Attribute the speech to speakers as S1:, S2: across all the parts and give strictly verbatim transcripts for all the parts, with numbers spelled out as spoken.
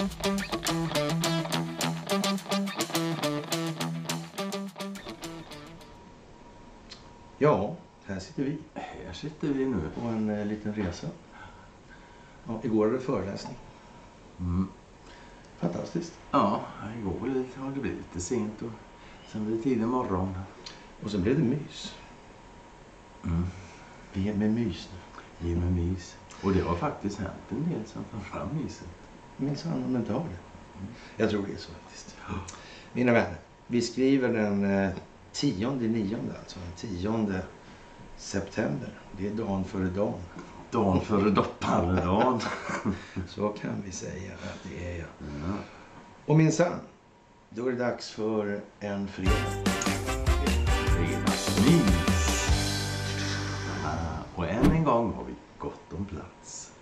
S1: Ja, här sitter vi.
S2: Här sitter vi nu.
S1: På en eh, liten resa. Ja, igår var det föreläsning.
S2: Mm.
S1: Fantastiskt.
S2: Ja, igår har det blivit lite sent och sen blir det tidig morgon.
S1: Och sen blev det mys.
S2: Mm.
S1: Vi är med mys nu.
S2: Vi är med mys. Och det har faktiskt hänt en del som tar fram myset.
S1: Minsann om det inte har det. Mm. Jag tror det är så faktiskt. Mina vänner, vi skriver den eh, tionde nionde, alltså den tionde september. Det är dagen före dagen.
S2: Dagen före dopparedagen.
S1: Så kan vi säga att det är.
S2: Ja.
S1: Och minsann, då är det dags för en fredag.
S2: Fredagsmys. Ah, och än en gång har vi gott om plats.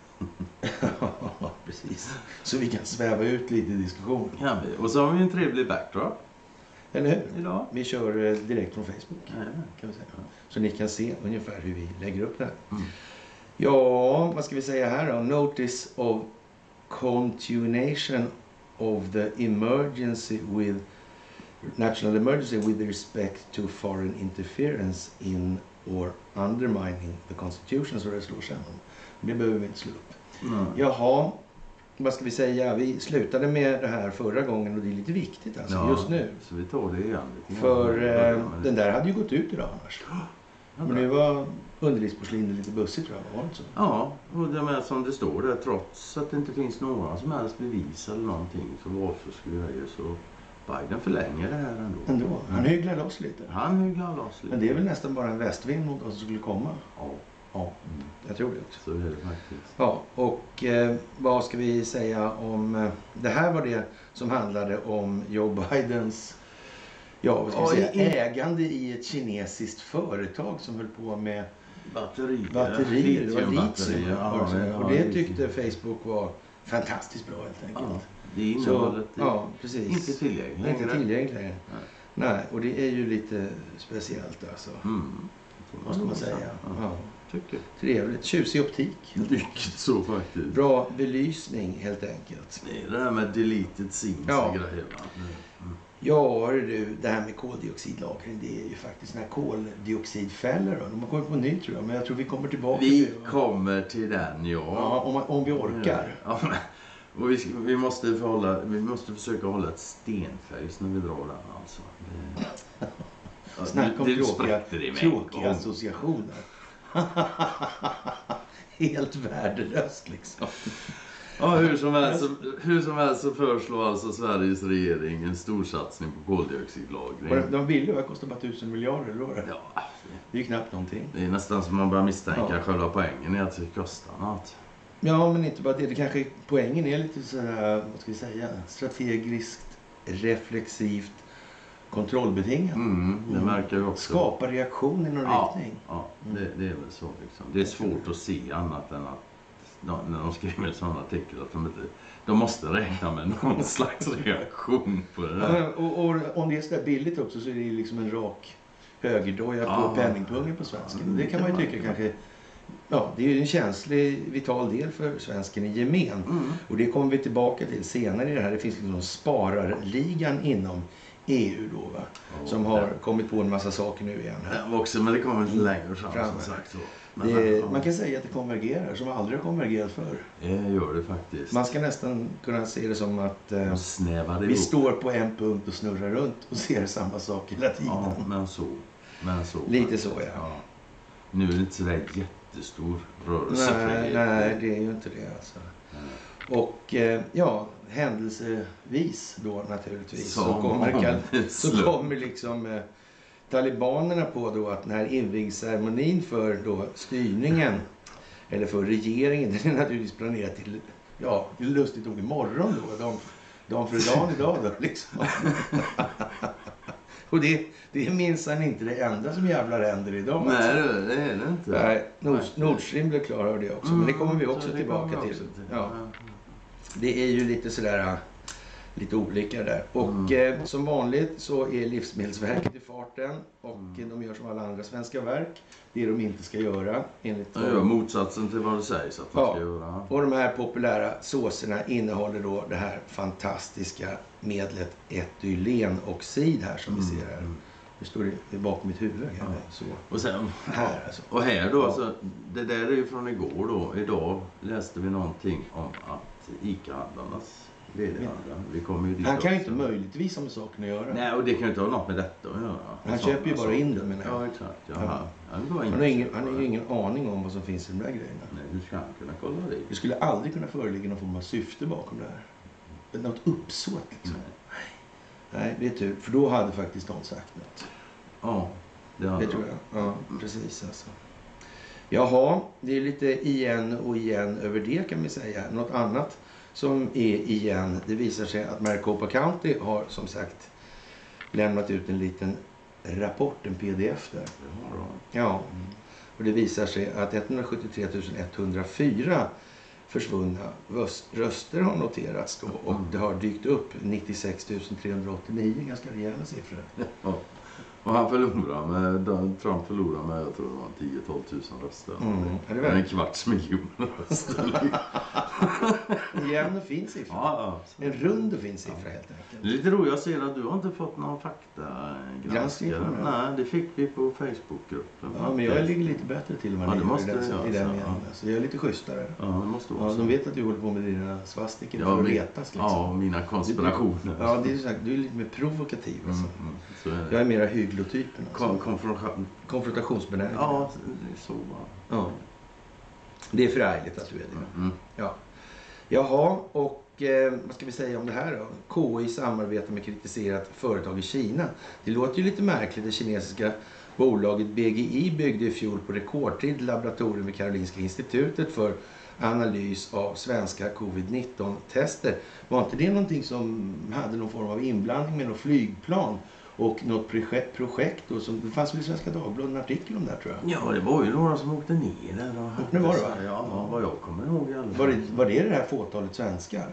S1: Ja, precis. Så vi kan sväva ut lite i diskussion.
S2: Kan vi. Och så har vi en trevlig backdrop.
S1: Eller hur?
S2: Idag.
S1: Vi kör eh, direkt från Facebook.
S2: Ja,
S1: Kan vi säga. Så ni kan se ungefär hur vi lägger upp det här.
S2: Mm.
S1: Ja, vad ska vi säga här då? Notice of continuation of the emergency with national emergency with respect to foreign interference in or undermining the constitution, så det slår sen. Det behöver vi inte slå upp.
S2: Mm.
S1: Jaha, vad ska vi säga? Vi slutade med det här förra gången och det är lite viktigt alltså,
S2: Ja,
S1: just nu.
S2: Så vi tar det igen. Lite
S1: För
S2: grann.
S1: eh, den där hade ju gått ut idag annars.
S2: Ja,
S1: Men nu var underlivsporslinet lite bussigt, tror jag. Var det inte så?
S2: Ja, och det med som det står där, trots att det inte finns några som helst bevis eller någonting för varför skulle jag göra så Biden förlänger det här ändå.
S1: Ändå. Han hyglar loss lite.
S2: Han hyglar loss lite.
S1: Men det är väl nästan bara en västvind mot vad som skulle komma.
S2: Ja.
S1: Ja,
S2: Mm.
S1: jag tror det också.
S2: Så är det faktiskt.
S1: Ja, och eh, vad ska vi säga om... Eh, det här var det som handlade om Joe Bidens ja, vad ska vi
S2: Ja,
S1: säga,
S2: i-
S1: ägande i ett kinesiskt företag som höll på med
S2: Batterier.
S1: batterier. Det var
S2: Litiumbatterier.
S1: litium.
S2: Ja,
S1: var det så?
S2: ja,
S1: och det
S2: ja,
S1: tyckte Facebook var fantastiskt bra helt enkelt.
S2: Ja, det
S1: Så,
S2: innehållet är
S1: ja, precis.
S2: inte tillgängligt längre.
S1: Inte tillgängligt längre.
S2: Nej.
S1: Nej, och det är ju lite speciellt alltså.
S2: Mm.
S1: Måste man säga.
S2: Ja.
S1: Ja.
S2: Tycker.
S1: Trevligt. Tjusig optik.
S2: Mycket så faktiskt.
S1: Bra belysning helt enkelt.
S2: Det är det här med deleted scenes
S1: Ja.
S2: och grejer. va? Mm.
S1: Ja, hörru du, det här med koldioxidlagring, det är ju faktiskt när koldioxidfällor då. De har kommit på ny tror jag, men jag tror vi kommer tillbaka
S2: Vi
S1: till det.
S2: kommer till den, ja.
S1: Ja, om, man- om vi orkar.
S2: Ja, men- och vi, vi, måste förhålla, vi måste försöka hålla ett stenfejs när vi drar den alltså. Det, ja,
S1: Snacka om
S2: det
S1: tråkiga,
S2: spräckte det med en
S1: tråkiga
S2: gång.
S1: associationer. Helt värdelöst liksom.
S2: Ja, hur som helst, så- hur som helst så föreslår alltså Sveriges regering en stor satsning på koldioxidlagring.
S1: Och de- De vill ju att det kostar bara tusen miljarder då.
S2: Ja,
S1: Det är ju knappt någonting.
S2: det är nästan som man börjar misstänka
S1: Ja.
S2: själva poängen i att det kostar något.
S1: Ja, men inte bara det. Det kanske poängen är lite så här, vad ska vi säga, strategiskt, reflexivt, kontrollbetingat.
S2: Mm, det
S1: Mm.
S2: verkar ju också.
S1: Skapa reaktion i någon
S2: Ja,
S1: riktning.
S2: ja det, det är väl så liksom. Det är svårt att se annat än att de, när de skriver sådana artiklar att de inte, de måste räkna med någon slags reaktion på det
S1: Ja,
S2: där.
S1: men, och, och om det är så där billigt också så är det ju liksom en rak högerdoja på
S2: Ja.
S1: penningpungen på svensken. Det kan man ju tycka kanske, ja, det är ju en känslig, vital del för svensken i gemen.
S2: Mm.
S1: Och det kommer vi tillbaka till senare i det här. Det finns liksom spararligan inom E U då va?
S2: Ja,
S1: Som har
S2: det-
S1: kommit på en massa saker nu igen här.
S2: Ja, också, men det kommer lite längre fram
S1: Fram.
S2: som sagt. Så. Men,
S1: Det,
S2: ja,
S1: man kan säga att det konvergerar som aldrig har konvergerat förr.
S2: det gör det faktiskt.
S1: Man ska nästan kunna se det som att eh,
S2: De snävar
S1: vi
S2: ihop.
S1: står på en punkt och snurrar runt och ser samma sak hela tiden.
S2: Ja, men så. Men så.
S1: Lite så, ja.
S2: ja. Nu är det inte så där jättestor rörelse för
S1: Nej,
S2: er.
S1: nej, det är ju inte det alltså. Och eh, ja, händelsevis då naturligtvis så
S2: Som
S1: kommer,
S2: om
S1: kal-
S2: det
S1: så
S2: slår.
S1: kommer liksom eh, talibanerna på då att den här invigningsceremonin för då styrningen eller för regeringen, den är naturligtvis planerad till, ja, det är lustigt ord, imorgon då, de, de för dagen idag då liksom. Och det, det är minsann inte det enda som jävlar händer idag.
S2: Nej,
S1: alltså.
S2: det, det är det inte.
S1: Nej, Nord, Nord Stream blev klar av det också, men det kommer vi också
S2: så det
S1: tillbaka
S2: kommer vi
S1: till.
S2: också till.
S1: Ja. Det är ju lite sådär, lite olika där. Och
S2: Mm.
S1: eh, som vanligt så är Livsmedelsverket i farten och
S2: Mm.
S1: eh, de gör som alla andra svenska verk. Det de inte ska göra enligt
S2: Jag gör motsatsen till vad det sägs att man
S1: Ja.
S2: ska göra.
S1: Och de här populära såserna innehåller då det här fantastiska medlet etylenoxid här som vi ser här.
S2: Mm.
S1: Nu står det bakom mitt huvud. Här,
S2: Ja.
S1: så.
S2: Och sen,
S1: Här alltså.
S2: och här då,
S1: Ja.
S2: så, det där är ju från igår då. Idag läste vi någonting om att ICA-handlarnas vd, vi kommer ju dit
S1: Han kan ju
S2: också.
S1: inte möjligtvis ha med saken att göra.
S2: Nej, och det kan ju inte ha något med detta att göra.
S1: Han
S2: Och
S1: köper ju
S2: sådana
S1: bara in
S2: saker.
S1: det, menar jag.
S2: Ja, exakt. Ja.
S1: Ja.
S2: Han, går
S1: Han
S2: in
S1: har, ingen,
S2: och
S1: han har
S2: köper.
S1: ju ingen aning om vad som finns i de där grejerna.
S2: Nej, hur ska han kunna kolla det?
S1: Det skulle aldrig kunna föreligga någon form av syfte bakom det här. Något uppsåt liksom.
S2: Nej.
S1: Nej, det är tur. För då hade faktiskt någon sagt något.
S2: Ja, det hade
S1: Det tror jag. Ja, precis alltså. Jaha, det är lite igen och igen över det kan vi säga. Något annat som är igen, det visar sig att Maricopa County har som sagt lämnat ut en liten rapport, en pdf där.
S2: Det har de.
S1: Ja, och det visar sig att etthundrasjuttiotre tusen etthundrafyra försvunna röster har noterats då och det har dykt upp nittiosex tusen trehundraåttionio, ganska rejäla siffror.
S2: Ja. Och han förlorar med, Trump förlorar med, jag tror det var tio till tolv tusen röster.
S1: Mm. Ja, det
S2: Det
S1: är
S2: är en kvarts miljon röster.
S1: en jämn och fin siffra.
S2: Ja, ja.
S1: En rund och fin siffra helt
S2: Det
S1: enkelt.
S2: är lite roligt, jag ser att du har inte fått någon fakta
S1: Granskning från det?
S2: Nej, det fick vi på Facebookgruppen.
S1: Ja, men jag ligger lite bättre till än vad
S2: Ja,
S1: ni
S2: det
S1: gör
S2: måste
S1: i den,
S2: jag,
S1: i den
S2: så,
S1: meningen.
S2: ja.
S1: Så jag är lite schysstare.
S2: Ja, det måste vara
S1: Ja,
S2: så.
S1: de vet att du håller på med dina svastiker
S2: Ja,
S1: för att
S2: min-
S1: retas liksom.
S2: Ja, och mina konspirationer.
S1: Ja, det är så här, du är lite mer provokativ alltså.
S2: Mm, mm, så är det.
S1: Jag är mera hygglotypen alltså.
S2: Kon- konfrontation.
S1: Konfrontationsbenägen.
S2: Ja, det är så va.
S1: Ja. Det är förargligt att du är det.
S2: Mm.
S1: Ja. Jaha, och eh, vad ska vi säga om det här då? K I samarbetar med kritiserat företag i Kina. Det låter ju lite märkligt. Det kinesiska bolaget B G I byggde i fjol på rekordtid laboratorium vid Karolinska institutet för analys av svenska covid nitton tester. Var inte det någonting som hade någon form av inblandning med något flygplan och något projekt, projekt då, som, det fanns väl i Svenska Dagbladet en artikel om det här tror jag.
S2: Ja, det var ju några som åkte ner där. Och
S1: Det var det, va?
S2: Ja, vad jag kommer ihåg i alla fall.
S1: Var det, var det det här fåtalet svenskar?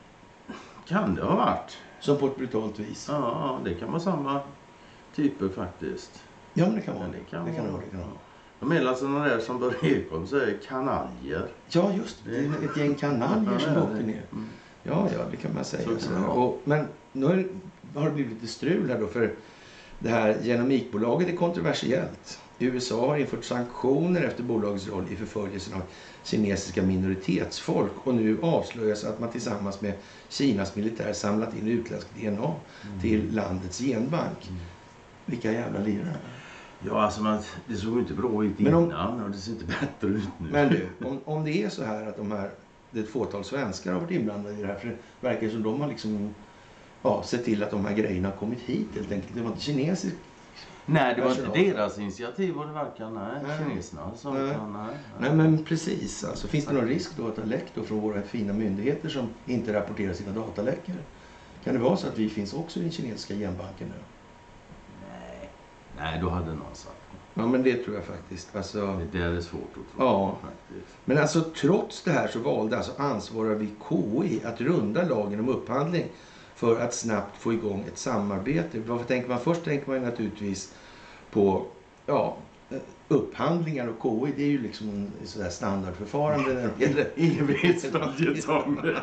S2: Kan det ha varit?
S1: Som på ett brutalt vis.
S2: Ja, ja, det kan vara samma typer faktiskt.
S1: Ja, men det kan vara.
S2: Ja, det kan
S1: det kan
S2: vara.
S1: vara. Det kan vara.
S2: De är alltså sådana där som Börje Ekholm säger, kanaljer.
S1: Ja, just det. Det är ett gäng kanaljer som
S2: Ja,
S1: åkte
S2: det-
S1: ner.
S2: Mm.
S1: Ja, ja, det kan man säga.
S2: Så kan
S1: Så
S2: det vara.
S1: och, men nu har det- har det blivit lite strul här då, för det här genomikbolaget är kontroversiellt. U S A har infört sanktioner efter bolagets roll i förföljelsen av kinesiska minoritetsfolk och nu avslöjas att man tillsammans med Kinas militär samlat in utländskt D N A till landets genbank.
S2: Mm.
S1: Vilka jävla lirare.
S2: Ja, alltså man, det såg ju inte bra ut
S1: Men om-
S2: innan och det ser inte bättre ut nu.
S1: Men du, om, om det är så här att de här, det är ett fåtal svenskar har varit inblandade i det här, för det verkar som de har liksom ja, sett till att de här grejerna har kommit hit helt enkelt. Det var inte kinesiskt.
S2: Nej, det var inte
S1: personal.
S2: deras initiativ och det verkar, nej,
S1: Nej.
S2: kineserna sa
S1: Nej.
S2: nej. nej,
S1: Nej men precis, alltså, finns det någon risk då att det har läckt då från våra fina myndigheter som inte rapporterar sina dataläckor? Kan det vara så att vi finns också i den kinesiska genbanken nu?
S2: nej. Nej, då hade någon sagt.
S1: Ja men det tror jag faktiskt. Alltså,
S2: Det där är svårt att tro.
S1: Ja.
S2: Faktiskt.
S1: men alltså trots det här så valde alltså ansvariga vid K I att runda lagen om upphandling för att snabbt få igång ett samarbete. Varför tänker man? Först tänker man ju naturligtvis på ja, upphandlingar och K I. Det är ju liksom en sådär standardförfarande när det gäller
S2: Evighetsbudget om det.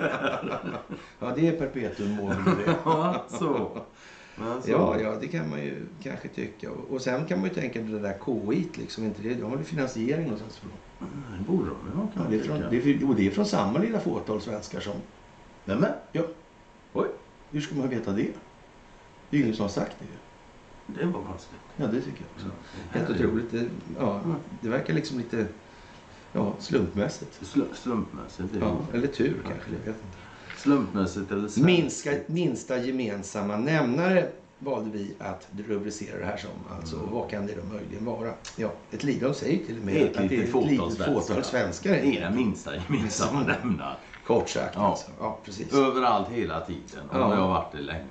S1: Ja, det är perpetuum mobile det.
S2: Ja, så. Men så.
S1: Ja, ja, det kan man ju kanske tycka. Och, och sen kan man ju tänka på det där K I liksom, inte det, de har ju finansiering någonstans från.
S2: Det borde de ju ha,
S1: Ja,
S2: kan
S1: det, är
S2: man
S1: från,
S2: tycka.
S1: det, är, och det är från samma lilla fåtal svenskar som...
S2: Nämen.
S1: Ja.
S2: Oj.
S1: Hur ska man veta det? Det är ju ingen som har sagt det.
S2: Det var konstigt.
S1: Ja, det tycker jag också. Helt
S2: Herregud.
S1: otroligt. Det, ja, det verkar liksom lite ja, slumpmässigt.
S2: Sl- slumpmässigt. det är
S1: Ja,
S2: det.
S1: eller tur kanske, jag vet inte.
S2: Slumpmässigt eller svenskigt.
S1: Minska, minsta gemensamma nämnare valde vi att rubricera det här som. Alltså,
S2: Mm.
S1: vad kan det då möjligen vara? Ja, ett litet, de säger till och med
S2: Det är ett
S1: att det är
S2: litet
S1: ett
S2: fåtal
S1: litet
S2: svenskar.
S1: fåtal svenskar.
S2: Det är den minsta gemensamma nämnaren.
S1: Kort sagt.
S2: Ja.
S1: Alltså. Ja, precis.
S2: Överallt hela tiden. Och
S1: Ja.
S2: jag har varit det länge.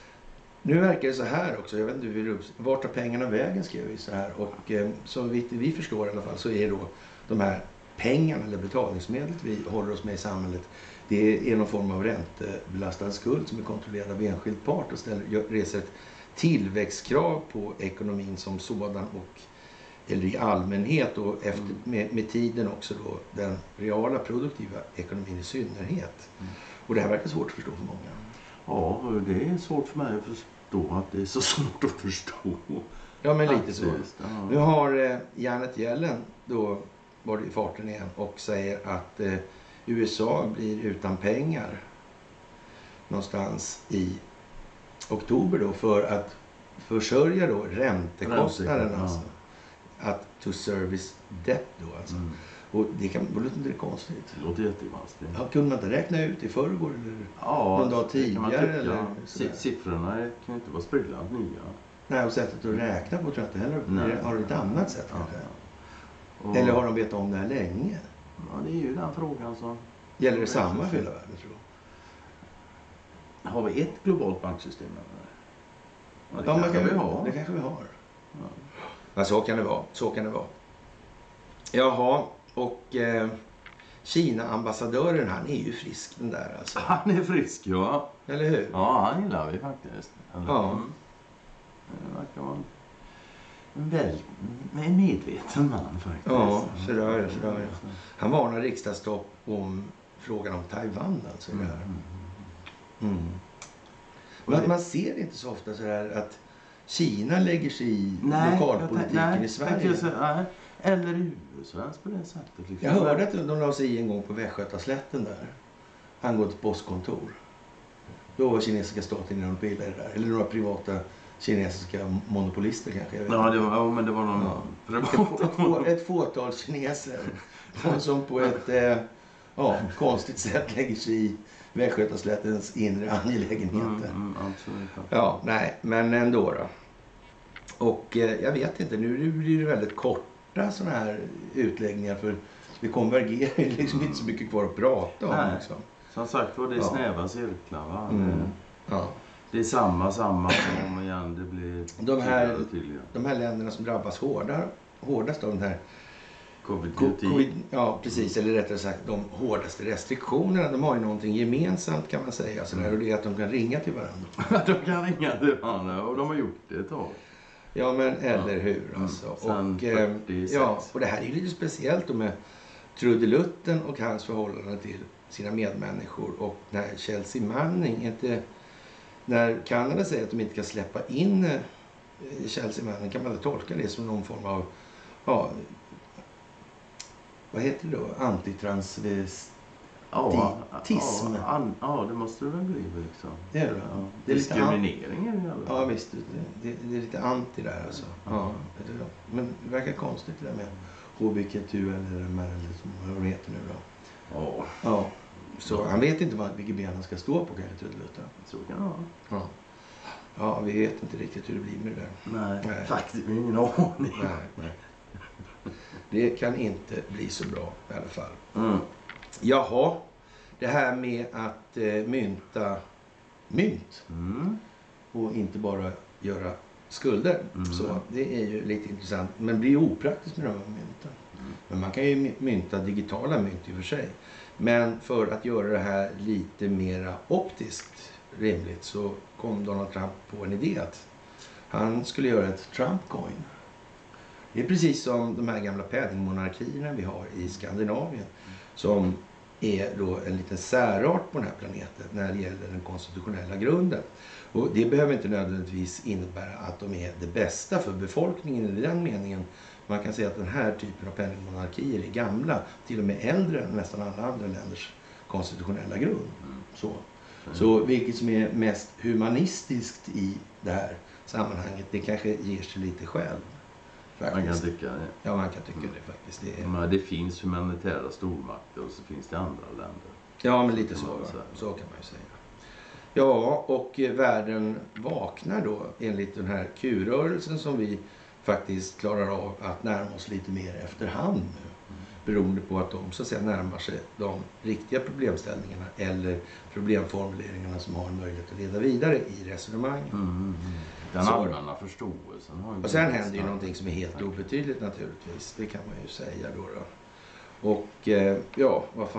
S1: Nu verkar det så här också, jag vet inte hur vi rubbs. Vart tar pengarna vägen, skrev vi så här. Och eh, så vitt vi förstår i alla fall så är då de här pengarna eller betalningsmedlet vi håller oss med i samhället. det är någon form av räntebelastad skuld som är kontrollerad av enskild part och ställer, gör- reser ett tillväxtkrav på ekonomin som sådan och eller i allmänhet och efter,
S2: Mm.
S1: med, med tiden också då den reala produktiva ekonomin i synnerhet.
S2: Mm.
S1: Och det här verkar svårt att förstå för många.
S2: Ja, det är svårt för mig att förstå att det är så svårt att förstå.
S1: Ja, men lite så.
S2: Faktiskt, ja.
S1: Nu har eh, Janet Yellen då varit i farten igen och säger att eh, U S A blir utan pengar någonstans i oktober då för att försörja då räntekostnaden
S2: Räntekostnaden,
S1: alltså. Att to service debt då alltså.
S2: Mm.
S1: Och det kan det låter inte det konstigt.
S2: Det låter jättekonstigt.
S1: Ja, kunde man inte räkna ut i förrgår eller
S2: Ja,
S1: någon dag
S2: det kan man
S1: tidigare
S2: tycka.
S1: eller
S2: Si-
S1: sådär?
S2: Siffrorna är- kan ju inte vara sprillans nya.
S1: Nej, och sättet att räkna på tror jag inte heller.
S2: Nej.
S1: Har du ett annat sätt
S2: Ja.
S1: kanske?
S2: Och,
S1: Eller har de vetat om det här länge?
S2: Ja, det är ju den frågan som...
S1: Gäller det samma för hela världen tror jag?
S2: Har vi ett globalt banksystem? Eller? Ja, det
S1: Ja, man
S2: kanske
S1: kan,
S2: vi har.
S1: det kanske vi har.
S2: Ja.
S1: Ja, så kan det vara. Så kan det vara. Jaha, och eh, Kina-ambassadören, han är ju frisk den där alltså.
S2: Han är frisk, ja.
S1: Eller hur?
S2: Ja, han gillar vi faktiskt. Eller?
S1: Ja.
S2: Mm. Det verkar vara en väl en medveten man faktiskt.
S1: Ja, så där är det, så där är det. Han varnar riksdagstopp om frågan om Taiwan alltså i det
S2: Mm.
S1: här. Mm. Man, man ser inte så ofta så här att Kina lägger sig i
S2: Nej,
S1: lokalpolitiken
S2: jag, nej,
S1: i Sverige.
S2: jag säga, nej. Eller i U S A på det sättet. Liksom.
S1: Jag hörde att de la sig i en gång på Västgötaslätten där. Angående ett postkontor. Då var kinesiska staten inne och pillade det där. Eller några privata kinesiska monopolister kanske. Jag vet
S2: Ja,
S1: inte.
S2: det var, ja, men det var någon
S1: Ja. Ett,
S2: privat.
S1: ett, få- ett fåtal kineser. De som på ett eh, ja, konstigt sätt lägger sig i Västgötaslättens inre angelägenheter.
S2: Mm, mm, absolut.
S1: Ja, nej, men ändå då. Och eh, jag vet inte, nu blir det väldigt korta sådana här utläggningar för vi konvergerar ju liksom inte så mycket kvar att prata om.
S2: Nej.
S1: Liksom.
S2: Som sagt var, det är
S1: Ja.
S2: snäva cirklar. Va?
S1: Mm.
S2: Det,
S1: Ja.
S2: det är samma, samma om igen. Det blir
S1: De här-
S2: tydligare och tydligare.
S1: De här länderna som drabbas hårdare, hårdast av den här
S2: covid
S1: co-
S2: nitton.
S1: covid, ja precis, eller rättare sagt de hårdaste restriktionerna, de har ju någonting gemensamt kan man säga, så där, och det är att de kan ringa till varandra.
S2: De kan ringa till varandra och de har gjort det ett tag.
S1: Ja men eller
S2: Ja.
S1: hur
S2: Mm.
S1: alltså.
S2: Sen
S1: Och, eh,
S2: fyrtiosex.
S1: ja, och det här är ju lite speciellt då med Trudelutten och hans förhållande till sina medmänniskor och när Chelsea Manning inte, när Kanada säger att de inte kan släppa in eh, Chelsea Manning, kan man inte tolka det som någon form av, ja, vad heter det då? Antitransvest...
S2: Ja,
S1: Tism.
S2: ja, an, ja, det måste det väl bli liksom.
S1: Det är det,
S2: Ja.
S1: va? Det är lite an-
S2: Diskriminering är det i alla
S1: Ja
S2: fall.
S1: visst, det, det, det är lite anti där alltså. Ja, det är det. Men det verkar konstigt det där med H B Q eller M R eller som vad de heter nu då.
S2: Ja,
S1: Ja, så han vet inte vad, vilket ben han ska stå på kanske Trudelutten.
S2: så kan det vara.
S1: Ja. Ja, vi vet inte riktigt hur det blir med det där.
S2: Nej,
S1: Nej.
S2: faktiskt ingen aning.
S1: Nej, nej. Det kan inte bli så bra i alla fall.
S2: Mm.
S1: Jaha, det här med att eh, mynta mynt
S2: Mm.
S1: och inte bara göra skulder.
S2: Mm.
S1: Så det är ju lite intressant. Men det blir ju opraktiskt med de här mynten.
S2: Mm.
S1: Men man kan ju my- mynta digitala mynt i och för sig. Men för att göra det här lite mera optiskt rimligt så kom Donald Trump på en idé att han skulle göra ett Trump-coin. Det är precis som de här gamla penningmonarkierna vi har i Skandinavien som är då en liten särart på den här planeten när det gäller den konstitutionella grunden. Och det behöver inte nödvändigtvis innebära att de är det bästa för befolkningen i den meningen. Man kan säga att den här typen av penningmonarkier är gamla, till och med äldre än nästan alla andra länders konstitutionella grund. Så. Så vilket som är mest humanistiskt i det här sammanhanget, det kanske ger sig lite själv.
S2: Man kan
S1: Faktiskt.
S2: tycka det.
S1: Ja, man kan tycka det faktiskt. Det är...
S2: Men det finns humanitära stormakter och så finns det andra länder.
S1: Ja, men lite
S2: kan
S1: så,
S2: man
S1: va?
S2: säga.
S1: Så kan man ju säga. Ja, och eh, världen vaknar då enligt den här Q-rörelsen som vi faktiskt klarar av att närma oss lite mer efterhand nu. Beroende på att de så att säga närmar sig de riktiga problemställningarna eller problemformuleringarna som har en möjlighet att leda vidare i resonemangen.
S2: Mm, mm, mm. Den
S1: Så.
S2: allmänna förståelsen har ju
S1: Och sen
S2: blivit
S1: händer ju
S2: stark.
S1: någonting som är helt obetydligt naturligtvis. Det kan man ju säga då. då. Och eh, ja, vad fan.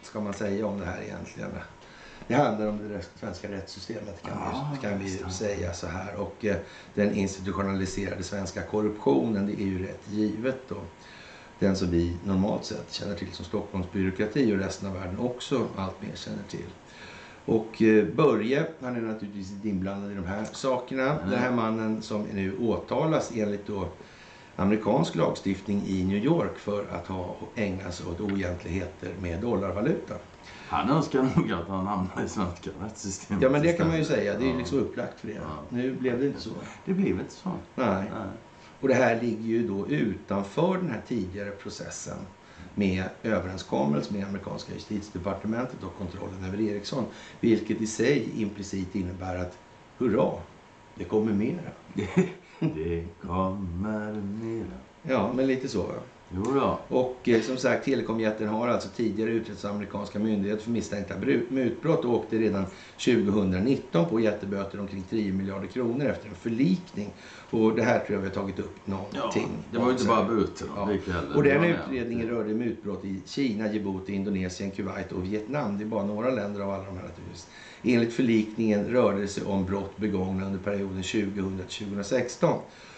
S1: ska man säga om det här egentligen? Det handlar om det svenska rättssystemet kan,
S2: Ja,
S1: vi, kan vi
S2: just
S1: säga så här. Och eh, den institutionaliserade svenska korruptionen, det är ju rätt givet då. Den som vi normalt sett känner till som Stockholmsbyråkrati och resten av världen också allt mer känner till. Och eh, Börje, han är naturligtvis inblandad i de här sakerna. Mm. Den här mannen som nu åtalas enligt då amerikansk lagstiftning i New York för att ha ägnat sig åt oegentligheter med dollarvaluta.
S2: Han önskar nog att han hamnar i svenska rättssystemet.
S1: Ja, men det kan man ju säga. Det är
S2: ja.
S1: liksom upplagt för det.
S2: Ja.
S1: Nu blev det inte så.
S2: Det blev inte så.
S1: Nej.
S2: Nej.
S1: Och det här ligger ju då utanför den här tidigare processen med överenskommelse med amerikanska justitiedepartementet och kontrollen över Ericsson. Vilket i sig implicit innebär att hurra, det kommer mera.
S2: Det kommer mera.
S1: Ja, men lite så. Va?
S2: Jo då.
S1: Och eh, som sagt, telekomjätten har alltså tidigare utretts av amerikanska myndigheter för misstänkta mutbrott och åkte redan tjugohundranitton på jätteböter omkring tio miljarder kronor efter en förlikning. Och det här tror jag vi har tagit upp någonting.
S2: Ja, det var ju inte bara böter.
S1: Ja. Och den utredningen rörde mutbrott i Kina, Djibouti, Indonesien, Kuwait och Vietnam. Det är bara några länder av alla de här naturligtvis. Enligt förlikningen rörde det sig om brott begångna under perioden tjugohundra till tjugohundrasexton.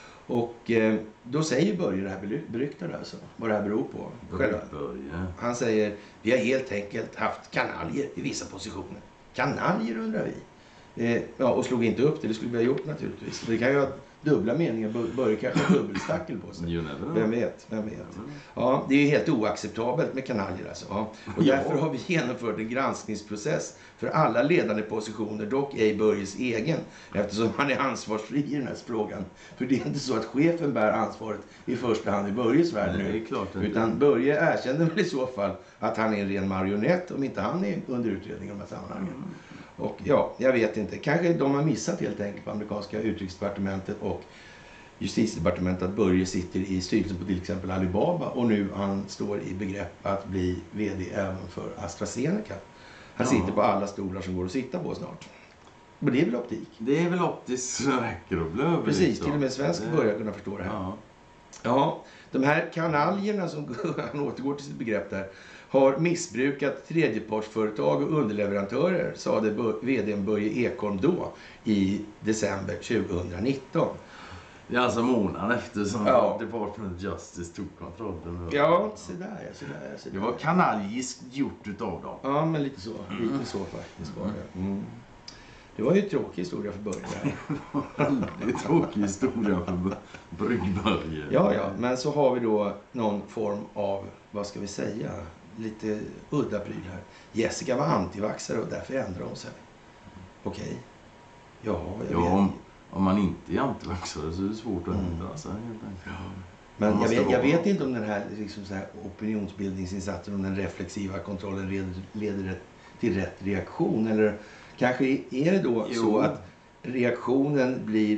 S1: Och eh, då säger Börje det här beryktade alltså, vad det här beror på. Själva. Han säger, vi har helt enkelt haft kanaljer i vissa positioner. Kanaljer undrar vi. Eh, ja, och slog inte upp det, det skulle vi ha gjort naturligtvis. Det kan ju ha dubbla meningar, Börje kanske har dubbelstackel på sig. Vem vet, vem vet. Ja, det är ju helt oacceptabelt med kanaljer alltså. Ja. Och därför har vi genomfört en granskningsprocess för alla ledande positioner, dock ej Börjes egen, eftersom han är ansvarsfri i den här frågan. För det är inte så att chefen bär ansvaret i första hand i Börjes värld nu. Utan Börje erkänner väl i så fall att han är en ren marionett om inte han är under utredning i de här sammanhangen. Mm. Och ja, jag vet inte. Kanske de har missat helt enkelt på amerikanska utrikesdepartementet och justitiedepartementet att Börje sitter i styrelsen på till exempel Alibaba och nu han står i begrepp att bli vd även för AstraZeneca. Han
S2: ja.
S1: sitter på alla stolar som går att sitta på snart. Men det är väl optik?
S2: Det är väl optiskt så räcker och blöver.
S1: Precis,
S2: liksom.
S1: till och med svensk det... börjar kunna förstå det här.
S2: Ja.
S1: ja, de här kanaljerna som han återgår till sitt begrepp där har missbrukat tredjepartsföretag och underleverantörer, sa det vdn Börje Ekholm då i december tjugohundranitton.
S2: Det är alltså månaden efter som
S1: ja.
S2: Department of Justice tog kontrollen.
S1: Ja, så där, så där, så där.
S2: Det var kanalgiskt gjort utav dem.
S1: Ja, men lite så. Lite så faktiskt var det. Mm. Det var ju en tråkig historia för Börje.
S2: Det är en tråkig historia för Bryggbörje.
S1: Ja, ja, men så har vi då någon form av, vad ska vi säga, lite udda pryl här. Jessica var antivaxare och därför ändrade hon sig. Okej. Okay. Ja, jag
S2: ja,
S1: vet.
S2: Om, om man inte är antivaxare så är det svårt att ändra sig. Mm.
S1: Men jag vet, jag vet inte om den här, liksom så här opinionsbildningsinsatsen, om den reflexiva kontrollen leder, leder till rätt reaktion. Eller kanske är det då jo. så att reaktionen blir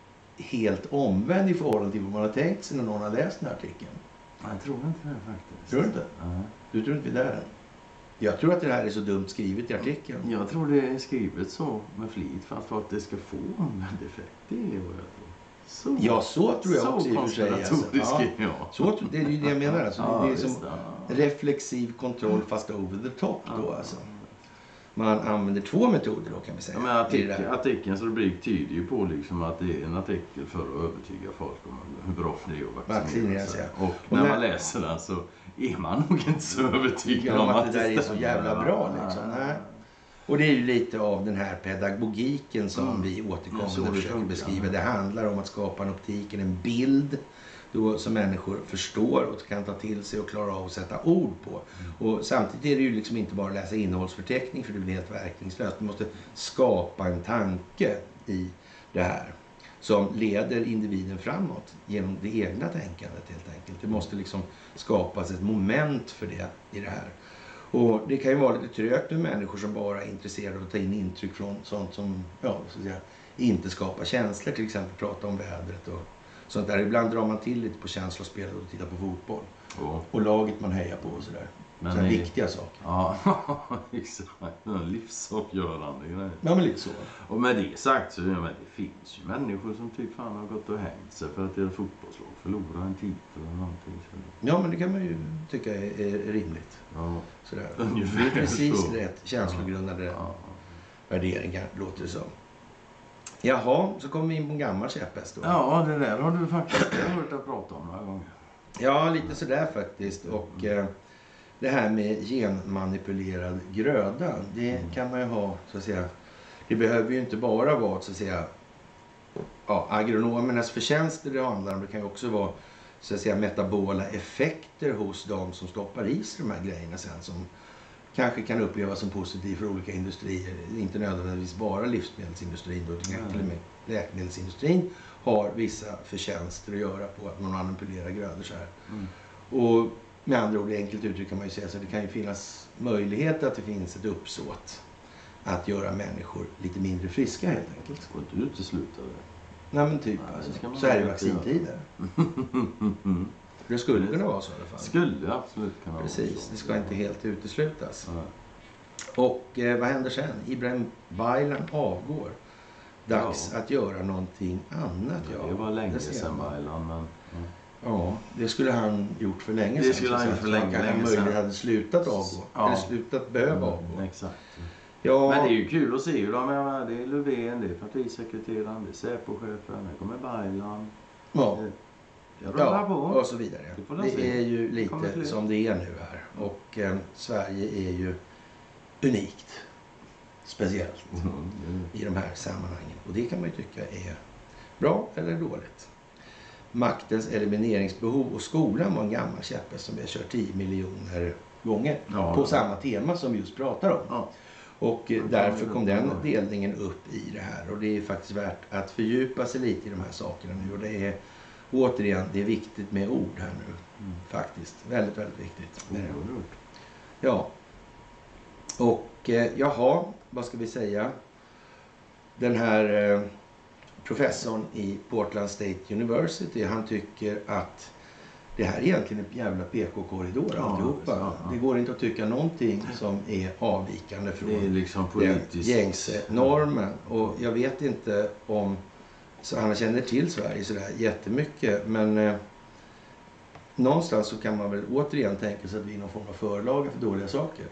S1: helt omvänd i förhållande till vad man har tänkt sig när någon har läst den här artikeln.
S2: Jag tror inte det faktiskt.
S1: Tror du inte?
S2: Uh-huh.
S1: Du tror inte vi är där än? Jag tror att det här är så dumt skrivet i artikeln.
S2: Jag tror det är skrivet så med flit för att, för att det ska få omvänd effekt. Det är vad jag tror. Så,
S1: ja, så tror jag
S2: så
S1: också i och för sig. Alltså. Ja,
S2: ja.
S1: Så, det är ju det jag menar. Alltså.
S2: Ja,
S1: det är som
S2: det.
S1: reflexiv kontroll fast over the top då alltså. Man använder två metoder då kan vi säga.
S2: Ja, men artikel, artikelns rubrik tyder ju på liksom att det är en artikel för att övertyga folk om hur bra det är att vaccinera sig. Och, och när, när man läser den så är man nog inte så övertygad om att
S1: det där är så jävla bra liksom. Nej. Och det är ju lite av den här pedagogiken som mm. vi återkommande försöker beskriva. Det handlar om att skapa en optik, en bild då, som människor förstår och kan ta till sig och klara av att sätta ord på. Mm. Och samtidigt är det ju liksom inte bara att läsa innehållsförteckning för det blir helt verkningslöst. Du måste skapa en tanke i det här som leder individen framåt genom det egna tänkandet helt enkelt. Det måste liksom skapas ett moment för det i det här. Och det kan ju vara lite trögt med människor som bara är intresserade av att ta in intryck från sånt som ja, så att säga, inte skapar känslor. Till exempel prata om vädret och sånt där. Ibland drar man till lite på känslospelet och tittar på fotboll.
S2: Oh.
S1: Och laget man hejar på och sådär. Men det är viktiga saker.
S2: Ja, exakt. Livsavgörande grejer.
S1: Ja, men lite så.
S2: Och med det sagt så men det finns ju människor som typ fan har gått och hängt sig för att deras fotbollslag förlorar en titel eller någonting.
S1: Ja, men det kan man ju tycka är, är rimligt.
S2: Ja.
S1: Sådär. Det är precis rätt känslogrundade ja.
S2: Ja.
S1: värderingar, låter det som. Jaha, så kommer vi in på en gammal käpphäst då.
S2: Ja, det där har du faktiskt hört att prata om några gånger.
S1: Ja, lite sådär faktiskt. Och eh, det här med genmanipulerad gröda, det kan man ju ha, så att säga. Det behöver ju inte bara vara, så att säga, ja, agronomernas förtjänster det handlar om. Det kan ju också vara, så att säga, metabola effekter hos de som stoppar i sig de här grejerna sen, som kanske kan upplevas som positiv för olika industrier. Inte nödvändigtvis bara livsmedelsindustrin, utan mm. till och med läkemedelsindustrin har vissa förtjänster att göra på att man manipulerar grödor så här. Mm. Och med andra ord, enkelt uttryck kan man ju säga så att det kan ju finnas möjlighet att det finns ett uppsåt att göra människor lite mindre friska helt enkelt.
S2: Får inte utesluta det?
S1: Nej men typ,
S2: Nej,
S1: alltså. Så är det vaccintider. Det skulle kunna vara så i alla fall.
S2: Skulle absolut kunna
S1: Precis,
S2: vara så.
S1: Det ska inte helt uteslutas.
S2: Nej.
S1: Och eh, vad händer sen? Ibrahim Baylan avgår. Dags
S2: Ja.
S1: att göra någonting annat.
S2: Ja,
S1: Ja,
S2: det var länge
S1: det ser
S2: sedan
S1: man.
S2: Baylan, men... Ja.
S1: Ja, det skulle han gjort för länge
S2: Det
S1: sedan.
S2: skulle han
S1: så
S2: gjort för länge,
S1: han kanske
S2: länge
S1: möjligen
S2: sedan.
S1: hade slutat avgå.
S2: Ja.
S1: Eller slutat behöva avgå.
S2: Mm, exakt.
S1: Ja,
S2: Men det är ju kul att se hur de är. Det är Löfven, det är partisekreteraren, det är Säpochefen, det kommer Baylan.
S1: ja.
S2: Jag rullar
S1: Ja,
S2: på.
S1: och så vidare.
S2: Det får de
S1: Det
S2: se.
S1: är ju
S2: Det kommer fler.
S1: lite som det är nu här. Och eh, Sverige är ju unikt. Speciellt
S2: Mm, mm.
S1: i de här sammanhangen. Och det kan man ju tycka är bra eller dåligt. Maktens elimineringsbehov och skolan var en gammal käpphäst som vi har kört tio miljoner gånger.
S2: Ja,
S1: på
S2: ja.
S1: samma tema som vi just pratar om.
S2: Ja.
S1: Och eh, därför kom den delningen upp i det här. Och det är faktiskt värt att fördjupa sig lite i de här sakerna nu. Och det är återigen, det är viktigt med ord här nu.
S2: Mm.
S1: Faktiskt. Väldigt, väldigt viktigt.
S2: Oerhört.
S1: Ja. Och eh, jaha, vad ska vi säga? Den här eh, professorn i Portland State University, han tycker att det här är egentligen en jävla P K-korridor
S2: Ja,
S1: alltihopa.
S2: ja, ja.
S1: Det går inte att tycka någonting som är avvikande från
S2: Det är liksom
S1: den
S2: politiskt.
S1: gängse normen. Och jag vet inte om så han känner till Sverige sådär jättemycket, men eh, någonstans så kan man väl återigen tänka sig att vi är någon form av förlaga för dåliga saker.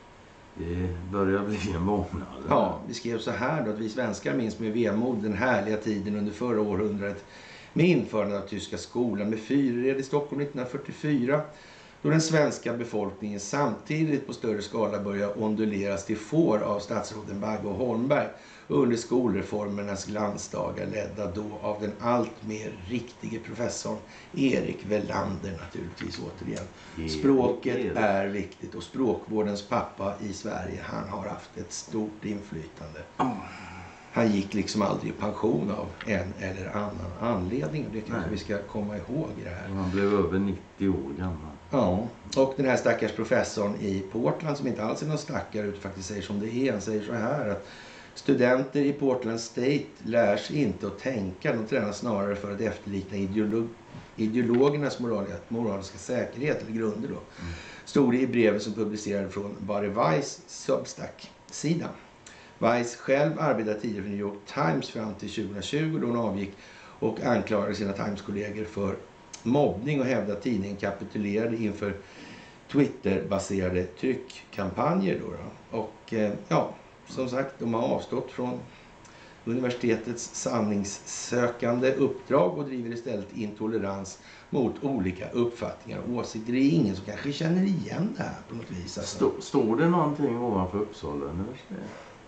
S2: Det börjar bli en månad.
S1: Ja, vi skrev så här då, att vi svenskar minns med vemod den härliga tiden under förra århundradet med införandet av tyska skolan med fyrred i Stockholm nittonhundrafyrtiofyra, då den svenska befolkningen samtidigt på större skala började onduleras till får av statsråden Bagge och Holmberg under skolreformernas glansdagar, ledda då av den allt mer riktige professorn Erik Welander naturligtvis återigen. Språket är viktigt och språkvårdens pappa i Sverige, han har haft ett stort inflytande. Han gick liksom aldrig i pension av en eller annan anledning. Det kanske
S2: Nej.
S1: vi ska komma ihåg i det här.
S2: Han blev över nittio år gammal.
S1: Ja, och den här stackars professorn i Portland som inte alls är någon stackare utan faktiskt säger som det är. Han säger så här att studenter i Portland State lär sig inte att tänka. De tränar snarare för att efterlikna ideolog ideologernas moraliska, moraliska säkerhet eller grunder då. Mm. Stod det i brevet som publicerades från Barry Weiss Substack-sidan. Weiss själv arbetade tidigare för New York Times fram till tjugohundratjugo då hon avgick och anklagade sina Times-kollegor för mobbning och hävdade att tidningen kapitulerade inför Twitter-baserade tryckkampanjer. Då då. Och eh, ja, som sagt, de har avstått från universitetets sanningssökande uppdrag och driver istället intolerans mot olika uppfattningar och åsikter. Det är ingen som kanske känner igen det här på något vis. Alltså.
S2: Stå, står det någonting ovanför Uppsala universitet?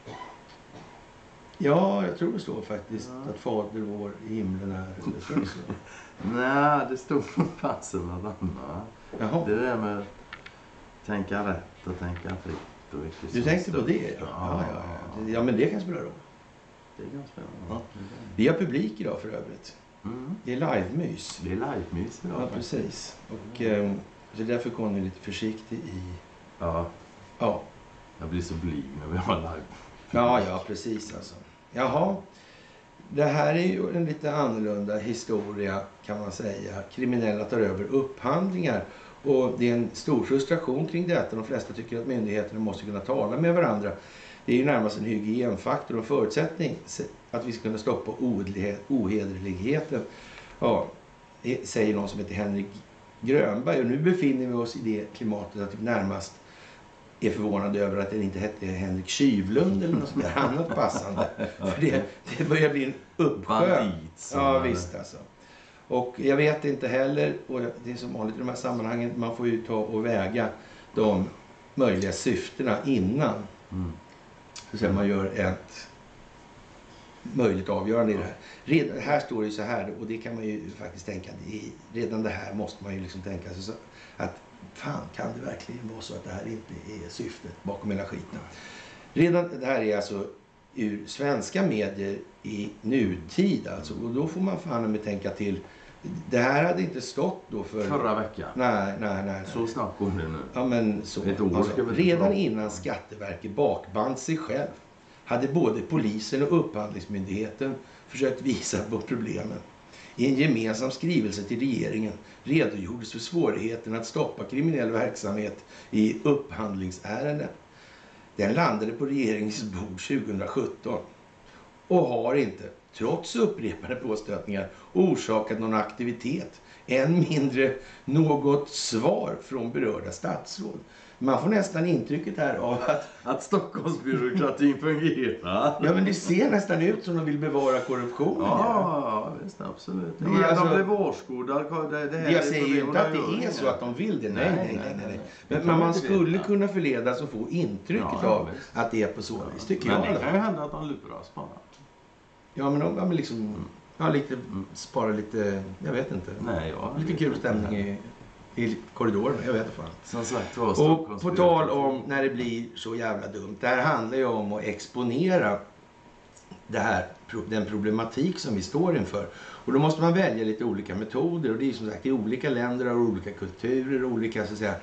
S1: Ja, jag tror det står faktiskt
S2: Ja.
S1: att Fader vår i himlen är. Det står så.
S2: Nej, det stod fasen något annat.
S1: Jaha.
S2: Det där med tänka rätt och tänka fritt. Och vilket
S1: Du
S2: som
S1: tänkte på
S2: störst.
S1: det? Ja, ja, ja. ja. ja men det kan spela roll.
S2: Det är ganska
S1: Ja.
S2: bra.
S1: Vi har publik idag för övrigt.
S2: Mm.
S1: Det är live-mys.
S2: Det är live-mys idag.
S1: Ja, precis. Och eh, så därför kommer jag lite försiktig i...
S2: Ja,
S1: Ja,
S2: jag blir så blyg när vi har live.
S1: ja, ja precis alltså. Jaha. Det här är ju en lite annorlunda historia kan man säga. Kriminella tar över upphandlingar Och det är en stor frustration kring detta. De flesta tycker att myndigheterna måste kunna tala med varandra. Det är ju närmast en hygienfaktor och förutsättning att vi ska kunna stoppa ohederligheten. Ja, det säger någon som heter Henrik Grönberg. Och nu befinner vi oss i det klimatet att vi närmast är förvånade över att det inte hette Henrik Kyvlund eller något sånt där annat passande. För det, det börjar bli en uppsjö. Ja, visst alltså. Och jag vet inte heller, och det är som vanligt i de här sammanhangen, man får ju ta och väga de möjliga syftena innan. Mm. Så att man gör ett möjligt avgörande i det här. Redan, här står det ju så här, och det kan man ju faktiskt tänka, i, redan det här måste man ju liksom tänka sig så att fan, kan det verkligen vara så att det här inte är syftet bakom hela skiten. Redan det här är alltså ur svenska medier i nutid alltså, och då får man fan med tänka till. Det här hade inte stått då för...
S2: Förra veckan?
S1: Nej, nej, nej.
S2: Så snabbt går det nu.
S1: Ja, men så.
S2: Ett år
S1: alltså,
S2: ska vi
S1: redan innan Skatteverket bakband sig själv hade både polisen och upphandlingsmyndigheten försökt visa på problemen. I en gemensam skrivelse till regeringen redogjordes för svårigheten att stoppa kriminell verksamhet i upphandlingsärenden. Den landade på regeringens bord tjugohundrasjutton och har inte, trots upprepade påstötningar, orsakat någon aktivitet, än mindre något svar från berörda statsråd. Man får nästan intrycket här av att...
S2: Att Stockholmsbyråkratin fungerar.
S1: Ja, men det ser nästan ut som de vill bevara korruptionen.
S2: Ja, ja visst, absolut.
S1: Det är alltså,
S2: de bevarskodar. Det, det här
S1: jag säger ju inte att det är så att de vill det. Nej, nej, nej. nej, nej. Men, men man skulle veta. kunna förledas och få intrycket ja, av visst. Att det är på så vis, tycker
S2: men
S1: jag.
S2: Men det kan ju hända att de luras bara.
S1: Ja, men de ja, men liksom... Mm. Ja, lite, spara lite... Jag vet inte.
S2: Nej, ja,
S1: lite kul stämning i... i korridoren, jag vet inte fan.
S2: Som sagt, var
S1: och på tal om när det blir så jävla dumt. Det här handlar ju om att exponera det här, den problematik som vi står inför. Och då måste man välja lite olika metoder. Och det är som sagt i olika länder och olika kulturer och olika så att säga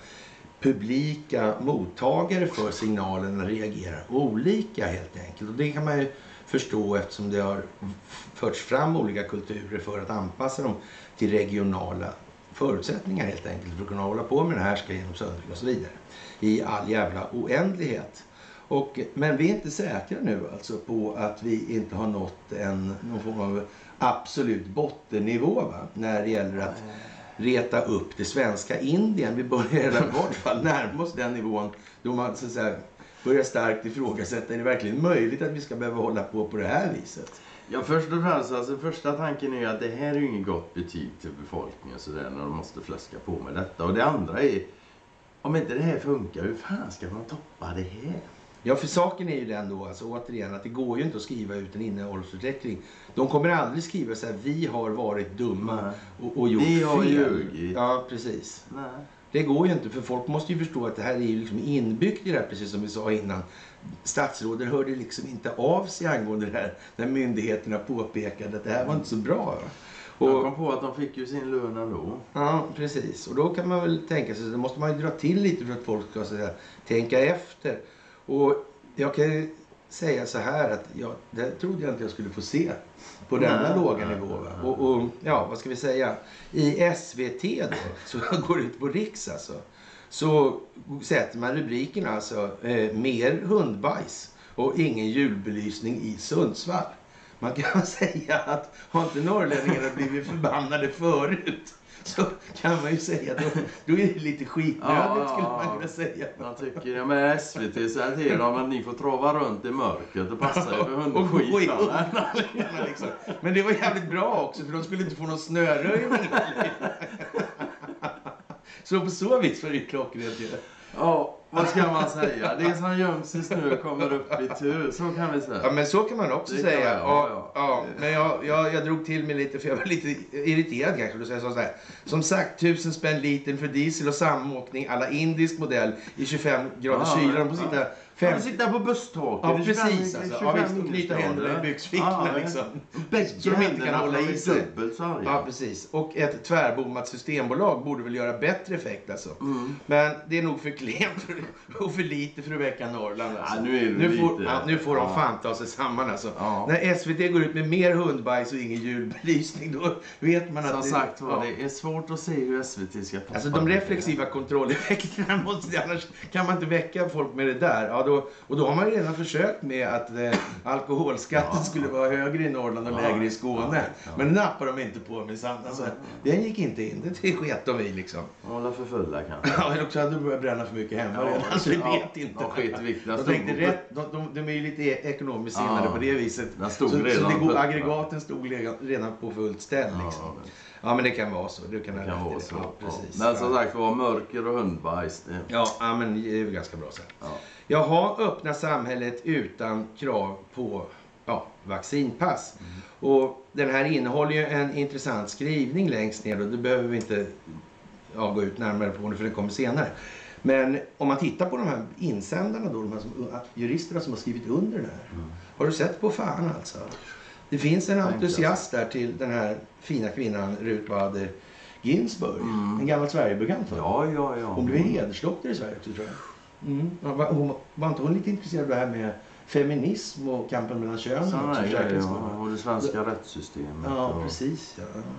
S1: publika mottagare för signalerna reagerar olika helt enkelt. Och det kan man ju förstå eftersom det har förts fram olika kulturer för att anpassa dem till regionala förutsättningar helt enkelt för att kunna hålla på med det här ska genom söndring och så vidare i all jävla oändlighet. Och, men vi är inte säkra nu alltså på att vi inte har nått en någon form av absolut bottennivå va? När det gäller att reta upp det svenska Indien. Vi börjar redan i vart fall närma oss den nivån då man så att säga, börjar starkt ifrågasätta är det verkligen möjligt att vi ska behöva hålla på på det här viset.
S2: Ja, först och främst, alltså första tanken är att det här är ju inget gott betyg till befolkningen så där när de måste fläska på med detta. Och det andra är, om inte det här funkar, hur fan ska man toppa det här?
S1: Ja, för saken är ju den då, alltså återigen, att det går ju inte att skriva ut en innehållsutveckling. De kommer aldrig skriva så här, vi har varit dumma och, och gjort fel.
S2: Vi har ljugit.
S1: Ja, precis.
S2: Nej.
S1: Det går ju inte, för folk måste ju förstå att det här är ju liksom inbyggt i det här, precis som vi sa innan. Statsråden hörde liksom inte av sig angående det här när myndigheterna påpekade att det här var inte så bra.
S2: Och jag kom på att de fick ju sin lön ändå.
S1: Ja, precis. Och då kan man väl tänka sig, då måste man ju dra till lite för att folk ska så här, tänka efter. Och jag kan ju säga så här att jag, det trodde jag inte jag skulle få se på denna nej, låga nivå. Va? Och, och ja, vad ska vi säga? I S V T då, så går det ut på Riks alltså. Så sätter man rubriken alltså eh, mer hundbajs och ingen julbelysning i Sundsvall. Man kan säga att har inte norrlänningarna blivit förbannade förut så kan man ju säga att då, då är det lite skitnödigt ja, skulle man kunna säga.
S2: Jag tycker ja, med S V T så här till dem att ni får trava runt i mörkret och passa er för hundskit.
S1: Liksom. Men det var jävligt bra också för de skulle inte få någon snöröjning. Så på så vis var det ju klockrent ju.
S2: Ja, vad ska man säga? Det som göms i snö kommer upp i tur, så kan vi säga.
S1: Ja, men så kan man också
S2: det
S1: säga.
S2: Jag, ja, ja.
S1: Ja, men jag, jag, jag drog till mig lite för jag var lite irriterad kanske. Då säger jag så här. Som sagt, tusen spänn liten för diesel och samåkning alla indisk modell i tjugofem grader kyla. De får sitta
S2: Fem... Ja, sitta på busstaket.
S1: Ja, precis. Alltså. Ja, visst, och knyta händerna i byxfickorna ja, liksom. Så de inte kan hålla i sig. Ja, precis. Och ett tvärbommat systembolag borde väl göra bättre effekt alltså. Mm. Men det är nog för klent och för lite för att väcka Norrland alltså.
S2: Ja, nu, är det
S1: nu,
S2: lite...
S1: får, ja, nu får de fan ta sig samman alltså. Ja. När S V T går ut med mer hundbajs och ingen julbelysning, då vet man att
S2: Som
S1: det...
S2: sagt var, ja. Det är svårt att se hur S V T ska tappa.
S1: Alltså de reflexiva kontrolleffekterna måste, annars kan man inte väcka folk med det där. Ja, då, och då har man redan försökt med att eh, alkoholskatten ja. skulle vara högre i Norrland och ja. lägre i Skåne. Ja. Ja. Men det nappar de inte på med sant. Alltså, den gick inte in, det sket de i liksom.
S2: Hålla för fulla kanske.
S1: Ja, eller också hade du börjat bränna för mycket hemma redan. Ja. Alltså, det
S2: ja.
S1: vet inte.
S2: Ja, skit
S1: de tänkte rätt, de, de, de är ju lite ekonomiskt sinnade ja. på det viset.
S2: Så,
S1: så det går, aggregaten stod redan på fullt ställ liksom. Ja, ja, men det kan vara så. Du kan, det kan vara
S2: så.
S1: Ja, precis.
S2: Men som sagt var, mörker och hundbajs. Det...
S1: Ja, ja, men det är ju ganska bra så. Ja. Jaha, öppna samhället utan krav på ja, vaccinpass. Mm. Och den här innehåller ju en intressant skrivning längst ner. Och det behöver vi inte ja, gå ut närmare på för det kommer senare. Men om man tittar på de här insändarna då, de här som, juristerna som har skrivit under den här. Mm. Har du sett på fan alltså? Det finns en entusiast där till den här fina kvinnan Ruth Bader Ginsburg. Mm. En gammal Sverigebekant.
S2: Ja, ja, ja.
S1: Hon blev hedersdoktor i Sverige också, tror jag. Mm. Var, hon, var inte hon lite intresserad av det här med feminism och kampen mellan könen?
S2: Så också, nej, ja, ja. Och det svenska det, rättssystemet.
S1: Ja,
S2: och...
S1: precis. Ja, mm.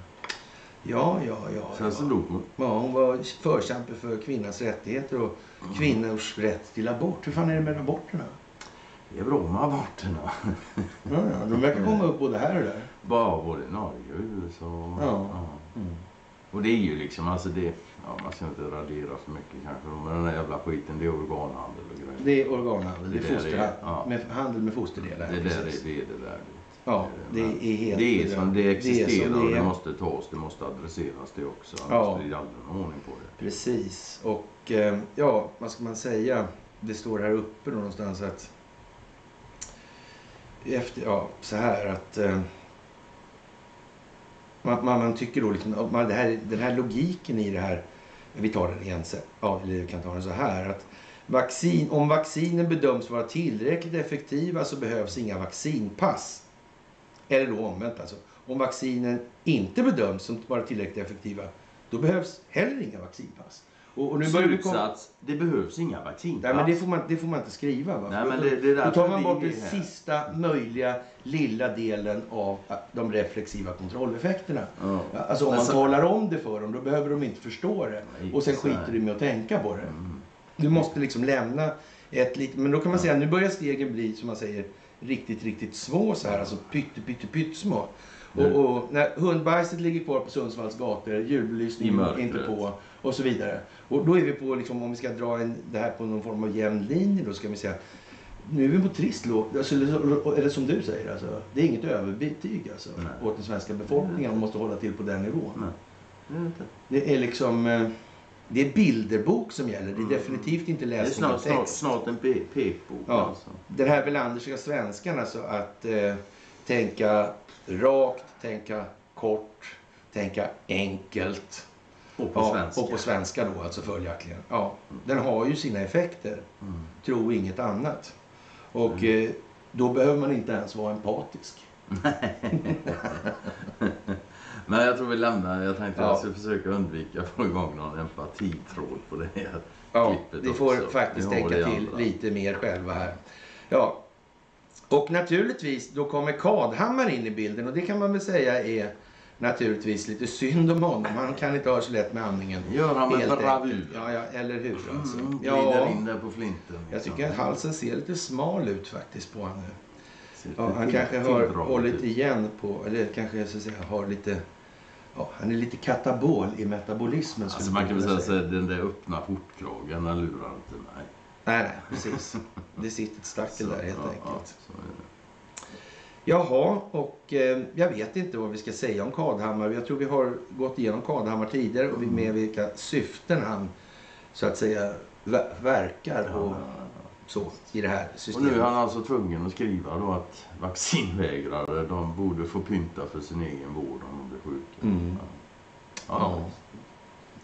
S1: ja, ja. ja,
S2: Sen så dog hon.
S1: Ja, hon var förkämpe för kvinnans rättigheter och mm. kvinnors rätt till abort. Hur fan är det med aborterna?
S2: Det är bra med aborterna.
S1: Ja, ja, de verkar komma upp både här och där.
S2: Bara både i Norge och U S A. Ja. Ja. Mm. Och det är ju liksom, alltså det, ja, man ska inte radera för mycket kanske, men den där jävla skiten, det är organhandel och grejer.
S1: Det är organhandel, det, det är fosterhandel,
S2: ja.
S1: med handel med fosterdelar.
S2: Det där är det, är det där.
S1: Ja, det är, det är helt...
S2: Det är som det existerar det är som det är. Och det måste tas, det måste adresseras det också. Annars ja. blir det aldrig någon ordning på det.
S1: Precis, och eh, ja, vad ska man säga? Det står här uppe någonstans att efter, ja, så här att eh, man, man, man tycker då liksom, man, det här, den här logiken i det här, vi tar den igen sen, ja, eller vi kan ta den så här, att vaccin, om vaccinen bedöms vara tillräckligt effektiva så behövs inga vaccinpass. Eller då omvänt alltså. Om vaccinen inte bedöms som vara tillräckligt effektiva, då behövs heller inga vaccinpass. Och, och nu
S2: Slutsats, komma... det behövs inga vaccinpass.
S1: Nej, men det får man, det får man inte skriva. Va?
S2: Nej, men det, det
S1: då tar man bort den sista möjliga lilla delen av de reflexiva kontrolleffekterna. Ja. Alltså om man så... talar om det för dem, då behöver de inte förstå det. Nej, och sen skiter de med att tänka på det. Mm. Du måste liksom lämna ett litet... Men då kan man säga, nu börjar stegen bli, som man säger, riktigt, riktigt små så här. Alltså pytte, pytte, pytte små. Mm. Och, och när hundbajset ligger kvar på Sundsvalls gator, julbelysningen inte på och så vidare. Och då är vi på, liksom, om vi ska dra en, det här på någon form av jämn linje, då ska vi säga, nu är vi på trist låg, alltså, eller som du säger, alltså, det är inget överbetyg alltså, åt den svenska befolkningen, man måste hålla till på den nivån. Nej. Det är liksom, det är bilderbok som gäller, det är definitivt inte läsning av text.
S2: Det är snart, snart, snart en pekbok.
S1: Ja. Alltså. Den här Welanderska svenskan, alltså att eh, tänka rakt, tänka kort, tänka enkelt.
S2: Och på
S1: ja,
S2: svenska.
S1: Och på svenska då, alltså följaktligen. Ja, den har ju sina effekter. Mm. Tro inget annat. Och mm. eh, då behöver man inte ens vara empatisk.
S2: Men jag tror vi lämnar. Jag tänkte ja. att jag ska försöka undvika att få igång någon empatitråd på det här
S1: ja,
S2: klippet
S1: vi får
S2: också.
S1: faktiskt tänka till andra. lite mer själva här. Ja. Och naturligtvis, då kommer Kadhammar in i bilden. Och det kan man väl säga är naturligtvis lite synd om honom. Han kan inte ha så lätt med andningen.
S2: Gör han med bravur.
S1: Ja, ja, eller hur alltså.
S2: Mm,
S1: ja,
S2: in där på flinten.
S1: Jag tycker att halsen ser lite smal ut faktiskt på honom. Ja, han kanske har hållit igen på, eller kanske så att säga har lite, ja, han är lite katabol i metabolismen.
S2: Alltså man kan väl säga att den där öppna portkragen lurar inte mig.
S1: Nej, nej, precis. Det sitter ett stackel där helt
S2: ja,
S1: enkelt.
S2: Ja, så är det.
S1: Jaha, och eh, jag vet inte vad vi ska säga om Kadhammar. Jag tror vi har gått igenom Kadhammar tidigare och vi med vilka syften han så att säga verkar och så i det här systemet.
S2: Och nu är han alltså tvungen att skriva då att vaccinvägrare, de borde få pynta för sin egen vård om de blir sjuka.
S1: Mm.
S2: Ja. Ja.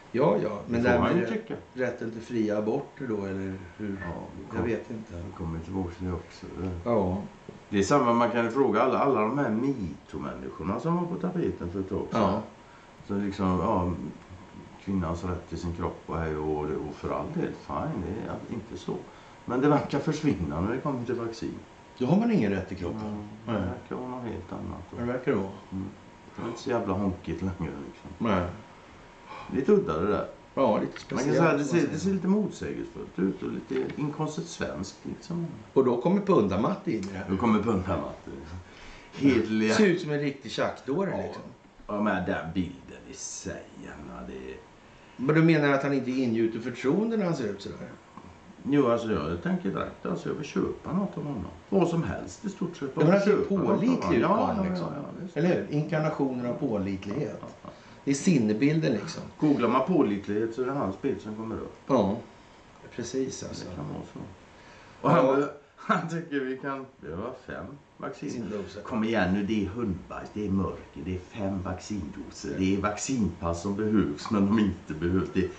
S1: Ja, ja. Men
S2: det
S1: där
S2: man ju
S1: med
S2: tycka.
S1: Rätten till fria aborter då, eller hur?
S2: Ja,
S1: kom, jag vet inte.
S2: Vi kommer tillbaka till det också.
S1: Ja.
S2: Det är samma, man kan ju fråga alla, alla de här MeToo-människorna som var på tapeten för ett tag sedan.
S1: Ja.
S2: Så liksom, ja, kvinnans rätt till sin kropp och, här och, och för all del, fine, det är inte så. Men det verkar försvinna när det kommer till vaccin.
S1: Då har man ingen rätt i kroppen.
S2: Mm, det
S1: Nej.
S2: verkar vara något helt annat.
S1: Det verkar det vara.
S2: Mm. Det är inte så jävla honkigt längre liksom.
S1: Nej.
S2: Lite udda det där.
S1: Ja, lite speciellt.
S2: Man kan säga att det ser, det ser lite motsägelsefullt ut och lite inkonsekvent liksom.
S1: Och då kommer Pundamatte in i det här.
S2: Då kommer Pundamatte. Hedliga.
S1: Ser ut som en riktig tjackdåre
S2: Ja.
S1: liksom.
S2: Ja, men den bilden i sig, det är...
S1: Men du menar att han inte ingjuter förtroende när han ser ut sådär?
S2: Jo, alltså jag tänker direkt, alltså jag vill köpa något av honom. Vad som helst i stort sett.
S1: Ja, men han ser
S2: Köpa något av
S1: pålitlig
S2: honom.
S1: ut
S2: Ja,
S1: på
S2: ja,
S1: honom,
S2: ja,
S1: liksom.
S2: ja, visst.
S1: Eller hur? Inkarnationen av pålitlighet. Det är sinnebilden liksom.
S2: Googlar man pålitlighet så är det hans bild som kommer upp.
S1: Ja, precis alltså.
S2: Det kan vara så. Och han, han tycker vi kan behöva fem vaccin.
S1: Sin doser.
S2: Kom igen nu, det är hundbajs, det är mörker, det är fem vaccindoser. Det är vaccinpass som behövs men de inte behövs. Det...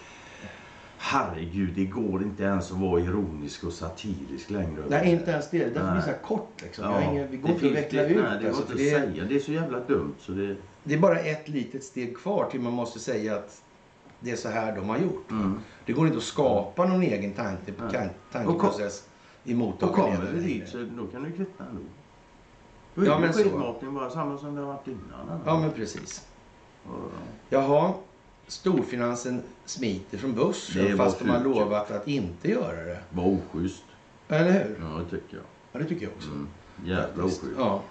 S2: Herregud, det går inte ens att vara ironisk och satirisk längre.
S1: Nej, inte ens det. Det blir så här kort liksom.
S2: Ja,
S1: Jag har ingen, vi går
S2: det
S1: inte att
S2: finns-
S1: veckla
S2: det,
S1: ut.
S2: nej, det,
S1: alltså,
S2: går
S1: för
S2: inte
S1: det,
S2: att
S1: är,
S2: säga. Det är så jävla dumt så det...
S1: det är bara ett litet steg kvar till man måste säga att det är så här de har gjort.
S2: Mm.
S1: Det går inte att skapa någon egen tanke,
S2: Nej.
S1: kan, tankeprocess i
S2: Och
S1: mottagaren.
S2: kommer vi dit så då kan du kvitta ändå. Då är
S1: Ja,
S2: ja,
S1: men så.
S2: skidmatning bara samma som det har varit innan.
S1: Ja, men precis.
S2: Och,
S1: Jaha, storfinansen smiter från
S2: Det
S1: börsen
S2: var
S1: fast de har
S2: sjukt.
S1: lovat att inte göra det.
S2: var oschysst.
S1: Eller hur?
S2: Ja, det tycker jag.
S1: Ja, det tycker jag också.
S2: Mm. Jävla
S1: Faktiskt.
S2: oschysst.
S1: Ja.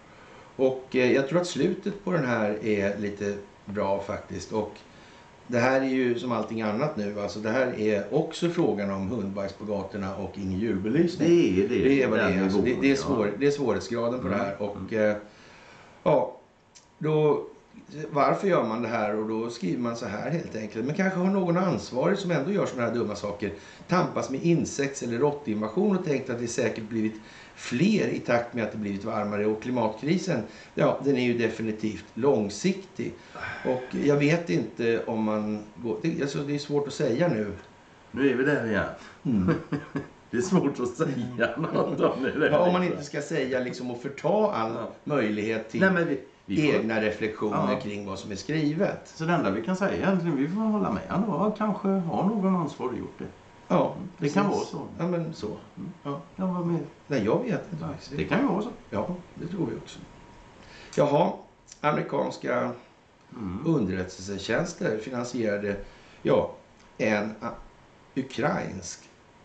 S1: Och eh, jag tror att slutet på den här är lite bra faktiskt. Och det här är ju som allting annat nu. Alltså det här är också frågan om hundbajs på gatorna och ingen julbelysning.
S2: Det är det.
S1: Det är vad det
S2: Den
S1: är. Alltså, det,
S2: nivån,
S1: det, är
S2: ja.
S1: svår, det är svårighetsgraden på
S2: Mm.
S1: det här. Och eh, ja, då, varför gör man det här? Och då skriver man så här helt enkelt. Men kanske har någon ansvarig som ändå gör sådana här dumma saker tampas med insekts- eller råttinvasion och tänkt att det säkert blivit fler i takt med att det blivit varmare. Och klimatkrisen, ja, den är ju definitivt långsiktig. Och jag vet inte om man går... Det, alltså, det är svårt att säga nu.
S2: Nu är vi där igen.
S1: Mm.
S2: Det är svårt att säga något om det.
S1: Ja, om man inte ska säga liksom och förta all
S2: Ja.
S1: möjlighet till
S2: Nej, men vi, vi får,
S1: egna reflektioner
S2: Ja.
S1: kring vad som är skrivet.
S2: Så det enda vi kan säga egentligen, vi får hålla med. Ja, kanske har någon ansvarig gjort det.
S1: Ja,
S2: Det
S1: precis.
S2: kan vara så.
S1: Ja, men så. Ja.
S2: Ja, vad mer?
S1: Nej, jag vet inte faktiskt.
S2: Det kan ju vara så.
S1: Ja, det tror vi också. Jaha, amerikanska
S2: Mm.
S1: underrättelsetjänster finansierade ja, en a, ukrainsk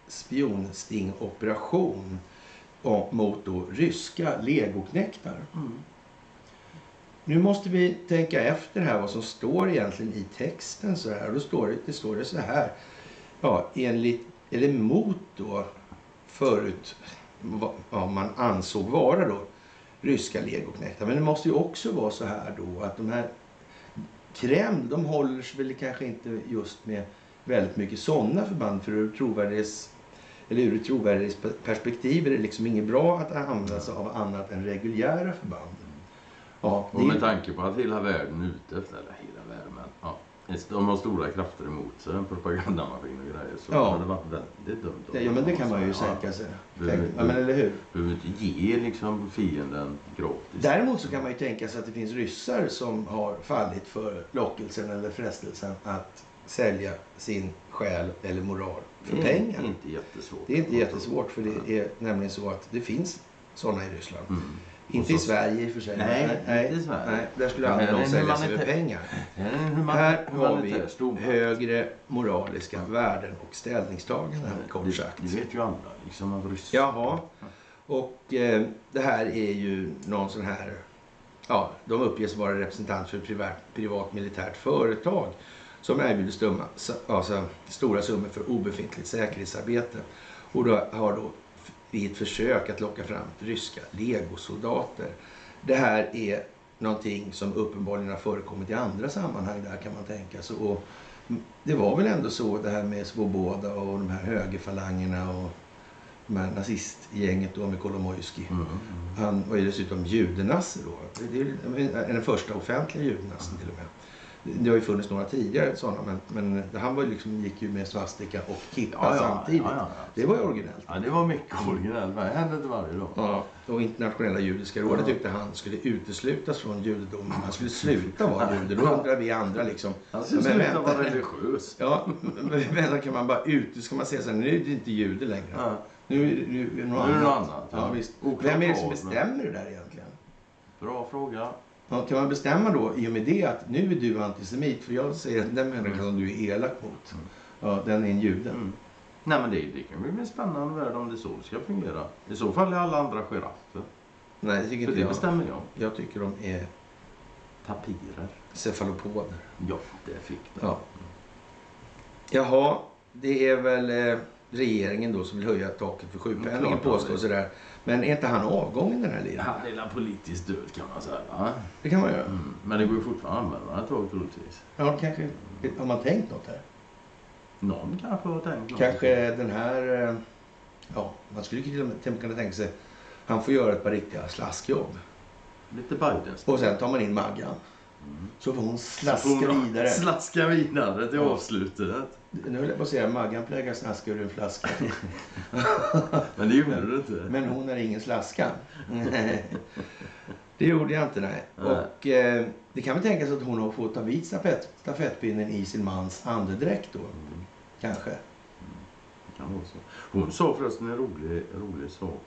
S1: spionstingoperation och- mot då ryska legoknektar.
S2: Mm.
S1: Nu måste vi tänka efter här vad som står egentligen i texten så här. Och då står det, det står det så här. Ja, enligt, eller mot då förut vad ja, man ansåg vara då ryska legoknektar. Men det måste ju också vara så här då att de här Kreml, de håller sig väl kanske inte just med väldigt mycket sådana förband för ur trovärdighets eller ur ett trovärdighetsperspektiv är det liksom inget bra att använda sig av annat än reguljära förband. Ja, det
S2: Och med
S1: är,
S2: tanke på att hela världen är ute efter, eller hela världen, men ja, de har stora krafter emot sig, en propagandamaskin och grejer, så
S1: Ja.
S2: har det varit väldigt dumt.
S1: det, ja men det kan man ju
S2: Ja.
S1: tänka sig.
S2: Du-
S1: Tänk, ja, men eller hur?
S2: Du behöver inte ge liksom fienden gratis.
S1: Däremot så kan man ju tänka sig att det finns ryssar som har fallit för lockelsen eller frestelsen att sälja sin själ eller moral för
S2: Det är
S1: pengar.
S2: inte jättesvårt.
S1: Det är inte jättesvårt för det är nämligen så att det finns sådana i Ryssland.
S2: Mm.
S1: Inte
S2: Och
S1: i
S2: så-
S1: Sverige i och för sig.
S2: Nej,
S1: nej,
S2: inte i Sverige.
S1: nej, där skulle
S2: Ja,
S1: aldrig
S2: men
S1: någon
S2: en
S1: sälja sig för
S2: humanitär-
S1: pengar.
S2: Det är en human-
S1: Här har vi
S2: humanitär stormakt.
S1: högre moraliska värden och ställningstaganden, kort
S2: Det-
S1: sagt.
S2: Det vet ju alla, liksom att Ryssland...
S1: Jaha. Och eh, det här är ju någon sån här... Ja, de uppges vara representant för ett privat, privat militärt företag som erbjuder stumma, alltså, stora summor för obefintligt säkerhetsarbete. Och då har då i ett försök att locka fram ryska legosoldater. Det här är någonting som uppenbarligen har förekommit i andra sammanhang där kan man tänka sig. Och det var väl ändå så det här med Svoboda och de här högerfalangerna och de här nazistgänget då med Kolomojski.
S2: Mm.
S1: Han var ju dessutom judenasse då. Det är den första offentliga judenassen till och med. Det har ju funnits några tidigare sådana, men, men han var ju liksom, gick ju med svastika och kippa
S2: Ja, ja,
S1: samtidigt.
S2: ja, ja, ja.
S1: Det var ju originellt.
S2: Ja, det var mycket originellt. Det hände inte varje dag.
S1: Ja, och internationella judiska rådet tyckte han skulle uteslutas från judedomen. Han skulle sluta vara jude. Då undrar vi andra liksom.
S2: Han skulle
S1: men
S2: sluta
S1: vänta,
S2: vara religiös.
S1: Ja, men vänta, kan man bara ut, ska man säga så här, nu är det inte jude längre.
S2: Ja.
S1: Nu är det, nu är det något
S2: Nu är det
S1: annat.
S2: något annat,
S1: Ja,
S2: ja.
S1: visst.
S2: Oklart
S1: Vem är det som
S2: vad, men-
S1: bestämmer det där egentligen?
S2: Bra fråga.
S1: Ja, kan man bestämma då i och med det att nu är du antisemit, för jag säger att den människan som du är elak mot, ja, den är en jude.
S2: Mm. Nej, men det, det kan bli en spännande värld om det så ska fungera. I så fall är alla andra giraffer.
S1: Nej, det tycker
S2: För
S1: inte
S2: det
S1: jag.
S2: bestämmer jag.
S1: Jag tycker de är
S2: Tapirer.
S1: cefalopoder.
S2: Ja, det fick det.
S1: Ja. Jaha, det är väl eh, regeringen då som vill höja taket för sjukpenningen,
S2: Klart,
S1: påstår
S2: ja.
S1: sådär. Men är inte han avgången den här liran?
S2: Han är en politiskt död kan man säga. Va?
S1: Det kan man göra.
S2: Mm. Men det går ju fortfarande att använda det här taget troligtvis.
S1: Ja, kanske. Har man tänkt något här?
S2: Någon kanske har tänkt något.
S1: Kanske den här, eh, ja, man skulle till och med kunna tänka sig, han får göra ett par riktiga slaskjobb.
S2: Lite Bidens.
S1: Och sen tar man in Maggan.
S2: Mm.
S1: Så får hon slaska
S2: Så får hon
S1: vidare.
S2: Slaska vidare till
S1: Ja.
S2: avslutet.
S1: Nu höll jag på att säga, Maggan plägar snaska ur en flaska.
S2: Men det gjorde du inte.
S1: Men hon är ingen slaska. Det gjorde jag inte, nej.
S2: Nej.
S1: Och eh, det kan väl tänkas att hon har fått ta vid stafett, stafettpinnen i sin mans andedräkt då.
S2: Mm.
S1: Kanske.
S2: Det kan vara så. Hon sa förresten en rolig, rolig sak.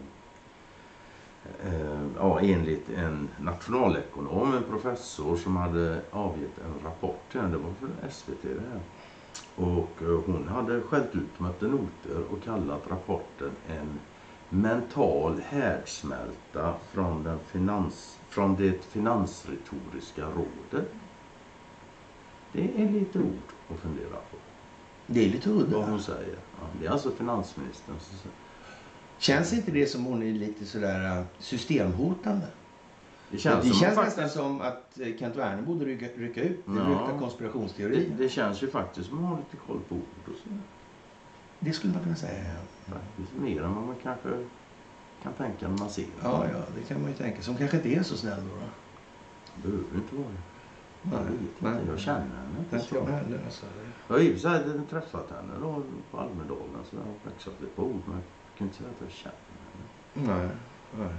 S2: Eh, eh, ja, enligt en nationalekonom, en professor som hade avgett en rapport. Det var för S V T det här. Och eh, hon hade skällt ut Mette Noter och kallat rapporten en mental härdsmälta från, den finans, från det finansretoriska rådet. Det är lite ord att fundera på.
S1: Det är lite
S2: Vad
S1: udda.
S2: hon säger. Ja, det är alltså finansministern som säger.
S1: Känns inte det som hon är lite sådär uh, systemhotande?
S2: Det känns,
S1: Det
S2: som
S1: känns
S2: faktiskt,
S1: nästan som att eh, Kent Werner borde rycka, rycka ut. Det
S2: Ja.
S1: ryktar
S2: det,
S1: konspirationsteorier.
S2: det känns ju faktiskt som att man har lite koll på ord och så.
S1: Det skulle man kunna säga.
S2: Faktiskt mer än vad man kanske kan tänka när man ser det.
S1: Ja, ja, det kan man ju tänka. Som kanske inte är så snäll då. då.
S2: Det behöver inte vara det. Jag vet
S1: Nej,
S2: inte, jag känner henne inte
S1: inte
S2: så.
S1: jag heller. Alltså.
S2: Jag har ju så här träffat henne då på Almedalen så jag har växlat lite på ord men jag kan inte säga att jag känner henne.
S1: Nej, nej.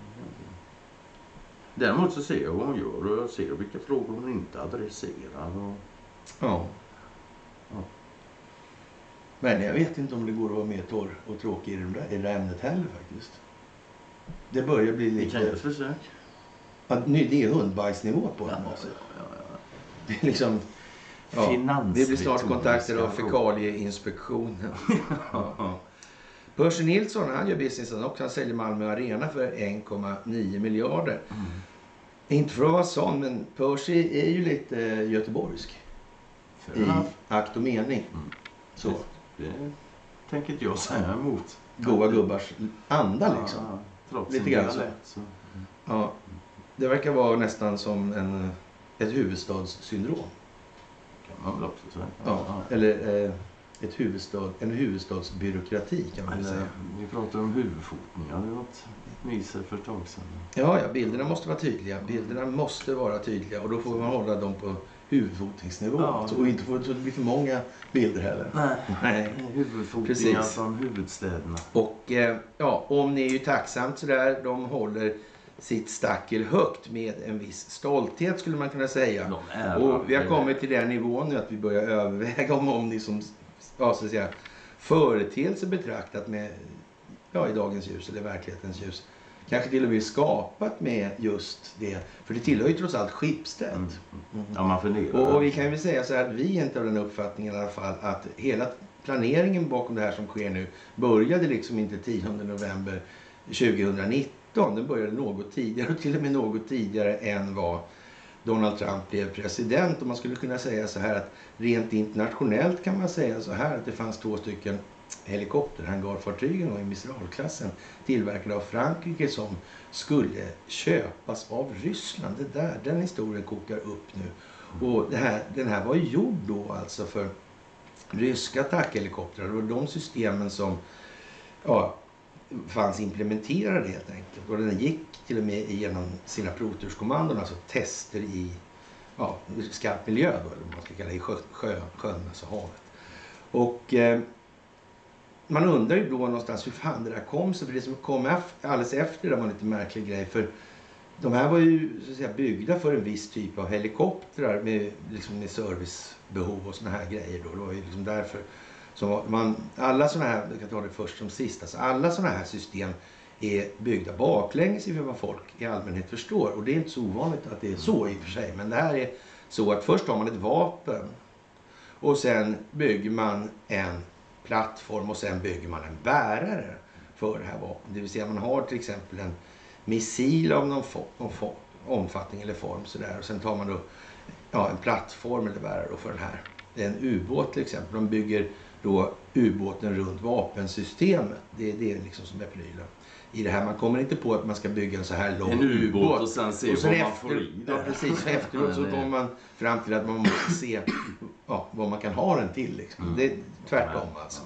S2: Däremot så ser jag vad hon gör och jag ser vilka frågor hon inte adresserar. Och...
S1: Ja.
S2: Ja.
S1: Men jag vet inte om det går att vara mer torr och tråkig i det där, i det där ämnet heller faktiskt. Det börjar bli
S2: Vi kan göra
S1: lite...
S2: ett försök.
S1: Att, nu, det är hundbajsnivå på
S2: Ja,
S1: den. Alltså.
S2: ja, ja.
S1: Det är liksom... Ja, vi blir snart kontaktade av
S2: Finansretoriska
S1: fekalieinspektionen. Ja. Percy Nilsson, han gör businessen också. Han säljer Malmö Arena för en komma nio miljarder.
S2: Mm.
S1: Inte för att vara sån, men Percy är ju lite göteborgsk. I
S2: Ja.
S1: akt och mening.
S2: Mm.
S1: Så.
S2: Det tänker inte jag säga emot.
S1: Goa gubbars anda liksom.
S2: Ja, trots
S1: Lite
S2: sin
S1: grann så.
S2: dialekt, så.
S1: Ja. Det verkar vara nästan som en, ett huvudstadssyndrom.
S2: Kan man väl också säga.
S1: Ja. Eller eh, ett huvudstad, en huvudstadsbyråkrati kan man väl
S2: Eller,
S1: säga.
S2: vi pratar om huvudfotningar. Det var ett myser för ett tag sedan.
S1: Ja, ja, bilderna måste vara tydliga. Bilderna måste vara tydliga och då får man hålla dem på huvudfotningsnivå.
S2: Ja.
S1: Så, och inte få så det blir för många bilder heller.
S2: Nej,
S1: Nej.
S2: huvudfotningar
S1: Precis.
S2: från huvudstäderna.
S1: Och eh, ja, om ni är ju tacksamt sådär, de håller sitt stackel högt med en viss stolthet skulle man kunna säga.
S2: De är
S1: Och vi har kommit till den nivån nu att vi börjar överväga om, om ni som ja, så att säga, företeelse betraktat med, ja, i dagens ljus eller verklighetens ljus. Kanske till och med skapat med just det. För det tillhör ju trots allt Schibsted.
S2: Mm.
S1: Mm.
S2: Ja, man funderar.
S1: Och, och vi kan ju säga så här att vi är inte av den uppfattningen i alla fall att hela planeringen bakom det här som sker nu började liksom inte tionde november tjugonitton. Den började något tidigare och till och med något tidigare än vad Donald Trump blev president. Och man skulle kunna säga så här att rent internationellt kan man säga så här att det fanns två stycken helikopterhangarfartygen i Mistral-klassen tillverkade av Frankrike som skulle köpas av Ryssland. Det där, den historien kokar upp nu. Och det här, den här var gjord då alltså för ryska attackhelikoptrar. Det var de systemen som ja, fanns implementerade helt enkelt. Och den gick till och med igenom sina proturskommandon, alltså tester i ja, skarp miljö då, eller vad man ska kalla det, i sjö, sjö, sjön, alltså havet. Och eh, man undrar ju då någonstans hur fan det där kom sig, för det som kom efter, alldeles efter det var en lite märklig grej, för de här var ju så att säga byggda för en viss typ av helikoptrar med, liksom, med servicebehov och såna här grejer då. Det var ju liksom därför som man, alla såna här, jag kan ta det först som sist, alltså alla såna här system är byggda baklänges för vad folk i allmänhet förstår. Och det är inte så ovanligt att det är så i och för sig, men det här är så att först har man ett vapen och sen bygger man en plattform och sen bygger man en bärare för det här vapnet. Det vill säga man har till exempel en missil av någon form, omfattning eller form sådär. Och sen tar man då ja, en plattform eller bärare då för den här. Det är en ubåt till exempel. De bygger då ubåten runt vapensystemet. Det är det liksom som är prylen i det här. Man kommer inte på att man ska bygga en så här lång
S2: en ubåt,
S1: ubåt.
S2: Och sen se
S1: och sen
S2: vad man
S1: efter,
S2: får i det.
S1: Ja, precis. Så efteråt så kommer man fram till att man måste se ja, vad man kan ha den till. Liksom. Mm. Det är tvärtom alltså.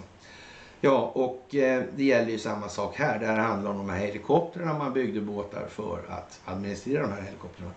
S1: Ja, och eh, det gäller ju samma sak här. Det här handlar om de här helikoptrarna. Man byggde båtar för att administrera de här helikoptrarna.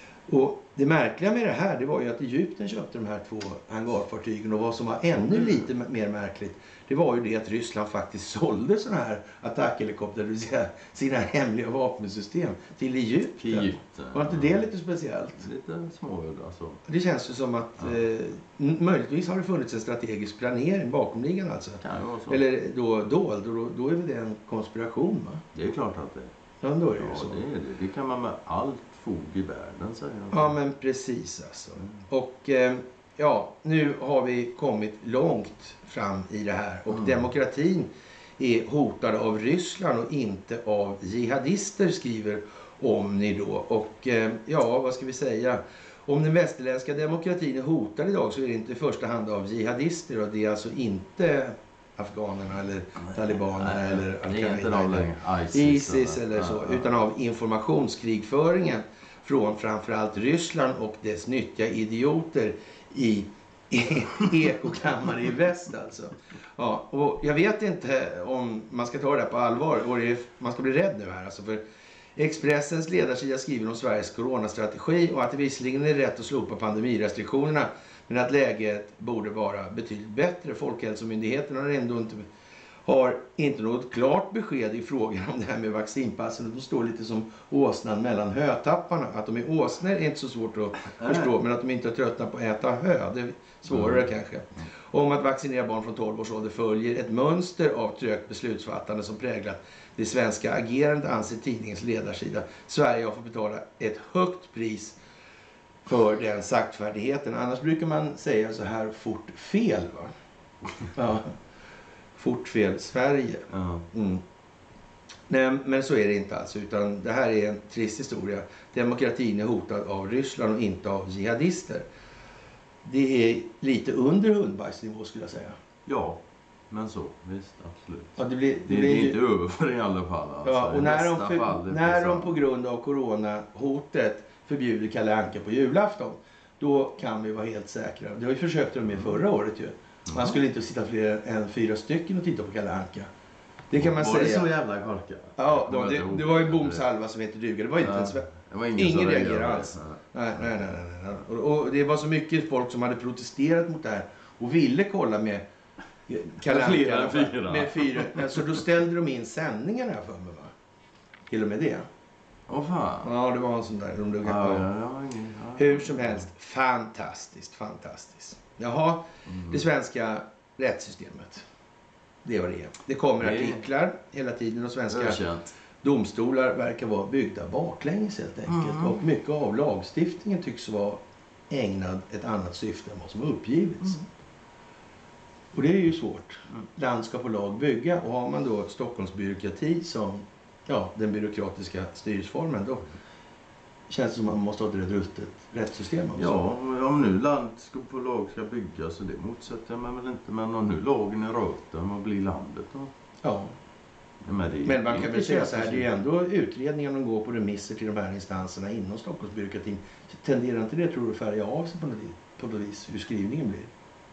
S1: Och det märkliga med det här, det var ju att Egypten köpte de här två hangarfartygen. Och vad som var ännu lite mer märkligt, det var ju det att Ryssland faktiskt sålde sådana här attackhelikoptrar, det vill säga sina hemliga vapensystem, till Egypten.
S2: Egypten.
S1: Var inte det lite speciellt?
S2: Lite småudda alltså.
S1: Det känns ju som att ja. eh, möjligtvis har det funnits en strategisk planering bakomliggande alltså.
S2: Kan vara så.
S1: Eller då dold, och då, då är väl det en konspiration, va?
S2: Det är klart att det är.
S1: Ja, då är det
S2: ja,
S1: ju så.
S2: Det, är det. Det kan man med allt fog i världen säga.
S1: Ja, men precis alltså. Och eh, ja, nu har vi kommit långt fram i det här. Och mm. demokratin är hotad av Ryssland och inte av jihadister, skriver Omni då. Och eh, ja, vad ska vi säga? Om den västerländska demokratin är hotad idag så är det inte i första hand av jihadister. Och det är alltså inte afghanerna eller talibanerna
S2: nej,
S1: eller
S2: Al-Qaida eller
S1: ISIS, ISIS eller så. Ja, utan av informationskrigföringen från framförallt Ryssland och dess nyttiga idioter i ekokammare i väst alltså. Ja, och jag vet inte om man ska ta det här på allvar och man ska bli rädd nu här alltså, för Expressens ledarsida skriver om Sveriges coronastrategi och att det visserligen är rätt att slopa pandemirestriktionerna men att läget borde vara betydligt bättre. Folkhälsomyndigheten har ändå inte har inte något klart besked i frågan om det här med vaccinpassen. De står lite som åsnan mellan hötapparna. Att de är åsnor är inte så svårt att förstå, men att de inte är tröttna på att äta hö, det är svårare mm. kanske. Om att vaccinera barn från tolv års ålder följer ett mönster av trögt beslutsfattande som präglat det svenska agerandet, anser tidningens ledarsida. Sverige har fått betala ett högt pris för den saktfärdigheten. Annars brukar man säga så här, fort fel, va? Ja. Fort fel Sverige.
S2: Uh-huh.
S1: Mm. Nej, men så är det inte alls, utan det här är en trist historia. Demokratin är hotad av Ryssland och inte av jihadister. Det är lite under hundbajsnivå skulle jag säga.
S2: Ja, men så, visst, absolut.
S1: Ja, det blir, det
S2: det,
S1: blir
S2: det är
S1: ju...
S2: inte över i alla fall. Alltså.
S1: Ja, och när, de, för,
S2: fall,
S1: när de på grund av coronahotet förbjuder Kalle Anka på julafton, då kan vi vara helt säkra. Det har ju försökt de med förra året ju. Man skulle inte sitta fler än fyra stycken och titta på Kalle Anka. Det kan man
S2: var
S1: säga.
S2: Var det så jävla korkat?
S1: Ja, då, det, det var ju bomsalva som heter duga. Det var inte ja, ens...
S2: Det var ingen,
S1: ingen reagerade alls. Nej, nej, nej. nej, nej. Och, och det var så mycket folk som hade protesterat mot det här och ville kolla med Kalle Anka
S2: fyra.
S1: med fyra. Så då ställde de in sändningen här för mig, va? Till och med det.
S2: Åh fan.
S1: Ja, det var en sån där. De dugade
S2: ja,
S1: på.
S2: ja, ja, ingen, ja.
S1: Hur som helst, fantastiskt, fantastiskt. Jaha, mm. det svenska rättssystemet. Det var det. Det kommer det... artiklar hela tiden och svenska
S2: Ökänt.
S1: domstolar verkar vara byggda baklänges helt enkelt. Mm. Och mycket av lagstiftningen tycks vara ägnad ett annat syfte än vad som har uppgivits. Mm. Och det är ju svårt. Mm. Land ska på lag bygga, och har man då Stockholmsbyråkrati som ja, den byråkratiska styresformen, då känns det som att man måste ha ett ruttet rättssystem också.
S2: Ja, om nu land ska på lag ska byggas, så det motsätter jag mig väl inte. Men om nu lagen är röten, vad blir landet då?
S1: Ja.
S2: Men, det,
S1: men man kan väl säga så här, det är ändå utredningar som går på remisser till de här instanserna inom Stockholmsbyråkratin. Tenderar inte det, tror du, färga av sig på något, på något vis hur skrivningen blir?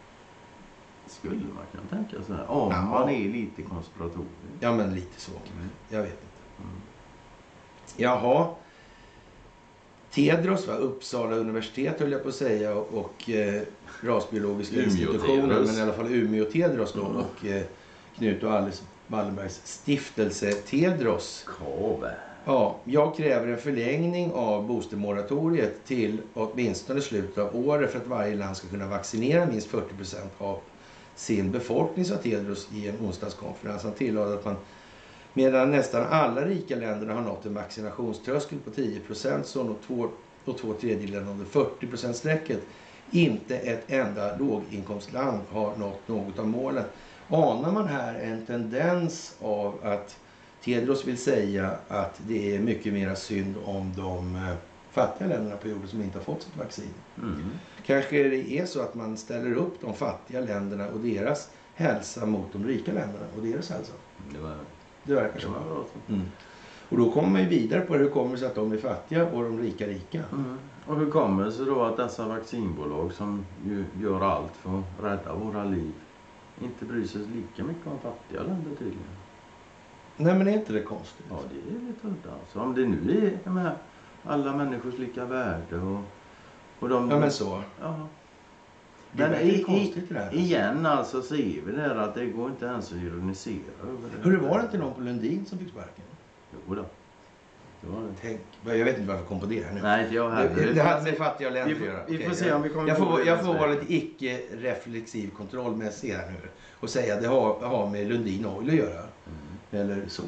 S2: Skulle man kan tänka så här, om ja. man är lite konspiratorisk.
S1: Ja, men lite så.
S2: Mm.
S1: Jag vet inte. Mm. Jaha. Tedros, va? Uppsala universitet höll jag på att säga, och, och eh, rasbiologiska
S2: Umeå
S1: institutionen,
S2: Tedros.
S1: men i alla fall Umeå Tedros då,
S2: Mm.
S1: och eh, Knut och Alice Wallenbergs stiftelse Tedros.
S2: Kave.
S1: Ja, jag kräver en förlängning av boostermoratoriet till åtminstone slutet av året för att varje land ska kunna vaccinera minst fyrtio procent av sin befolkning, sa Tedros i en onsdagskonferens. Han tillade att man, medan nästan alla rika länderna har nått en vaccinationströskel på tio procent, så når två och två tredjedelar av det fyrtio procent-strecket. Inte ett enda låginkomstland har nått något av målen. Anar man här en tendens av att Tedros vill säga att det är mycket mer synd om de eh, fattiga länderna på jorden som inte har fått sitt vaccin?
S2: Mm.
S1: Kanske det är så att man ställer upp de fattiga länderna och deras hälsa mot de rika länderna och deras hälsa.
S2: Det var,
S1: Det verkar
S2: det
S1: så.
S2: var bra.
S1: Mm. Och då kommer man ju vidare på hur det kommer sig att de är fattiga och de rika rika.
S2: Mm. Och hur kommer det sig då att dessa vaccinbolag som ju gör allt för att rädda våra liv inte bryr sig lika mycket om fattiga länder tydligen?
S1: Nej, men är inte det konstigt?
S2: Ja, det är lite udda. Alltså, om det nu är jag menar, alla människors lika värde och, och de...
S1: Ja, men så.
S2: Ja.
S1: Det är
S2: Men
S1: väldigt
S2: i,
S1: konstigt det där.
S2: i, igen alltså ser vi där att det går inte ens att ironisera över det.
S1: Hur var det inte någon på Lundin som fick sparken?
S2: Jo då. Det var det.
S1: Tänk, jag vet inte varför jag kom på det här nu.
S2: Nej, inte jag
S1: Det,
S2: heller.
S1: det hade med fattiga länder
S2: Vi
S1: att göra.
S2: får- vi får
S1: Okej,
S2: se om vi kommer
S1: jag
S2: på
S1: får,
S2: det
S1: jag
S2: nästa
S1: får vara
S2: vecka.
S1: lite icke-reflexiv kontrollmässig här nu och säga att det har, har med Lundin Oil att göra.
S2: Mm.
S1: Eller så.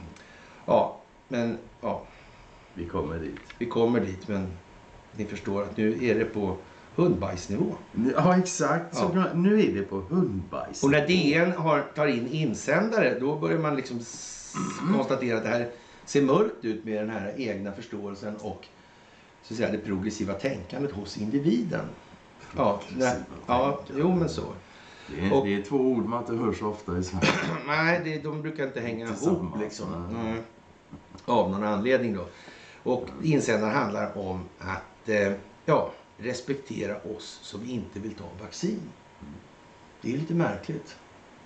S1: Ja, men ja,
S2: Vi kommer dit.
S1: vi kommer dit, men ni förstår att nu är det på hundbajsnivå.
S2: Ja, exakt. Så
S1: Ja.
S2: kan- nu är det på hundbajs.
S1: Och när D N har, tar in insändare, då börjar man liksom s- konstatera att det här ser mörkt ut med den här egna förståelsen och så att säga, det progressiva tänkandet hos individen. Ja, nej, ja, jo men så.
S2: Det är,
S1: Och-
S2: det är två ord man inte hör så ofta i Sverige.
S1: Nej, det, de brukar inte hänga ihop
S2: Tillsammans,
S1: liksom.
S2: nej.
S1: Mm. Av någon anledning då. Och insändaren handlar om att eh, ja, respektera oss som inte vill ta vaccin. Det är lite märkligt.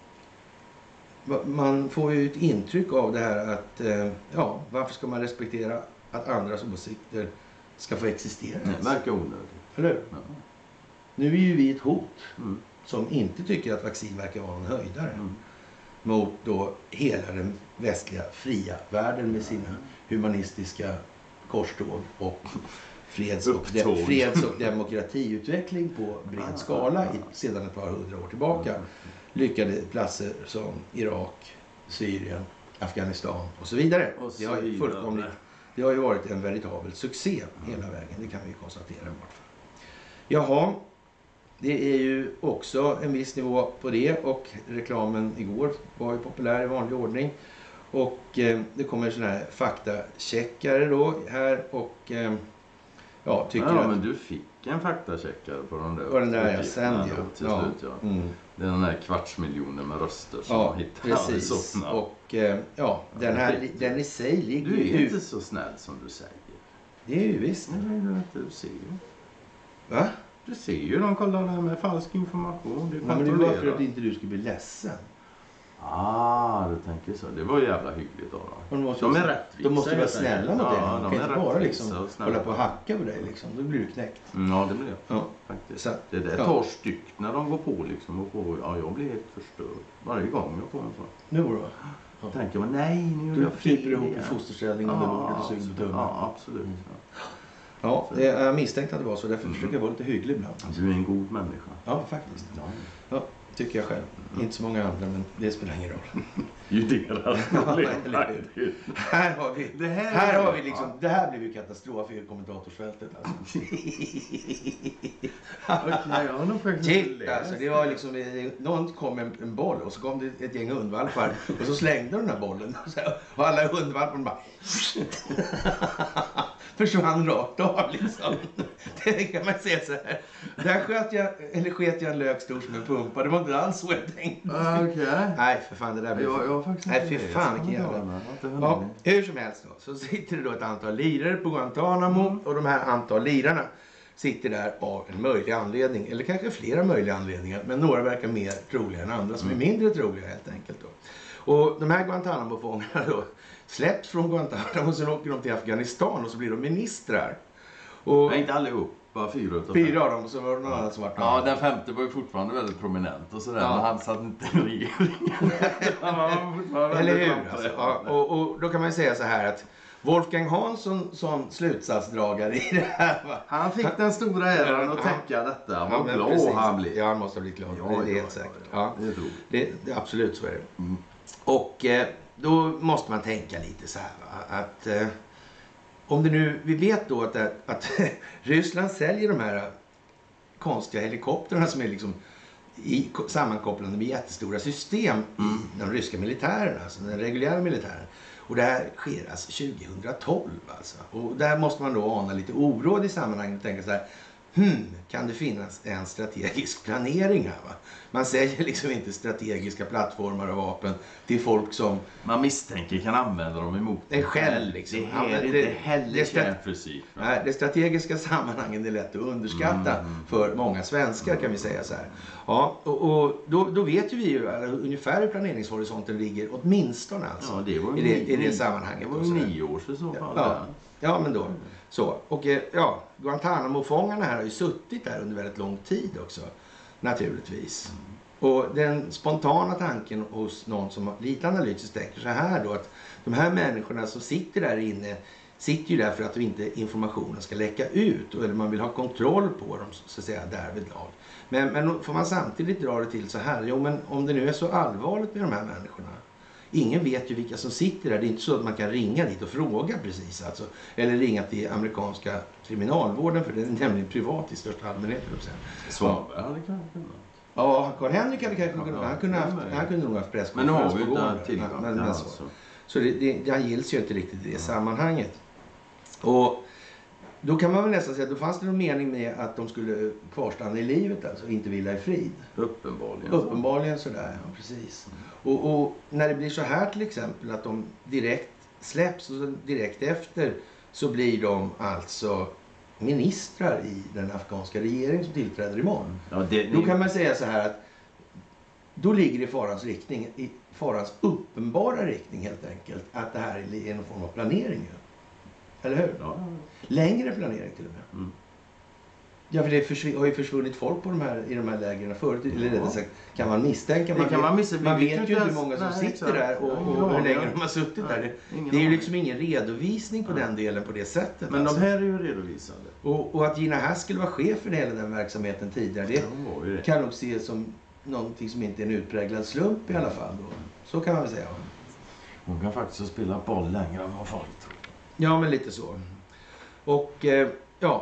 S1: Va- Man får ju ett intryck av det här att eh, ja, varför ska man respektera att andras åsikter ska få existera?
S2: Det verkar onödigt.
S1: Eller hur?
S2: Ja.
S1: Nu är ju vi ett hot
S2: Mm.
S1: som inte tycker att vaccin verkar vara en höjdare.
S2: Mm.
S1: Mot då hela den västliga fria världen med sina humanistiska korståg och freds och, de,
S2: Upptåg.
S1: freds och demokratiutveckling på bred skala i, sedan ett par hundra år tillbaka. Lyckade platser som Irak, Syrien, Afghanistan och så vidare.
S2: Och så
S1: det, har ju
S2: vidare.
S1: fullkomligt, det har ju varit en veritabel succé hela vägen, det kan vi konstatera i vart fall. Jaha, det är ju också en viss nivå på det och reklamen igår var ju populär i vanlig ordning. Och eh, det kommer sådana här faktacheckare då här och eh, ja, tycker
S2: Ja,
S1: att...
S2: men du fick en faktacheckare på den där.
S1: Och den där jag
S2: uppgifterna
S1: sen, ja.
S2: då, Till
S1: Ja.
S2: slut, ja.
S1: Mm.
S2: Det är den där kvartsmiljonen med röster som
S1: Ja,
S2: hittar
S1: precis.
S2: såna.
S1: Och eh, ja, den här,
S2: det-
S1: den i sig ligger
S2: Du är
S1: ju...
S2: inte så snäll som du säger.
S1: Det är ju visst.
S2: Nej, nej, nej, du ser ju.
S1: Va?
S2: Du ser ju, de kollar det här med falsk information. Det
S1: Nej, men det var för
S2: kontrollerar.
S1: att inte du skulle bli ledsen.
S2: Ah, du tänker så. Det var jävla hyggligt av dem.
S1: De måste,
S2: De är
S1: ju-
S2: rättvisa.
S1: de måste ju vara
S2: helt enkelt.
S1: snälla mot dig.
S2: Ja,
S1: De
S2: de
S1: kan
S2: är
S1: inte bara
S2: rättvisa
S1: liksom
S2: och snälla.
S1: hålla på och hacka på dig liksom. Då blir du knäckt.
S2: Mm, ja, det blev
S1: Ja.
S2: faktiskt.
S1: Så,
S2: Det där
S1: ja.
S2: tar styck när de går på liksom. Och på. Ja, jag blir helt förstörd. Varje gång jag får en sån.
S1: Nu då?
S2: Då tänker man, nej, nu gjorde
S1: Du
S2: jag fel
S1: kryper ihop i
S2: igen.
S1: fosterställning under bordet och suger på tummen.
S2: Ja, absolut.
S1: Mm.
S2: Ja.
S1: Ja, det, jag misstänkte att det var så. Därför
S2: Mm.
S1: försöker jag vara lite hygglig ibland.
S2: Du är en god människa.
S1: Ja, faktiskt.
S2: Ja.
S1: Ja, tycker jag själv. Inte så många andra, men det spelar ingen roll.
S2: Juderar
S1: Ja,
S2: problem.
S1: eller hur? Här har vi,
S2: Det här,
S1: här har vi liksom, det här blev ju katastrof i kommentatorsfältet. Alltså.
S2: Okej, jag har nog faktiskt inte
S1: Titta,
S2: läst
S1: alltså, det var liksom, eh, någon kom med en, en boll och så kom det ett gäng hundvalpar och så slängde de den här bollen och, så, och alla hundvalparna bara försvann rakt av liksom. Det kan man säga så här. Där sköt jag, eller sket jag en lök stor som en pumpa. Det var inte alls så jag tänkte.
S2: Ah, okej.
S1: Nej, för fan, det där blev...
S2: Jag, jag har faktiskt
S1: Nej,
S2: inte
S1: fy
S2: läst
S1: fan, vilken
S2: kommentarerna.
S1: jävla-
S2: Jag har inte
S1: Ja,
S2: hunnit.
S1: hur som helst då, så sitter det då ett antal lirare på Guantanamo och de här antal lirarna sitter där av en möjlig anledning, eller kanske flera möjliga anledningar, men några verkar mer troliga än andra som är mindre troliga helt enkelt då. Och de här Guantanamo-fångarna då släpps från Guantanamo och sen åker de till Afghanistan och så blir de ministrar. Och
S2: Nej, inte allihop. Bara fyra utav
S1: fyra av dem, så var det någon annan som var
S2: Ja, den femte var ju fortfarande väldigt prominent och sådär.
S1: Ja.
S2: Men han satt inte i regeringen. Han var fortfarande
S1: Eller
S2: väldigt
S1: hur?
S2: framträdande.
S1: Alltså, ja, och, och då kan man ju säga så här att Wolfgang Hansson som slutsatsdragare i det här, va?
S2: Han fick den stora äran att täcka detta. Han var
S1: men
S2: glad
S1: precis.
S2: han blev.
S1: Ja, han måste ha blivit glad.
S2: Ja,
S1: det är
S2: ja,
S1: helt
S2: ja,
S1: säkert.
S2: ja.
S1: Ja.
S2: Det tror
S1: Det, det, absolut så är det.
S2: Mm.
S1: Och eh, då måste man tänka lite så här, va? Att eh, om det nu, vi vet då att, att Ryssland säljer de här konstiga helikoptrarna som är liksom i, sammankopplade med jättestora system
S2: Mm.
S1: i den ryska militären, alltså den reguljära militären. Och det här sker alltså tjugohundratolv alltså. Och där måste man då ana lite oråd i sammanhanget och tänka så här, hmm, kan det finnas en strategisk planering här, va? Man säger liksom inte strategiska plattformar och vapen till folk som
S2: Man misstänker kan använda dem emot
S1: en själv liksom.
S2: Det
S1: Ja,
S2: är
S1: men
S2: inte
S1: det-
S2: heller
S1: det ska-
S2: kärnfysik. va?
S1: Nej, det strategiska sammanhangen är lätt att underskatta
S2: Mm.
S1: för många svenskar, kan vi säga så här. Ja, och, och då, då vet ju vi ju alltså, ungefär hur planeringshorisonten ligger, åtminstone alltså.
S2: Ja, det var ju
S1: I det,
S2: nio-
S1: i det
S2: nio-
S1: sammanhanget.
S2: Det var
S1: och
S2: ju
S1: sådär.
S2: nio år så i så fall.
S1: Ja, ja, men då. Så. Och eh, ja, Guantanamo-fångarna här har ju suttit där under väldigt lång tid också. Naturligtvis. Och den spontana tanken hos någon som har lite analytiskt tänker så här då, att de här människorna som sitter där inne sitter ju där för att inte informationen ska läcka ut, eller man vill ha kontroll på dem så att säga därvidlag. Men, men då får man samtidigt dra det till så här, jo men om det nu är så allvarligt med de här människorna, ingen vet ju vilka som sitter där. Det är inte så att man kan ringa dit och fråga precis alltså. Eller ringa till amerikanska kriminalvården, för den är nämligen privat i största allmänhet.
S2: Svaberg hade kanske kunnat.
S1: Ja, Carl-Henrik hade kanske
S2: Ja,
S1: kunnat,
S2: ja,
S1: han kunde,
S2: det är
S1: haft,
S2: möjligt.
S1: han kunde nog haft
S2: Men nu
S1: presskonferens
S2: har vi
S1: på
S2: ju
S1: gården.
S2: inte tillgång
S1: Men-
S2: till
S1: men
S2: så.
S1: så. Så det, det, han gills ju inte riktigt i det sammanhanget. Och då kan man väl nästan säga att då fanns det någon mening med att de skulle kvarstanna i livet, alltså inte vila i frid.
S2: Uppenbarligen.
S1: Uppenbarligen sådär, ja precis. Och, och när det blir så här till exempel att de direkt släpps och så direkt efter så blir de alltså ministrar i den afghanska regeringen som tillträder imorgon.
S2: Ja, det,
S1: Då kan man säga så här att då ligger det i farans riktning, i farans uppenbara riktning helt enkelt, att det här är en form av planering. Eller hur?
S2: Ja,
S1: Längre planering till och med.
S2: Mm.
S1: Ja, för det försv- har ju försvunnit folk på de här, i de här lägren förut. Eller
S2: Ja.
S1: rättare sagt, kan man misstänka.
S2: Det
S1: Man,
S2: kan
S1: vet,
S2: man misstänka.
S1: man
S2: Vi
S1: vet
S2: vet
S1: ju
S2: inte
S1: inte hur
S2: ens-
S1: många som
S2: nej,
S1: sitter
S2: exakt.
S1: där och,
S2: Ingen
S1: och, och hur
S2: aning.
S1: länge de har suttit
S2: Nej,
S1: där.
S2: ingen
S1: Det är ju
S2: aning.
S1: liksom ingen redovisning på
S2: Nej.
S1: den delen på det sättet.
S2: Men de
S1: alltså.
S2: här är ju redovisade.
S1: och, och att Gina Haskell var chef för hela den verksamheten tidigare, det
S2: De var ju det.
S1: kan nog ses som någonting som inte är en utpräglad slump i alla fall. Då. Så kan man väl säga.
S2: Hon kan faktiskt spela boll längre än vad folk tror.
S1: Ja, men lite så. Och eh, ja,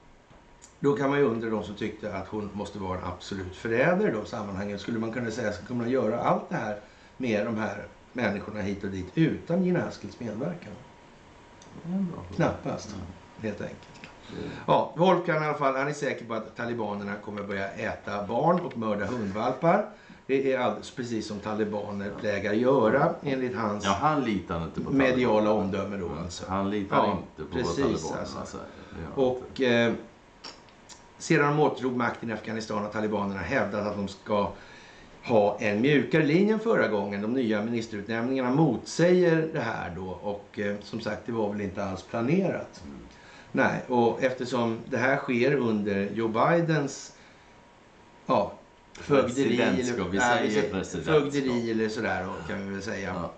S1: då kan man ju undra de som tyckte att hon måste vara en absolut förrädare i de sammanhangen. Skulle man kunna säga att man göra allt det här med de här människorna hit och dit utan Gina Haskells medverkan?
S2: Det är en bra fråga.
S1: Knappast, helt enkelt. Ja, Wolfgang i alla fall, han är säker på att talibanerna kommer börja äta barn och mörda hundvalpar. Det är alldeles precis som talibaner plägar göra enligt hans
S2: Ja, han litar inte på
S1: mediala
S2: talibanerna.
S1: omdöme då alltså.
S2: Han litar
S1: Ja,
S2: inte på
S1: precis,
S2: vad talibanerna
S1: alltså.
S2: säger. Det gör han inte.
S1: Och eh, sedan de återtog makten i Afghanistan har talibanerna hävdat att de ska ha en mjukare linje än förra gången. De nya ministerutnämningarna motsäger det här då, och eh, som sagt, det var väl inte alls planerat.
S2: Mm.
S1: Nej, och eftersom det här sker under Joe Bidens ja, fögderi,
S2: President, ska vi säga,
S1: nej, säger
S2: president,
S1: fögderi eller sådär då, kan vi väl säga.
S2: Ja.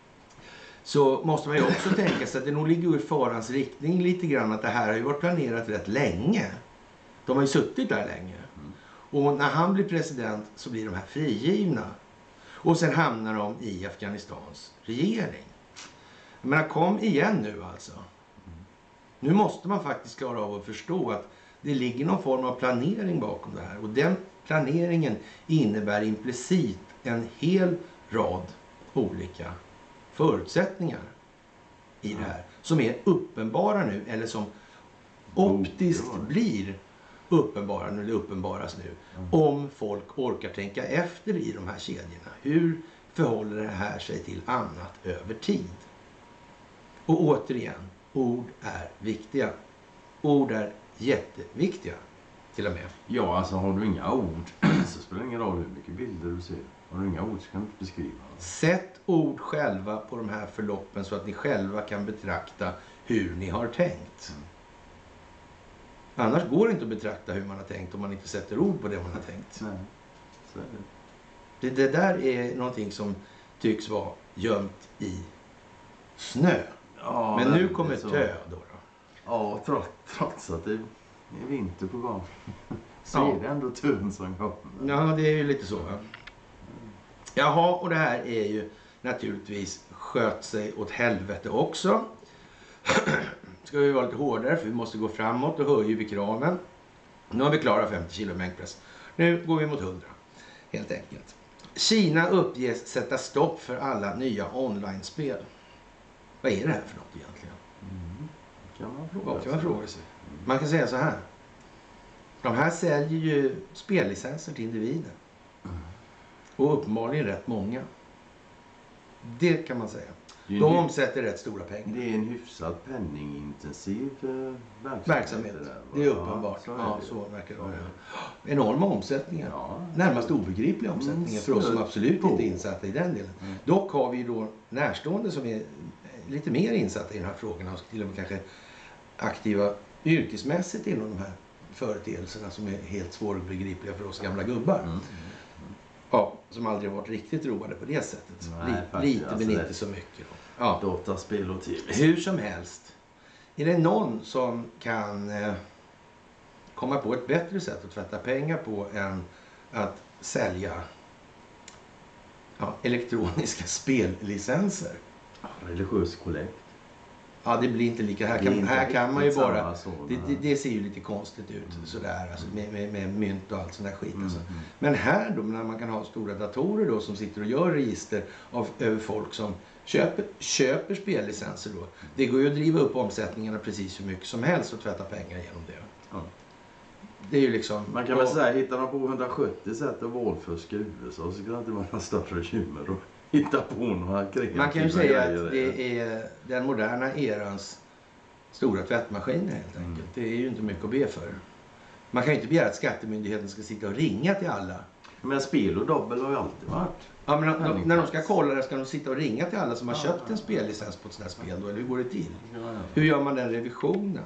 S1: Så måste man ju också tänka sig att det nog ligger i farans riktning lite grann att det här har ju varit planerat rätt länge. De har ju suttit där länge.
S2: Mm.
S1: Och när han blir president så blir de här frigivna. Och sen hamnar de i Afghanistans regering. Jag menar, kom igen nu alltså. Nu måste man faktiskt klara av att förstå att det ligger någon form av planering bakom det här. Och den planeringen innebär implicit en hel rad olika förutsättningar i det här. Som är uppenbara nu, eller som optiskt blir uppenbara nu, eller uppenbaras nu. Om folk orkar tänka efter i de här kedjorna. Hur förhåller det här sig till annat över tid? Och återigen, ord är viktiga. Ord är jätteviktiga till och med.
S2: Ja, alltså har du inga ord så spelar det ingen roll hur mycket bilder du ser. Har du inga ord så kan du inte beskriva.
S1: Sätt ord själva på de här förloppen så att ni själva kan betrakta hur ni har tänkt. Annars går det inte att betrakta hur man har tänkt om man inte sätter ord på det man har tänkt.
S2: Nej, så är det.
S1: Det, det där är någonting som tycks vara gömt i snö.
S2: Ja,
S1: men nu
S2: det
S1: kommer
S2: så.
S1: tö då. då.
S2: Ja, trots, trots att det är vinter på gång. Så
S1: Ja.
S2: är det ändå tön som kommer.
S1: Ja, det är ju lite så. Ja. Jaha, och det här är ju naturligtvis sköt sig åt helvete också. Ska vi vara lite hårdare för vi måste gå framåt och höjer vi kraven. Nu har vi klarat femtio kilo bänkpress. Nu går vi mot hundra. Helt enkelt. Kina uppges sätta stopp för alla nya online-spel. Vad är det här för något egentligen?
S2: Mm. Kan man fråga
S1: Vad kan man
S2: sig.
S1: fråga sig? Man kan säga så här. De här säljer ju spellicenser till individer. Och uppenbarligen rätt många. Det kan man säga.
S2: Det är en
S1: De
S2: hy-
S1: omsätter rätt stora pengar.
S2: Det är en hyfsat penningintensiv eh, verksamhet.
S1: Verksamhet.
S2: där, va?
S1: Det är uppenbart.
S2: så är
S1: Ja,
S2: det.
S1: så verkar det
S2: Ja.
S1: vara. Enorma omsättningar.
S2: Ja.
S1: Närmast obegripliga omsättningar
S2: Mm,
S1: för oss som
S2: så-
S1: absolut
S2: på.
S1: inte är insatta i den delen.
S2: Mm.
S1: Dock har vi ju då närstående som är lite mer insatta i de här frågorna och till och med kanske aktiva yrkesmässigt inom de här företeelserna som är helt svårbegripliga för oss gamla gubbar.
S2: Mm.
S1: Ja, som aldrig har varit riktigt roade på det sättet.
S2: Nej,
S1: Li-
S2: faktiskt,
S1: lite
S2: alltså
S1: men
S2: det-
S1: inte så mycket. Då. Ja.
S2: Dataspel och tv.
S1: Hur som helst. Är det någon som kan eh, komma på ett bättre sätt att tvätta pengar på än att sälja ja, elektroniska spellicenser?
S2: Religiös kollekt.
S1: Ja, det blir inte lika. Här
S2: Det är
S1: kan,
S2: inte
S1: här kan man ju
S2: riktigt
S1: bara...
S2: samma sådana.
S1: Det, det, det ser ju lite konstigt ut
S2: Mm.
S1: sådär, alltså, med, med, med mynt och allt sån där skit.
S2: Mm,
S1: Alltså.
S2: mm.
S1: Men här då, när man kan ha stora datorer då som sitter och gör register av, över folk som köper, köper spellicenser då. Det går ju att driva upp omsättningarna precis hur mycket som helst och tvätta pengar genom det.
S2: Ja.
S1: Det är ju liksom...
S2: Man kan väl säga, hittar de på hundrasjuttio sätt att vårdfuska i U S A så skulle det inte vara några större bekymmer att hitta på några kreativa
S1: Man kan ju säga
S2: grejer.
S1: att det är den moderna erans stora tvättmaskiner helt enkelt.
S2: Mm.
S1: Det är ju inte mycket att be för. Man kan ju inte begära att skattemyndigheten ska sitta och ringa till alla.
S2: Men spel och dobbel har ju alltid varit.
S1: Ja, men de, när de ska kolla det ska de sitta och ringa till alla som har köpt en spellicens på ett sånt här spel då, eller hur går det till?
S2: Ja, ja.
S1: Hur gör man den revisionen?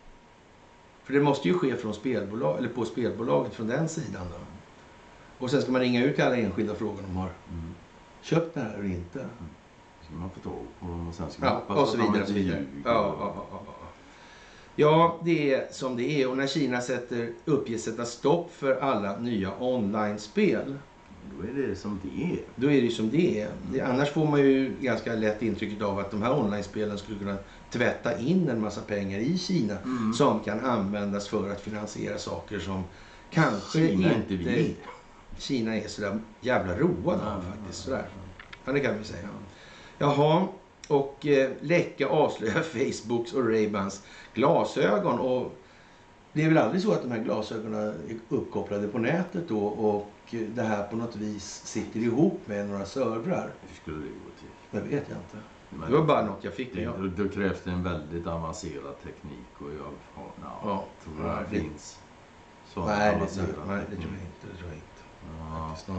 S1: För det måste ju ske från spelbolag, eller på spelbolaget från den sidan då. Och sen ska man ringa ut till alla enskilda frågor de har
S2: Mm.
S1: köpt det här eller inte.
S2: Så man får tag på dem och sen ska man
S1: Ja,
S2: hoppas
S1: och så
S2: att de
S1: vidare.
S2: inte
S1: Och så vidare.
S2: ljuger.
S1: Ja, ja, ja, ja, ja. Ja, det är som det är. Och när Kina sätter, uppges sätta stopp för alla nya online-spel,
S2: Då är det som det är.
S1: då är det ju som det är. Det, annars får man ju ganska lätt intrycket av att de här online-spelen skulle kunna tvätta in en massa pengar i Kina
S2: Mm.
S1: som kan användas för att finansiera saker som kanske
S2: Kina
S1: inte,
S2: inte vill.
S1: Kina är sådär jävla road av
S2: Ja,
S1: faktiskt.
S2: ja,
S1: Sådär. Ja, det kan vi säga. Jaha, och eh, läcka avslöjar Facebooks och Ray-Bans glasögon. Och det är väl aldrig så att de här glasögonen är uppkopplade på nätet då och det här på något vis sitter ihop med några servrar.
S2: Hur skulle det gå till?
S1: Det vet jag inte.
S2: Men
S1: Det var bara något jag fick.
S2: det,
S1: Ja.
S2: då, då krävs det en väldigt avancerad teknik och jag ja, ja,
S1: Ja.
S2: tror jag
S1: Ja,
S2: det
S1: det-
S2: finns. Så
S1: Nej, det,
S2: avancerad
S1: nej, det
S2: teknik.
S1: tror jag inte. Det tror jag inte.
S2: Ja.
S1: Faktiskt.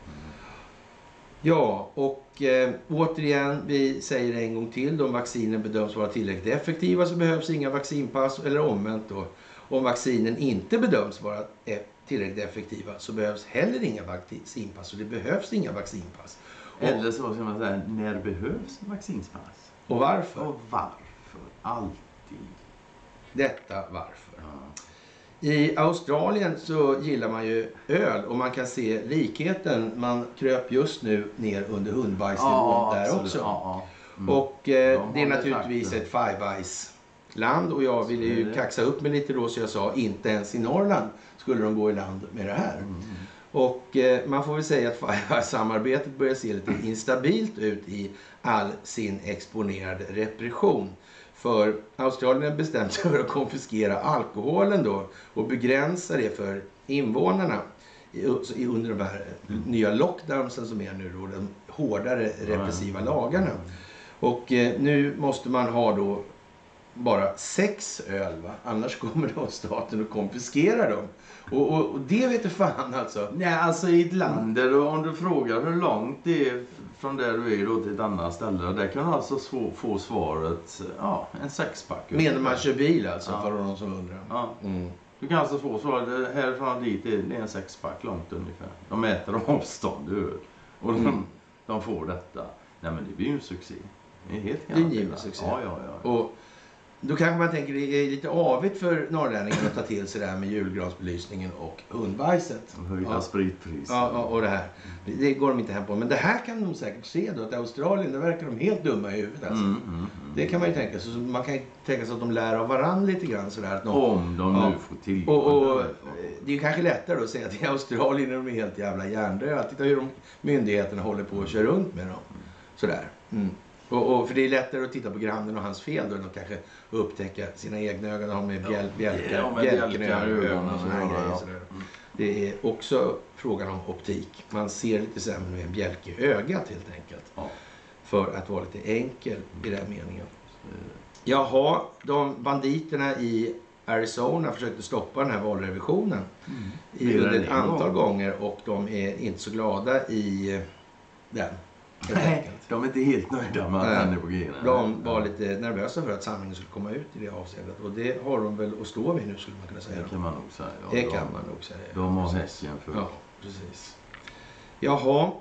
S1: Ja, och eh, återigen, vi säger det en gång till. De vaccinen bedöms vara tillräckligt effektiva så behövs inga vaccinpass. Eller omvänt då. Om vaccinen inte bedöms vara e- tillräckligt effektiva så behövs heller inga vaccinpass. Så det behövs inga vaccinpass. Och,
S2: Eller så ska man säga, när behövs vaccinspass?
S1: och varför?
S2: Och varför? Alltid.
S1: Detta varför?
S2: Ja.
S1: I Australien så gillar man ju öl och man kan se likheten. Man kröp just nu ner under hundbajsnivån där
S2: absolut.
S1: också.
S2: Ja, ja. Mm.
S1: Och eh,
S2: De
S1: det är
S2: har
S1: naturligtvis
S2: faktum.
S1: ett Five Eyes-land och jag ville
S2: Så är
S1: ju
S2: det.
S1: kaxa upp mig lite då så jag sa inte ens i Norrland skulle de gå i land med det här.
S2: Mm.
S1: Och eh, man får väl säga att Five Eyes-samarbetet börjar se lite instabilt ut i all sin exponerade repression. För Australien bestämde sig för att konfiskera alkoholen då och begränsa det för invånarna i, i, under de här
S2: Mm.
S1: nya lockdownsen som är nu då, de hårdare repressiva
S2: Ja.
S1: lagarna. Och eh, nu måste man ha då bara sex öl, va? Annars kommer då staten och konfiskerar dem. Och, och, och det vet du fan alltså.
S2: Nej, alltså i ett land där om du frågar hur långt det är från där du är då till ett annat ställe, där kan du alltså få, få svaret, ja, en sexpack.
S1: Medan man kör bil alltså,
S2: Ja.
S1: för någon som undrar.
S2: Ja.
S1: Mm.
S2: Du kan alltså få svaret, härifrån och dit är det är en sexpack långt ungefär. De mäter avstånd öl. Och de,
S1: Mm.
S2: de får detta. Nej, men det blir ju en succé. Det är helt
S1: Det är en
S2: garanterat.
S1: given succé.
S2: Ja, ja, ja.
S1: Och då kanske man tänker det är lite avigt för norrlänningen att ta till sig det här med julgransbelysningen och hundbajset.
S2: De höjda
S1: Ja.
S2: spritpriser.
S1: Ja, ja, och det här. Det går de inte hem på. Men det här kan de säkert se då, att Australien, där verkar de helt dumma i huvudet alltså.
S2: Mm, mm, mm.
S1: Det kan man ju tänka sig. Så man kan ju tänka sig att de lär av varandra lite grann sådär. Att de,
S2: Om de
S1: Ja.
S2: nu får tillgång.
S1: och, och det är ju kanske lättare då att säga att i Australien är de helt jävla hjärndöda. Titta hur de myndigheterna håller på att köra runt med dem. Sådär. Mm. Och, och, för det är lättare att titta på grannen och hans fel då än att kanske upptäcka sina egna ögon. Ha med bjäl, bjälkar,
S2: Ja, med
S1: bjälken i
S2: bjälkar i
S1: ögonen
S2: ögonen
S1: och sådana
S2: och
S1: grejer.
S2: ja.
S1: Sådär. Det är också frågan om optik. Man ser lite sämre med en bjälke i ögat helt enkelt.
S2: Ja.
S1: För att vara lite enkel i den meningen. Jaha, de banditerna i Arizona försökte stoppa den här valrevisionen
S2: Mm.
S1: i,
S2: Mer
S1: under
S2: än
S1: ett
S2: en
S1: antal
S2: gång.
S1: gånger och de är inte så glada i eh, den. Helt
S2: Nej,
S1: enkelt.
S2: de är inte helt nöjda med att
S1: Nej.
S2: han är på G.
S1: De var lite nervösa för att sanningen skulle komma ut i det avseendet och det har de väl att stå vid nu skulle man kunna säga.
S2: Det kan man nog säga. Ja,
S1: Det
S2: de-
S1: kan man nog säga.
S2: De har
S1: Precis.
S2: häcken för.
S1: Ja, precis. Jaha.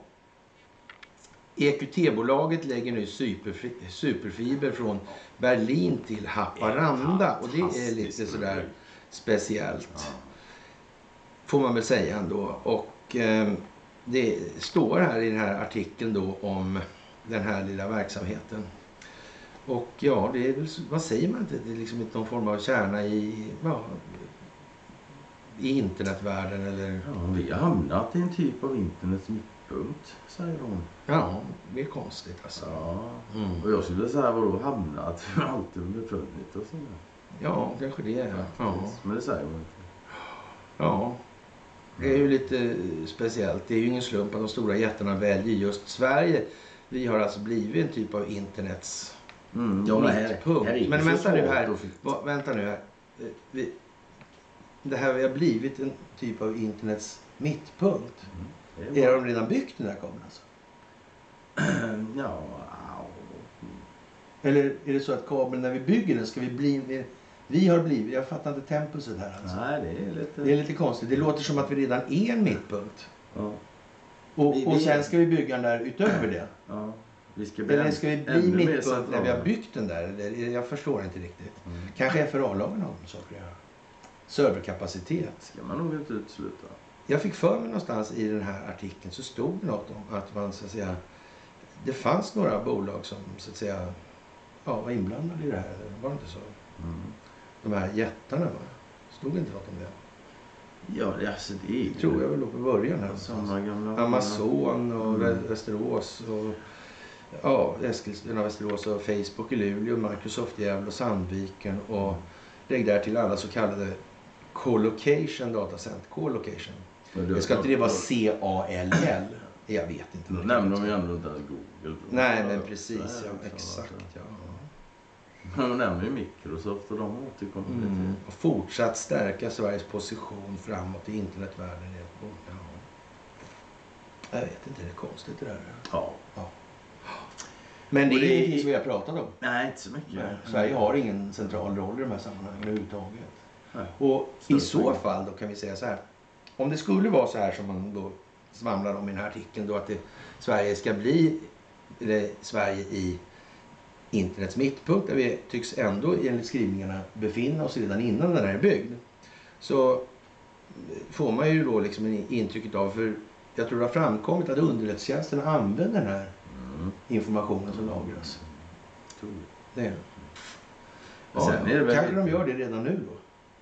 S1: E Q T-bolaget lägger nu superfi superfiber från Berlin till Haparanda och det är lite sådär speciellt.
S2: Ja.
S1: Får man väl säga ändå. Och eh, det står här i den här artikeln då om den här lilla verksamheten. Och ja, det är väl, vad säger man inte? Det är liksom inte någon form av kärna i, ja, i internetvärlden eller...
S2: Ja, vi har hamnat i en typ av internets mittpunkt, säger hon.
S1: Ja, det är konstigt alltså.
S2: Ja.
S1: Mm.
S2: Och jag skulle vilja säga vadå hamnat? Vi har alltid befunnit oss i det.
S1: Ja, kanske det är. Ja.
S2: Men det säger hon inte.
S1: Ja, det är ju lite speciellt. Det är ju ingen slump att de stora jättarna väljer just Sverige. Vi har alltså blivit en typ av internets
S2: Mm,
S1: mittpunkt. Men vänta nu här.
S2: Och...
S1: Va, vänta nu här. Eh, Vi, det här vi har blivit en typ av internets mittpunkt.
S2: Mm,
S1: Är de redan byggt den här kabeln alltså?
S2: Ja,
S1: Eller är det så att kabeln när vi bygger den ska vi bli... Vi, vi har blivit... Jag fattar inte tempuset här alltså.
S2: nej det är lite...
S1: Det är lite konstigt. Det låter som att vi redan är en mittpunkt.
S2: Ja,
S1: Och,
S2: Vi-
S1: och
S2: vi-
S1: sen ska vi bygga den där utöver det.
S2: ja. Vi ska bli
S1: Eller
S2: än-
S1: ska vi bli
S2: ännu mer
S1: mittpunkt när
S2: centrala.
S1: vi har byggt den där? Eller, jag förstår inte riktigt.
S2: Mm.
S1: Kanske F R A-lagen har med saker att göra. Serverkapacitet.
S2: Ska man nog inte utesluta.
S1: Jag fick för mig någonstans i den här artikeln så stod det något om att man så att säga... Det fanns några bolag som så att säga ja, var inblandade i det här. Eller var det inte så?
S2: Mm.
S1: De här jättarna va? Stod det inte något om det?
S2: Ja, det, alltså det är ju...
S1: Tror jag väl låg på början här.
S2: Sådana gamla...
S1: Amazon och
S2: Mm.
S1: Vä- Västerås och ja, Eskilstuna, Västerås och Facebook i Luleå, Microsoft i Gävle och Sandviken och lägg där till alla så kallade co-location datacenter. Co-location. Det ska inte det vara C A L L? Jag vet inte.
S2: Då nämner de ju ändå inte Google.
S1: Nej men precis,
S2: Nej,
S1: ja,
S2: så
S1: exakt.
S2: att-
S1: Ja.
S2: Men de nämner ju Microsoft och de återkommer
S1: Mm.
S2: lite.
S1: Och fortsatt stärka Sveriges position framåt i internetvärlden. Ja. Jag vet inte, det är konstigt det där.
S2: Ja.
S1: Men det
S2: Och
S1: är
S2: det-
S1: ingenting som vi har pratat om.
S2: Nej, inte så mycket.
S1: Nej, Sverige har ingen central roll i de här sammanhangen överhuvudtaget.
S2: Nej.
S1: Och i
S2: Stort
S1: så
S2: problem.
S1: fall då kan vi säga så här. Om det skulle vara så här som man då svamlar om i den här artikeln då att det, Sverige ska bli eller Sverige i internets mittpunkt där vi tycks ändå enligt skrivningarna befinna oss redan innan den här är byggd. Så får man ju då liksom en intrycket av för jag tror det har framkommit att underrättelsetjänsten använder den här
S2: Mm.
S1: informationen som lagras.
S2: Tror
S1: Det är.
S2: Men sen är det väl
S1: kanske
S2: lite-
S1: de gör det redan nu då.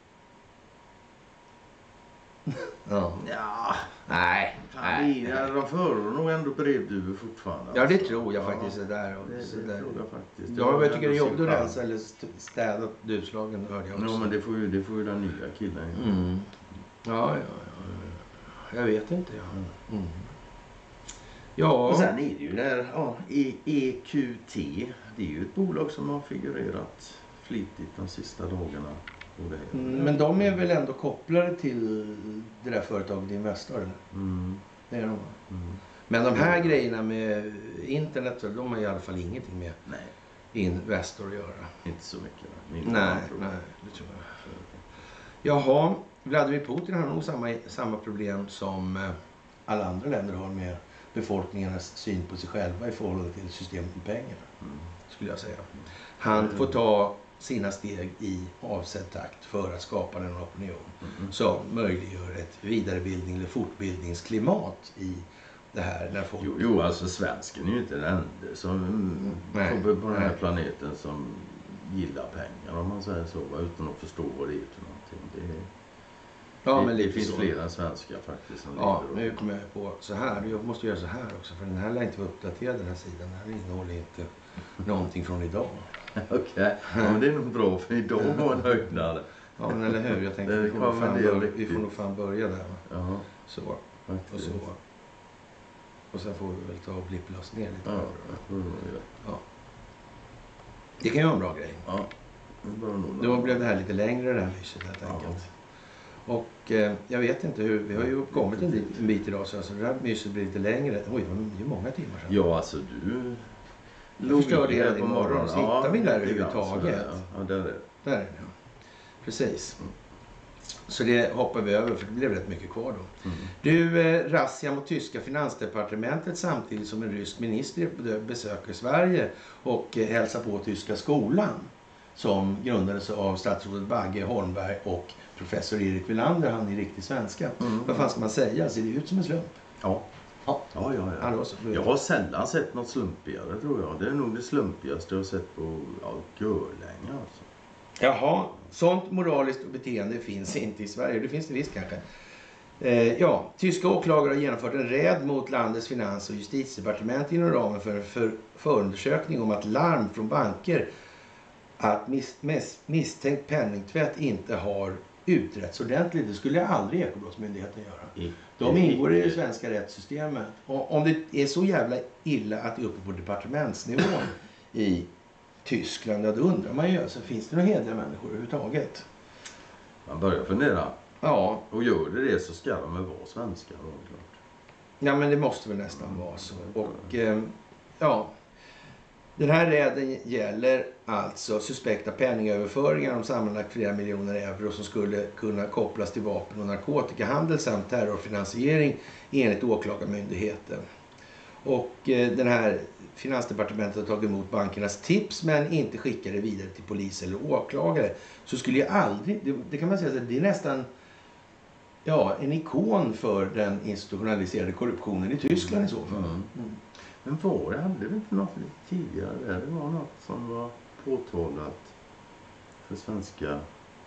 S1: Ja.
S2: Ja,
S1: Nej.
S2: fan, det är- de föredrar nog ändå brevduvor fortfarande.
S1: Ja det
S2: alltså.
S1: tror jag
S2: Ja,
S1: faktiskt. Det där. Och
S2: Det,
S1: så
S2: det
S1: där.
S2: tror jag faktiskt.
S1: Ja, men jag tycker det är
S2: ändå
S1: jobbigt att
S2: sin
S1: rensa
S2: charm.
S1: eller st- städa duvslagen hörde jag också.
S2: Ja, men det får ju, det får ju den nya killen.
S1: Mm. Ja, ja, ja. Jag vet inte. Ja. Mm. Ja.
S2: Och sen är det ju där, ja, E- EQT, det är ju ett bolag som har figurerat flitigt de sista dagarna. Och det.
S1: Mm, men de är väl ändå kopplade till det där företaget Investor? Eller?
S2: Mm.
S1: Det är de.
S2: Mm.
S1: Men de här grejerna med internet, så de har i alla fall ingenting med
S2: Nej,
S1: Investor att göra.
S2: inte så mycket. Mindre
S1: Nej,
S2: man tror.
S1: nej, det tror jag. Jaha, Vladimir Putin har nog samma, samma problem som eh, alla andra länder har med befolkningarnas syn på sig själva i förhållande till systemet med pengar,
S2: Mm.
S1: skulle jag säga. Han får ta sina steg i avsedd takt för att skapa en opinion
S2: Mm.
S1: som möjliggör ett vidarebildning eller fortbildningsklimat i det här. När folk...
S2: Jo, jo, alltså svensken är ju inte den enda som
S1: Nej,
S2: kommer på den här
S1: nej.
S2: planeten som gillar pengar, om man säger så, utan att förstå vad det är för någonting. Det, är,
S1: Ja,
S2: det,
S1: men
S2: det
S1: lite
S2: finns
S1: så.
S2: flera svenskar faktiskt som
S1: Ja,
S2: lever
S1: nu kommer jag på så här. Jag måste göra så här också, för den här lär inte vara uppdaterad, den här sidan. Den här innehåller inte någonting från idag.
S2: Okej, okay. Ja, men det är nog bra, för idag var en höjdare.
S1: Ja, men eller hur? Jag tänkte
S2: Det
S1: vi får, nog
S2: kommer
S1: fan
S2: det
S1: börja,
S2: riktigt.
S1: vi får nog fan börja där. Va?
S2: Ja,
S1: Så, och
S2: faktiskt.
S1: så. Och sen får vi väl ta och blippa oss ner lite.
S2: Ja,
S1: här då.
S2: jag tror det var det.
S1: Ja. Det kan ju vara en bra grej.
S2: Ja, det var nog
S1: Då blev det här lite längre, det här lyset helt
S2: Ja.
S1: enkelt. Och eh, jag vet inte hur, vi har ju kommit en bit, en bit idag, så alltså det här myset blir lite längre. Oj, det är ju många timmar sedan.
S2: Ja, alltså du...
S1: Jag förstörde
S2: låg
S1: hela
S2: i
S1: din
S2: på
S1: morgon. Så
S2: Ja,
S1: hittar vi där
S2: lite grann
S1: överhuvudtaget.
S2: sådär, Ja, där är det.
S1: Där är det. Precis. Så det hoppar vi över, för det blev rätt mycket kvar då.
S2: Mm.
S1: Du, eh, razzia mot tyska finansdepartementet samtidigt som en rysk minister besöker Sverige och eh, hälsar på tyska skolan, som grundades av statsrådet Bagge Holmberg och professor Erik Wilander, han är riktig svenska.
S2: Mm.
S1: Vad fan ska man säga? Ser det ut som en slump?
S2: Ja.
S1: Ja.
S2: Ja, ja, ja.
S1: Hallå, så-
S2: Jag har sällan sett något slumpigare, tror jag. Det är nog det slumpigaste jag har sett på ja, görlänge alltså.
S1: Jaha, sånt moraliskt beteende finns inte i Sverige. Det finns det visst kanske. Eh, ja, tyska åklagare har genomfört en räd mot landets finans- och justitiedepartement inom ramen för en för, förundersökning om att larm från banker att mis, mis, misstänkt penningtvätt inte har utretts ordentligt. Det skulle aldrig Ekobrottsmyndigheten göra.
S2: I,
S1: De ingår i det svenska rättssystemet. Och om det är så jävla illa att det är uppe på departementsnivå i Tyskland, då undrar man ju, alltså, finns det några hedliga människor överhuvudtaget?
S2: Man börjar fundera.
S1: Ja,
S2: Och gör det det så ska de väl vara svenskar då, klart.
S1: ja, men det måste väl nästan vara så. Och eh, ja, den här räden gäller alltså suspekta penningöverföringar om sammanlagt flera miljoner euro som skulle kunna kopplas till vapen- och narkotikahandel samt terrorfinansiering enligt åklagarmyndigheten. Och eh, den här finansdepartementet har tagit emot bankernas tips men inte skickar det vidare till polis eller åklagare. Så skulle jag aldrig, det, det kan man säga, det är nästan ja, en ikon för den institutionaliserade korruptionen i Tyskland i så fall.
S2: Mm.
S1: Mm.
S2: Men var det, hade vi inte något lite tidigare där? Det var något som var påtalat för svenska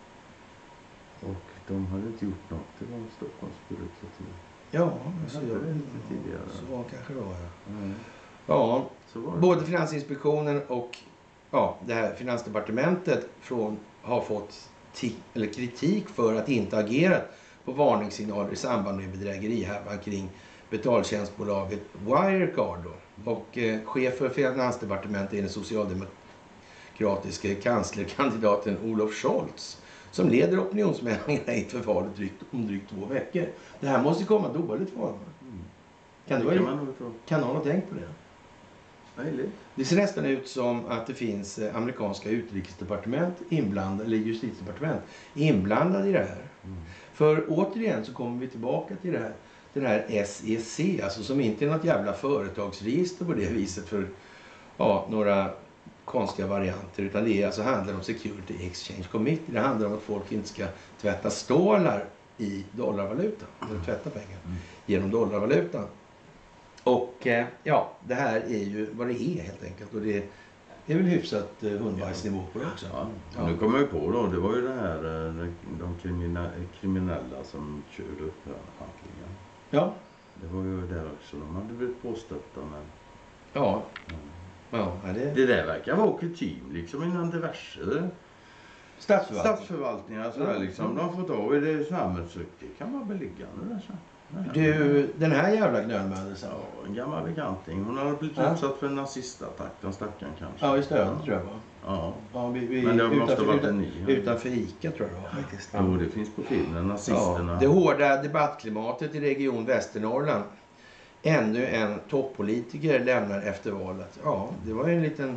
S2: och de hade inte gjort något. Det var Stockholms byråkrati.
S1: Ja, så,
S2: hade
S1: jag,
S2: det lite tidigare.
S1: så kanske det var ja.
S2: Mm.
S1: Ja,
S2: Så var det.
S1: både Finansinspektionen och ja, det här Finansdepartementet från, har fått ti- eller kritik för att inte agerat på varningssignaler i samband med bedrägerihärvan kring betaltjänstbolaget Wirecard. Då. Och eh, chef för Finansdepartementet är den socialdemokratiska kanslerkandidaten Olof Scholz, som leder opinionsmätningarna inför valet drygt, om drygt två veckor. Det här måste komma dåligt för honom.
S2: Mm.
S1: Kan,
S2: Det
S1: du
S2: kan
S1: ha,
S2: man nog tro.
S1: kan någon ha tänkt på det?
S2: Möjligt.
S1: Det ser nästan ut som att det finns eh, amerikanska utrikesdepartement inblandade, eller justitiedepartement inblandade i det här.
S2: Mm.
S1: För återigen så kommer vi tillbaka till det här, den här S E C, alltså som inte är något jävla företagsregister på det viset för ja, några konstiga varianter, utan det är, alltså, handlar om Security Exchange Committee. Det handlar om att folk inte ska tvätta stålar i dollarvaluta, eller tvätta pengar
S2: Mm.
S1: genom dollarvalutan. Och eh, ja, det här är ju vad det är helt enkelt, och det är väl hyfsat eh, hundbajsnivå på det också.
S2: Ja.
S1: Ja.
S2: Nu kommer jag på då, det var ju det här eh, de, de krimina, kriminella som körde upp handlingen.
S1: Ja,
S2: Det var ju där också, de hade blivit påstötta men...
S1: ja,
S2: Mm.
S1: ja, ja det är
S2: Det där verkar vara kutym liksom innan diverse
S1: statsförvaltning.
S2: statsförvaltningar sådär
S1: Ja.
S2: liksom. De får ta i det samhällsuppgift. Det kan vara beliggande där så.
S1: Du, den här jävla gnölmödelsen.
S2: Ja, en gammal bekanting. Hon hade blivit
S1: Ja.
S2: utsatt för en nazistattack, den stackaren kanske.
S1: Ja, i Stöden tror jag va?
S2: Ja.
S1: Ja, vi, vi,
S2: Men det måste
S1: utanför,
S2: varit
S1: utan,
S2: en ny. Ja.
S1: utanför Ica tror jag det var faktiskt.
S2: Jo, det finns på filmen. Nazisterna.
S1: Ja, det hårda debattklimatet i region Västernorrland. Ännu en toppolitiker lämnar efter valet. Ja, det var ju en liten...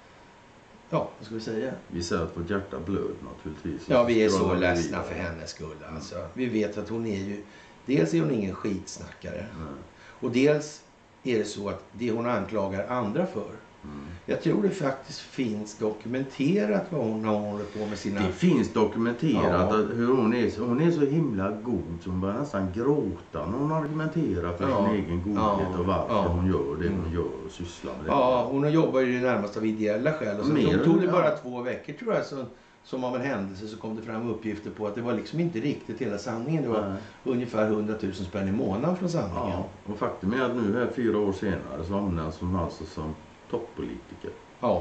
S1: Ja, vad ska vi säga?
S2: Vi säger att vårt hjärta blöd naturligtvis.
S1: Ja, vi är så
S2: Scrollar
S1: ledsna
S2: vidare.
S1: för hennes skull. Alltså. Vi vet att hon är ju... Dels är hon ingen skitsnackare.
S2: Nej.
S1: Och dels är det så att det hon anklagar andra för.
S2: Mm.
S1: Jag tror det faktiskt finns dokumenterat vad hon har hållit på med sina...
S2: Det finns dokumenterat
S1: Ja.
S2: att hur hon är, så, hon är så himla god så hon börjar nästan gråta när hon argumenterar för
S1: Ja.
S2: sin egen godhet
S1: Ja.
S2: och varför
S1: Ja.
S2: hon gör det hon
S1: Mm.
S2: gör och sysslar med det.
S1: Ja, hon jobbar ju närmast av ideella skäl. Och så
S2: Mer,
S1: tog, tog det
S2: ja.
S1: bara två veckor tror jag. Så, som av en händelse så kom det fram uppgifter på att det var liksom inte riktigt hela sanningen. Det var
S2: Nej.
S1: ungefär hundratusen spänn i månaden från sanningen.
S2: Ja. Och faktum är att nu här fyra år senare så omnämns hon alltså som toppolitiker
S1: Ja.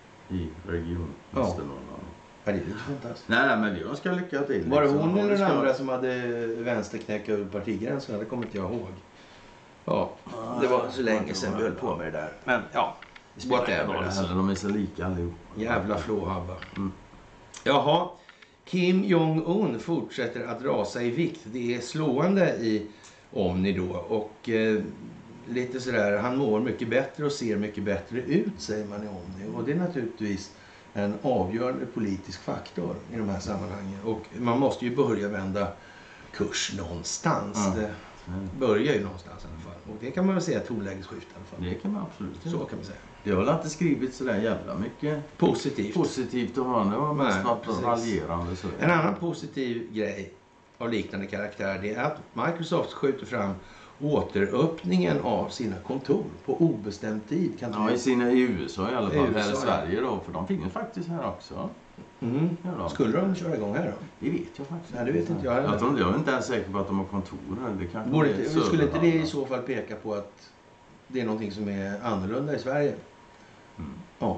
S2: i region
S1: Ja.
S2: Västernorrland.
S1: Ja, det är lite fantastiskt.
S2: Nej, nej, men vi önskar lycka till.
S1: Var det
S2: liksom.
S1: hon eller
S2: Vi
S1: den
S2: ska-
S1: andra som hade vänsterknäck över partigränserna? Det kommer inte jag ihåg. Ja, det var så länge sedan vi höll på med det där. Men ja, whatever. Alltså.
S2: De är så lika allihop.
S1: Jävla flåhabba.
S2: Mm.
S1: Jaha, Kim Jong-Un fortsätter att rasa i vikt. Det är slående i Omni då. Och eh, lite sådär, han mår mycket bättre och ser mycket bättre ut säger man i Omni. Och det är naturligtvis en avgörande politisk faktor i de här sammanhangen. Och man måste ju börja vända kurs någonstans.
S2: Mm.
S1: Det börjar ju någonstans i alla fall. Och det kan man väl säga tonlägesskifte i alla fall.
S2: Det kan man absolut
S1: Så
S2: säga.
S1: kan man säga.
S2: Det har väl inte skrivit sådär jävla mycket
S1: Positivt.
S2: positivt om honom. Det har mest
S1: Nej,
S2: varit
S1: precis.
S2: raljerande. Så.
S1: En annan positiv grej av liknande karaktär det är att Microsoft skjuter fram återöppningen av sina kontor på obestämd tid. Kan
S2: Ja,
S1: du...
S2: i, sina, i U S A i alla fall.
S1: I U S A,
S2: här i
S1: ja.
S2: Sverige då. För de finns faktiskt här också.
S1: Mm.
S2: Ja, då.
S1: Skulle de köra igång här då?
S2: Det vet jag faktiskt.
S1: Nej, det vet inte jag heller.
S2: Jag, tror, jag är inte ens säker på att de har kontor här. Det kanske
S1: Borde
S2: är
S1: inte, skulle inte det i
S2: Söderhamn.
S1: så fall peka på att det är någonting som är annorlunda i Sverige?
S2: Mm.
S1: Ja.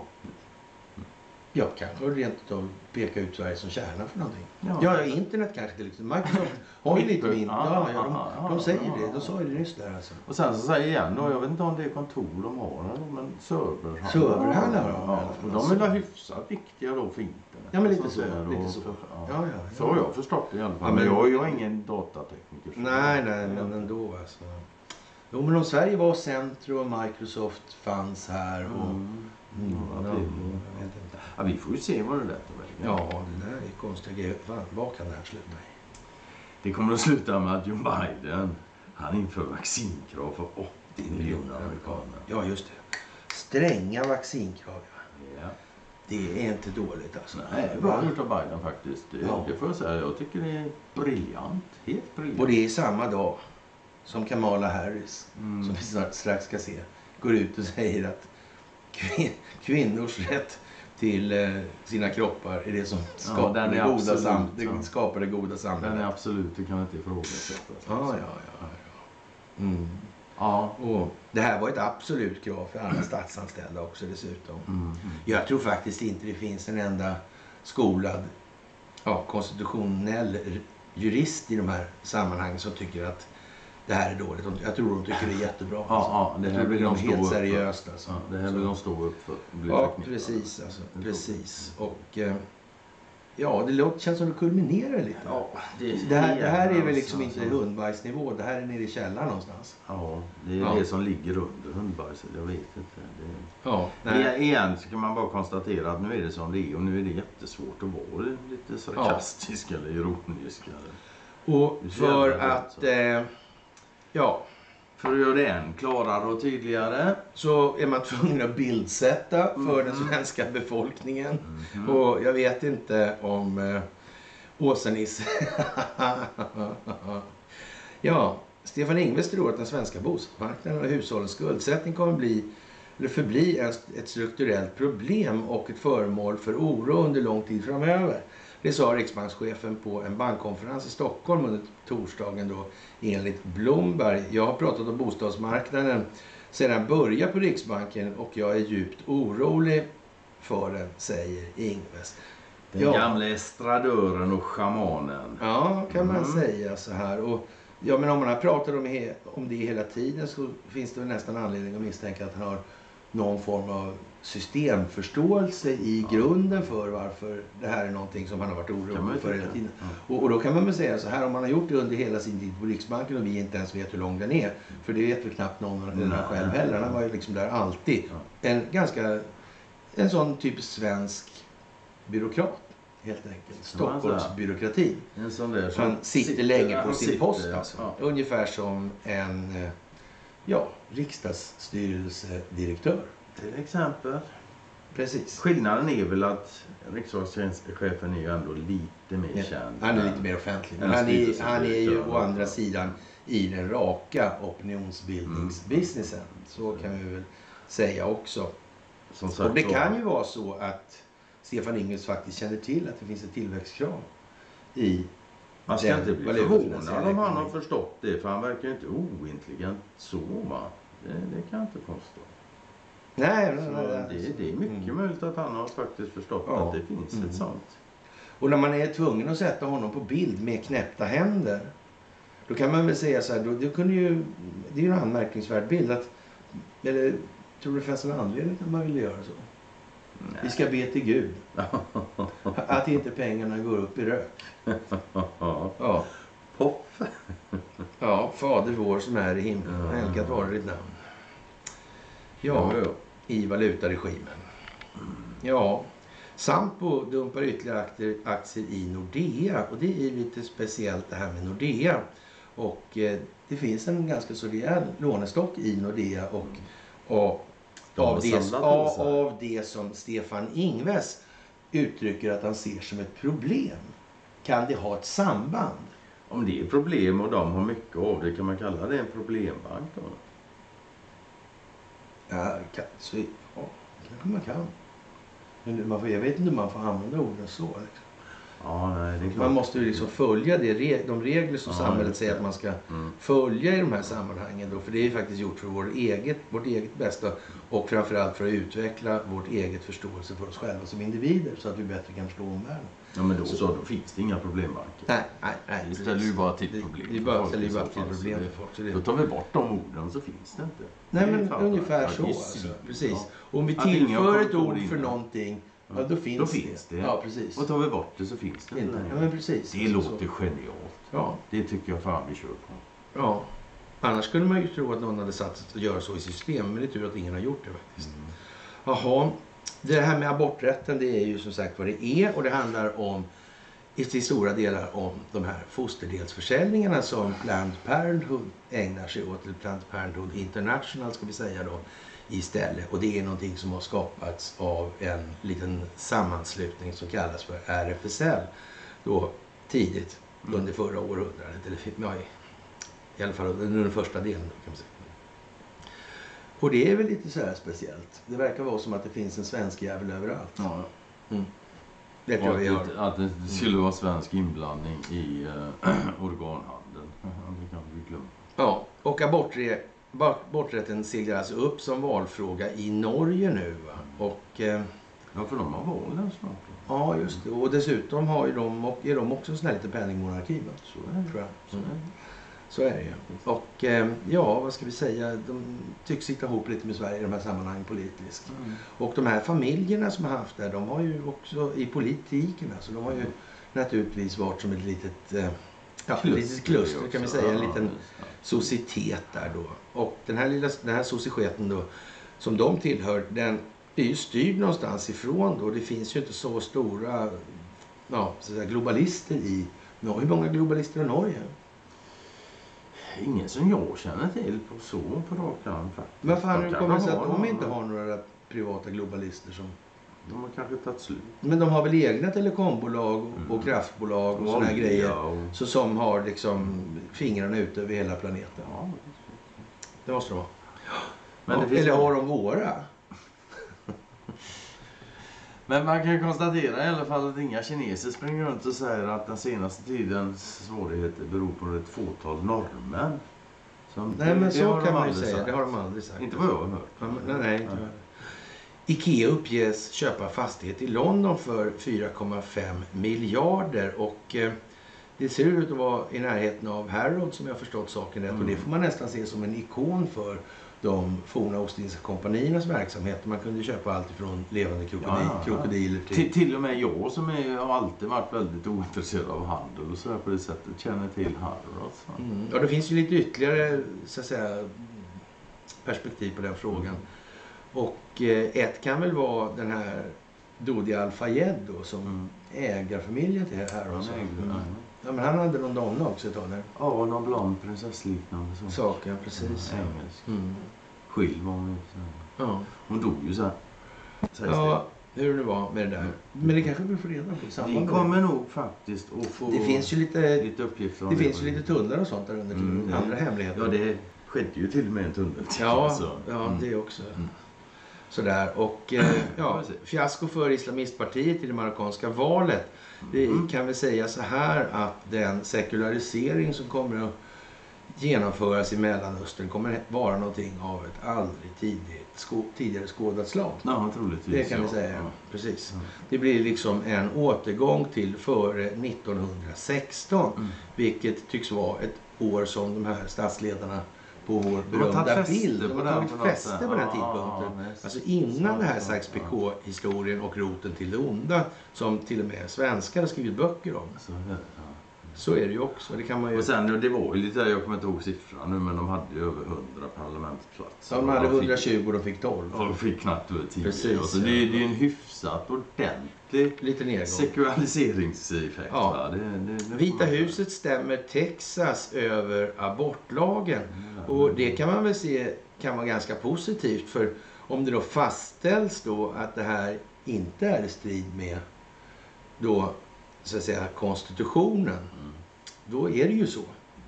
S1: Ja, kanske rent utav peka ut Sverige som kärna för någonting.
S2: Ja.
S1: Ja, ja internet kanske till exempel. Microsoft har ju lite mindre. Ja, ja,
S2: Ja,
S1: de, de säger
S2: ja,
S1: det.
S2: ja.
S1: De sa ju det nyss där alltså.
S2: Och sen så säger jag igen då, jag vet inte om det är kontor de har här då, men serverhallar.
S1: Serverhallar har de i
S2: ja,
S1: alla fall.
S2: och de är väl hyfsat viktiga då för internet.
S1: Ja, men lite
S2: och
S1: så,
S2: sånt där
S1: lite
S2: och-
S1: så.
S2: Ja.
S1: Ja, ja, ja.
S2: Så har jag förstått det i alla fall.
S1: Ja,
S2: men
S1: men-
S2: jag, jag är ingen datatekniker. så-
S1: Nej, nej, men ändå alltså. Jo, men om Sverige var centrum och Microsoft fanns här och...
S2: Mm.
S1: Mm,
S2: Ja,
S1: ja,
S2: det-
S1: jag vet inte.
S2: Ja, vi får ju se vad det där tar vägen.
S1: Ja, det där är konstiga grejer. Fan, vad kan det här sluta?
S2: Det kommer att sluta med att Joe Biden, han inför vaccinkrav för åttio miljoner amerikaner.
S1: Ja, just det. Stränga vaccinkrav.
S2: Ja.
S1: Det är inte dåligt alltså.
S2: Nej, det är bra gjort av Biden faktiskt. Det,
S1: Ja.
S2: det får jag säga. Jag tycker det är briljant. Helt briljant.
S1: Och det är samma dag som Kamala Harris,
S2: Mm.
S1: som vi snart strax ska se, går ut och säger att kvin- kvinnors rätt till eh, sina kroppar är det som skapar,
S2: den är
S1: det, goda
S2: absolut,
S1: sam- det
S2: ja.
S1: skapar det goda
S2: Den
S1: samhället.
S2: är absolut, det kan inte ifrågasättas.
S1: Ja, ja, ja. ja. Mm.
S2: Ja.
S1: Och det här var ett absolut krav för alla statsanställda också dessutom.
S2: Mm. Mm.
S1: Jag tror faktiskt inte det finns en enda skolad ja, konstitutionell jurist i de här sammanhangen som tycker att det här är dåligt. Jag tror de tycker det är jättebra.
S2: Ja, ja, det
S1: jag
S2: här
S1: tror
S2: vill
S1: det är
S2: de stå
S1: helt
S2: upp för.
S1: seriöst. Alltså.
S2: Ja, det här
S1: Så-
S2: vill de stå upp för. och bli
S1: Ja,
S2: förknippade.
S1: precis. Alltså,
S2: Det tror
S1: precis. Och eh, ja, det låter, känns som det kulminerar lite.
S2: Ja, det,
S1: Det här, det här är väl liksom
S2: alltså,
S1: inte hundbajsnivå. Det här är nere i källaren någonstans.
S2: Ja, det är
S1: Ja.
S2: det som ligger under hundbajset. Jag vet inte. Det...
S1: Ja,
S2: Igen, igen så kan man bara konstatera att nu är det som det är och nu är det jättesvårt att vara lite sarkastisk eller ironisk. Eller.
S1: Och
S2: Det är så
S1: för
S2: jävla rätt,
S1: att,
S2: så.
S1: eh, ja,
S2: För att göra det än klarare och tydligare.
S1: så är man tvungen att bildsätta för
S2: Mm.
S1: den svenska befolkningen.
S2: Mhm.
S1: Och jag vet inte om eh, Åsa-Nisse... ja, Stefan Ingves tror att den svenska bostadsmarknaden och hushållens skuldsättning kommer bli eller förbli ett strukturellt problem och ett föremål för oro under lång tid framöver. Det sa riksbankschefen på en bankkonferens i Stockholm under torsdagen då enligt Bloomberg. Jag har pratat om bostadsmarknaden sedan början på Riksbanken och jag är djupt orolig för den, säger Ingves.
S2: Den
S1: Ja.
S2: gamla estradören och schamanen.
S1: Ja, kan man
S2: Mm.
S1: säga så här. Och, ja, men om man har pratat om, he- om det hela tiden så finns det väl nästan anledning att misstänka att han har någon form av systemförståelse i
S2: Ja.
S1: grunden för varför det här är någonting som han har varit
S2: Kan man
S1: orolig
S2: ju
S1: för hela
S2: tycka.
S1: tiden.
S2: Ja.
S1: Och, och då kan man väl säga så här, om man har gjort det under hela sin tid på Riksbanken och vi inte ens vet hur lång den är, för det vet väl knappt någon av den här själv heller. Han var ju liksom där alltid.
S2: Ja.
S1: En ganska, en sån typisk svensk byråkrat helt enkelt. Stockholmsbyråkrati.
S2: En sån där som
S1: Han sitter länge på
S2: han
S1: sin
S2: sitter,
S1: post
S2: ja.
S1: alltså.
S2: Ja.
S1: Ungefär som en eh, ja, riksdagsstyrelsedirektör.
S2: Till exempel.
S1: Precis.
S2: Skillnaden är väl att riksdagschefen är ju ändå lite mer
S1: Ja,
S2: känd.
S1: han är
S2: än-
S1: lite mer offentlig.
S2: än
S1: Men han är, han är ju
S2: styrelsedirektör.
S1: å andra sidan i den raka opinionsbildningsbusinessen. Så kan vi väl säga också.
S2: Som sagt,
S1: Och det
S2: så-
S1: kan ju vara så att Stefan Ingves faktiskt känner till att det finns ett tillväxtkrav i
S2: Man ska
S1: den
S2: inte bli
S1: valutafinansiella
S2: förvånad om han har
S1: ekonomin.
S2: förstått det, för han verkar ju inte ointelligent så, va? Det, det kan jag inte påstå.
S1: Nej,
S2: Så
S1: nej, nej,
S2: det,
S1: alltså.
S2: det är mycket
S1: Mm.
S2: möjligt att han har faktiskt förstått
S1: Ja.
S2: att det finns
S1: Mm.
S2: ett sånt.
S1: Och när man är tvungen att sätta honom på bild med knäppta händer, då kan man väl säga så här, då, det, kunde ju, det är ju en anmärkningsvärd bild. Att, eller tror du det fanns en anledning till att man ville göra så? Vi ska be till Gud. Att inte pengarna går upp i rök. Ja,
S2: Poff.
S1: ja, Fader vår som är i himlen.
S2: Ja.
S1: Helgat vare ditt namn.
S2: Ja,
S1: Ja,
S2: ja.
S1: i valutaregimen. Ja, Sampo dumpar ytterligare aktier, aktier i Nordea. Och det är lite speciellt det här med Nordea. Och eh, det finns en ganska så rejäl lånestock i Nordea. Och, och
S2: De har
S1: av, det,
S2: samlat
S1: av,
S2: i sig.
S1: av det som Stefan Ingves uttrycker att han ser som ett problem. Kan det ha ett samband?
S2: Om det är problem och de har mycket av det, kan man kalla det en problembank då?
S1: Ja, kan, så, ja kanske man kan. Men man får, jag vet inte om man får använda orden så. Liksom.
S2: Ja, nej, det är klart.
S1: Man måste ju liksom följa det, re- de regler som
S2: Ja,
S1: samhället
S2: just
S1: säger
S2: det.
S1: att man ska
S2: Mm.
S1: följa i de här sammanhangen. Då, för det är ju faktiskt gjort för vår eget, vårt eget bästa och framförallt för att utveckla vårt eget förståelse för oss själva som individer så att vi bättre kan förstå omvärlden.
S2: Ja, men då så, då finns det inga problembanker.
S1: Nej, nej, nej.
S3: Det ställer ju bara till
S1: Det-
S3: problem
S1: Det, det
S3: för
S1: bara
S3: folk
S1: ställer ju
S3: i
S1: bara
S3: så
S1: till
S3: fall, så
S1: problem
S3: det-
S1: för folk. Så det,
S2: Då tar vi bort de orden så finns det inte.
S1: nej
S2: Det är
S1: men
S2: fan
S1: ungefär
S2: bra.
S1: så.
S2: Ja, det är
S1: Alltså.
S2: svin-
S1: Precis.
S2: ja.
S1: Och om vi
S2: Att inga
S1: tillför ett
S2: kontor
S1: ord för
S2: innan.
S1: någonting, ja,
S2: Ja,
S1: då finns,
S2: då finns det.
S1: Ja, precis.
S2: Och tar vi bort det så finns det
S1: Inte.
S2: inte
S1: Ja,
S2: längre.
S1: men precis.
S2: Det
S1: Alltså,
S2: låter
S1: så.
S2: genialt.
S1: Ja.
S2: Det tycker jag fan vi kör på.
S1: Ja. Annars skulle man ju tro att någon hade satt sig att göra så i system, men det är tur att ingen har gjort det faktiskt.
S2: Mm.
S1: Jaha, det här med aborträtten, det är ju som sagt vad det är och det handlar om i till stora delar om de här fosterdelsförsäljningarna som Planned Parenthood ägnar sig åt, eller Planned Parenthood International ska vi säga då istället. Och det är någonting som har skapats av en liten sammanslutning som kallas för R F S L då tidigt
S2: Mm.
S1: under förra århundradet, eller ja, i- i alla fall under den första delen då, kan man säga. Och det är väl lite så här speciellt. Det verkar vara som att det finns en svensk jävel överallt.
S3: Ja.
S1: Det tror jag vi
S3: Och
S1: har.
S3: att, att det skulle vara svensk inblandning i äh, organhandeln. Ja, det kan vi glömma.
S1: Ja, och abortre, aborträtten seglar alltså upp som valfråga i Norge nu. Va? Och eh,
S2: Ja, för de har valen snart.
S1: ja, just det. Och dessutom har ju de, och är de också en sån här liten penningmonarki, va?
S2: Så är det.
S1: Tror jag.
S2: Så är det.
S1: Så är det ju. Och eh, ja, vad ska vi säga? De tycks sitta ihop lite med Sverige i de här sammanhangen politiskt.
S2: Mm.
S1: Och de här familjerna som har haft det, de har ju också i politiken, alltså de har ju naturligtvis varit som ett litet, eh, ja, ett litet kluster kan vi
S2: också.
S1: säga, en
S2: Ja,
S1: liten
S2: ja.
S1: societet där då. Och den här lilla, den här societeten då, som de tillhör, den är ju styrd någonstans ifrån då. Det finns ju inte så stora, ja, så att säga, globalister i Norge. Hur många globalister i Norge?
S2: Ingen som jag känner till på så på rak arm faktiskt.
S1: Varför har
S2: De
S1: det kommit
S2: kanske
S1: sig att
S2: har
S1: de
S2: någon,
S1: inte
S2: men
S1: har några privata globalister som...
S2: De har kanske tagit slut.
S1: Men de har väl egna telekombolag och, och kraftbolag och såna här
S2: Olja
S1: grejer.
S2: och-
S1: Så som har liksom fingrarna ute över hela planeten.
S2: Ja,
S1: Det måste de ha.
S2: men
S1: Ja,
S2: det finns
S1: eller har de våra?
S3: Men man kan ju konstatera i alla fall att inga kineser springer runt och säger att den senaste tidens
S2: svårigheter beror på ett fåtal norrmän. Som-
S1: Nej, men
S2: det
S1: så
S2: har de
S1: kan man ju
S2: aldrig
S1: säga.
S2: sagt.
S1: Det har de aldrig sagt.
S2: Inte vad jag har hört.
S1: Ja, men, nej, nej, inte jag. Ikea uppges köpa fastighet i London för fyra komma fem miljarder och eh, det ser ut att vara i närheten av Harrods som jag har förstått saken rätt.
S2: Mm.
S1: Och det får man nästan se som en ikon för de forna Ostindiska kompaniernas verksamhet. Man kunde köpa allt ifrån levande krokodil,
S3: Ja, ja, ja.
S1: krokodiler till...
S3: Till, till och med jag som är, har alltid varit väldigt ointresserad av handel och så här på det sättet känner till Harrods.
S1: Mm. Ja, det finns ju lite ytterligare så att säga, perspektiv på den frågan. Och eh, ett kan väl vara den här Dodi Al-Fayed då, som
S3: Mm.
S1: ägarfamiljen till Harrods.
S3: Han ägde,
S1: Mm.
S3: ja.
S1: Ja, men han hade någon donna också ett tag där.
S3: Ja, någon blond prinsessliknande så.
S1: Saker, precis.
S3: Ja, engelsk.
S1: Mm.
S3: Skild var hon ju.
S1: Ja.
S3: Hon dog ju sen. sägs
S1: Ja, hur det nu var med det där. Men det kanske vi får reda på i
S3: det.
S1: samband
S3: Vi
S1: med
S3: kommer nog faktiskt att få
S1: det. Det finns ju lite,
S3: lite uppgifter om
S1: det finns ju lite tunnlar och sånt där under tiden.
S3: Mm,
S1: Andra hemligheter.
S3: Ja, det skedde ju till och med en tunnel.
S1: Ja,
S3: alltså.
S1: ja
S3: Mm.
S1: det också.
S3: Mm.
S1: Sådär. Och eh, ja,
S3: Precis.
S1: fiasko för islamistpartiet i det marockanska valet. Vi
S3: Mm.
S1: kan väl säga så här att den sekularisering som kommer att genomföras i Mellanöstern kommer vara någonting av ett aldrig tidigt, sko, tidigare skådat slag.
S3: Ja, troligtvis.
S1: Det kan vi
S3: ja.
S1: säga.
S3: Ja.
S1: Precis.
S3: Ja.
S1: Det blir liksom en återgång till före nittonhundrasexton.
S3: Mm.
S1: Vilket tycks vara ett år som de här statsledarna på vår
S3: De har
S1: berömda
S3: tagit fäste
S1: bild. De
S3: på
S1: har
S3: den
S1: tagit
S3: på något
S1: fäste
S3: sätt.
S1: på den
S3: Ja,
S1: tidpunkten.
S3: ja, visst.
S1: Alltså innan
S3: Så,
S1: det här
S3: ja,
S1: Sykes-Picot-historien och roten till det onda som till och med svenskar har skrivit böcker om.
S3: Så, ja.
S1: Så är det ju också. Det kan man ju...
S3: Och sen, det var ju lite där, jag kommer inte ihåg siffran nu, men de hade ju över hundra parlamentsplatser.
S1: Ja, de hade
S3: Och fick-
S1: hundratjugo och de fick tolv.
S3: Och de fick knappt över tio.
S1: Precis,
S3: Alltså,
S1: ja.
S3: det, är- det är ju en hyfsat ordentlig
S1: Lite nedgång.
S3: sekulariseringseffekt.
S1: Ja.
S3: Va? Det, det, det får
S1: Vita
S3: man säga.
S1: huset stämmer Texas över abortlagen.
S3: Mm.
S1: Och det kan man väl se kan vara ganska positivt. För om det då fastställs då att det här inte är i strid med då, så att säga, konstitutionen.
S3: Mm.
S1: Då är det ju så.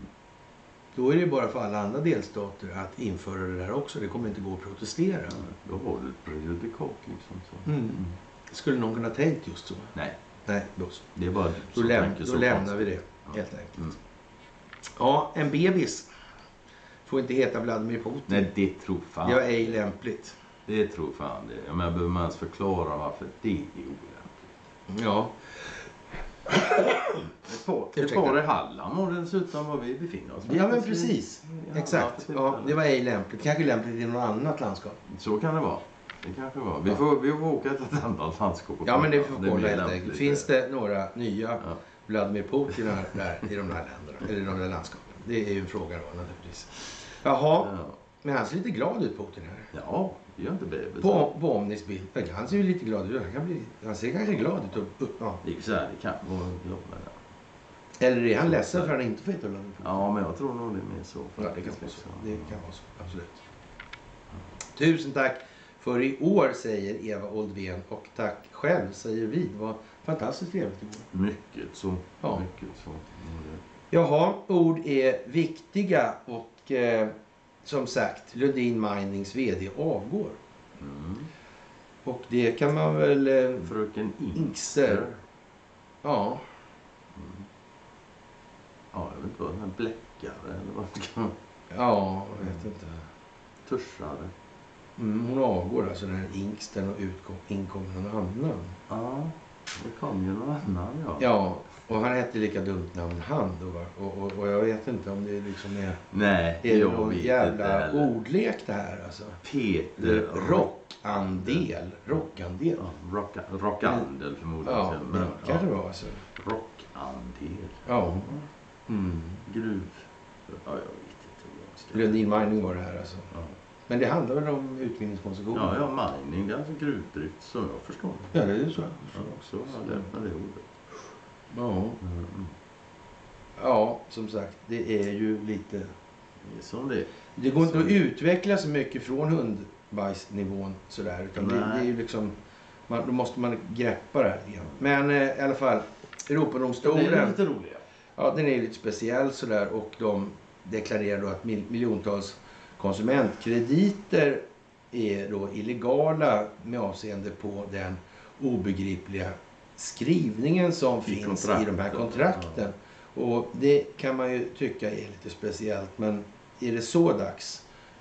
S1: Då är det bara för alla andra delstater att införa det där också. Det kommer inte gå att protestera.
S3: Då var det ett prejudikat liksom. Så.
S1: Mm. Skulle någon kunna tänkt just så?
S3: Nej,
S1: Nej, då så.
S3: det är bara du
S1: Då,
S3: som
S1: läm
S3: tänker
S1: då
S3: så
S1: lämnar
S3: konstigt.
S1: vi det
S3: Ja.
S1: helt enkelt.
S3: Mm.
S1: Ja, en bebis får inte heta Vladimir Putin.
S3: Nej, det tror fan.
S1: Det var ej lämpligt.
S3: Det tror fan det. Jag menar, behöver man ens förklara varför det är olämpligt.
S1: Ja,
S3: Ett par, ett
S1: Ursäkta.
S3: par i Halland var det dessutom var vi befinner oss.
S1: ja men precis.
S3: Ja,
S1: Exakt. Ja, det var ej lämpligt. Kanske lämpligt i något annat landskap.
S3: Så kan det vara. Det kanske var. Vi får, vi får åka till ett annat landskap. och
S1: Ja, men det
S3: kolla.
S1: får
S3: är
S1: kolla
S3: mer
S1: helt
S3: lämpligt.
S1: enkelt. Finns det några nya
S3: Ja.
S1: Vladimir Putin där i de här länderna? Eller i de här landskapen? Det är ju en fråga då naturligtvis. Jaha,
S3: Ja.
S1: men han ser lite glad ut Putin här.
S3: Ja, det gör inte bebis.
S1: På, på Omnis bild. Han ser ju lite glad ut. Han, kan bli, han ser kanske glad ut. Upp, upp, ja.
S3: Det är så här, det kan vara glad med det.
S1: Eller är han ledsen för att han inte får heta Vladimir Putin?
S3: Ja, men jag tror nog det är mer så.
S1: Ja, det kan vara så. Det
S3: Ja.
S1: kan vara så, absolut. Tusen tack för i år, säger Eva Oldven. Och tack själv, säger vi. Det var fantastiskt trevligt igår.
S3: Mycket så.
S1: Ja.
S3: Mycket så. Mm.
S1: Jaha, ord är viktiga och eh, som sagt, Lundin Minings vd avgår.
S3: Mm.
S1: Och det kan man väl... Eh,
S3: Fröken
S1: Inkster.
S3: Inkster.
S1: ja,
S3: Mm. Ja, jag vet inte vad den här bläckare eller vad det kan vara.
S1: ja, jag vet inte.
S3: Tuschare.
S1: Mm, hon avgår alltså, den här Inkstern, och utkom, inkom någon annan.
S3: Ja, det kom ju någon annan ja.
S1: Ja, och han hette lika dumt namn han då, va? Och, och, och jag vet inte om det liksom är...
S3: Nej,
S1: Är det
S3: jag
S1: någon
S3: vet inte
S1: jävla
S3: heller.
S1: ordlek det här alltså?
S3: Peter
S1: Rockandel. Rockandel.
S3: Ja, rock, rockandel förmodligen.
S1: Ja,
S3: men,
S1: det kanske det var alltså.
S3: Rockandel.
S1: Ja. Mm.
S3: Gruv. Ja, jag vet inte hur jag ska...
S1: Lundin Mining var det här alltså.
S3: Ja.
S1: Men det handlar väl om utvinningskoncessioner?
S3: Ja, ja, mining, det är alltså gruvdrift som jag förstår.
S1: Ja, det är ju så.
S3: Ja, också har jag lärt mig det ordet.
S1: Ja.
S3: Mm.
S1: Ja, som sagt, det är ju lite...
S3: Det är som det är.
S1: Det går inte att utveckla så mycket från hundbajsnivån sådär. Utan det, det
S3: Nej.
S1: är ju liksom... Man, då måste man greppa det här igen. Men eh, i alla fall, Europadomstolen...
S3: Det är lite roligare.
S1: Ja, den är lite speciell sådär, och de deklarerar då att mil miljontals konsumentkrediter är då illegala med avseende på den obegripliga skrivningen som
S3: I
S1: finns i
S3: kontrakten.
S1: de här kontrakten. Och det kan man ju tycka är lite speciellt, men är det så dags?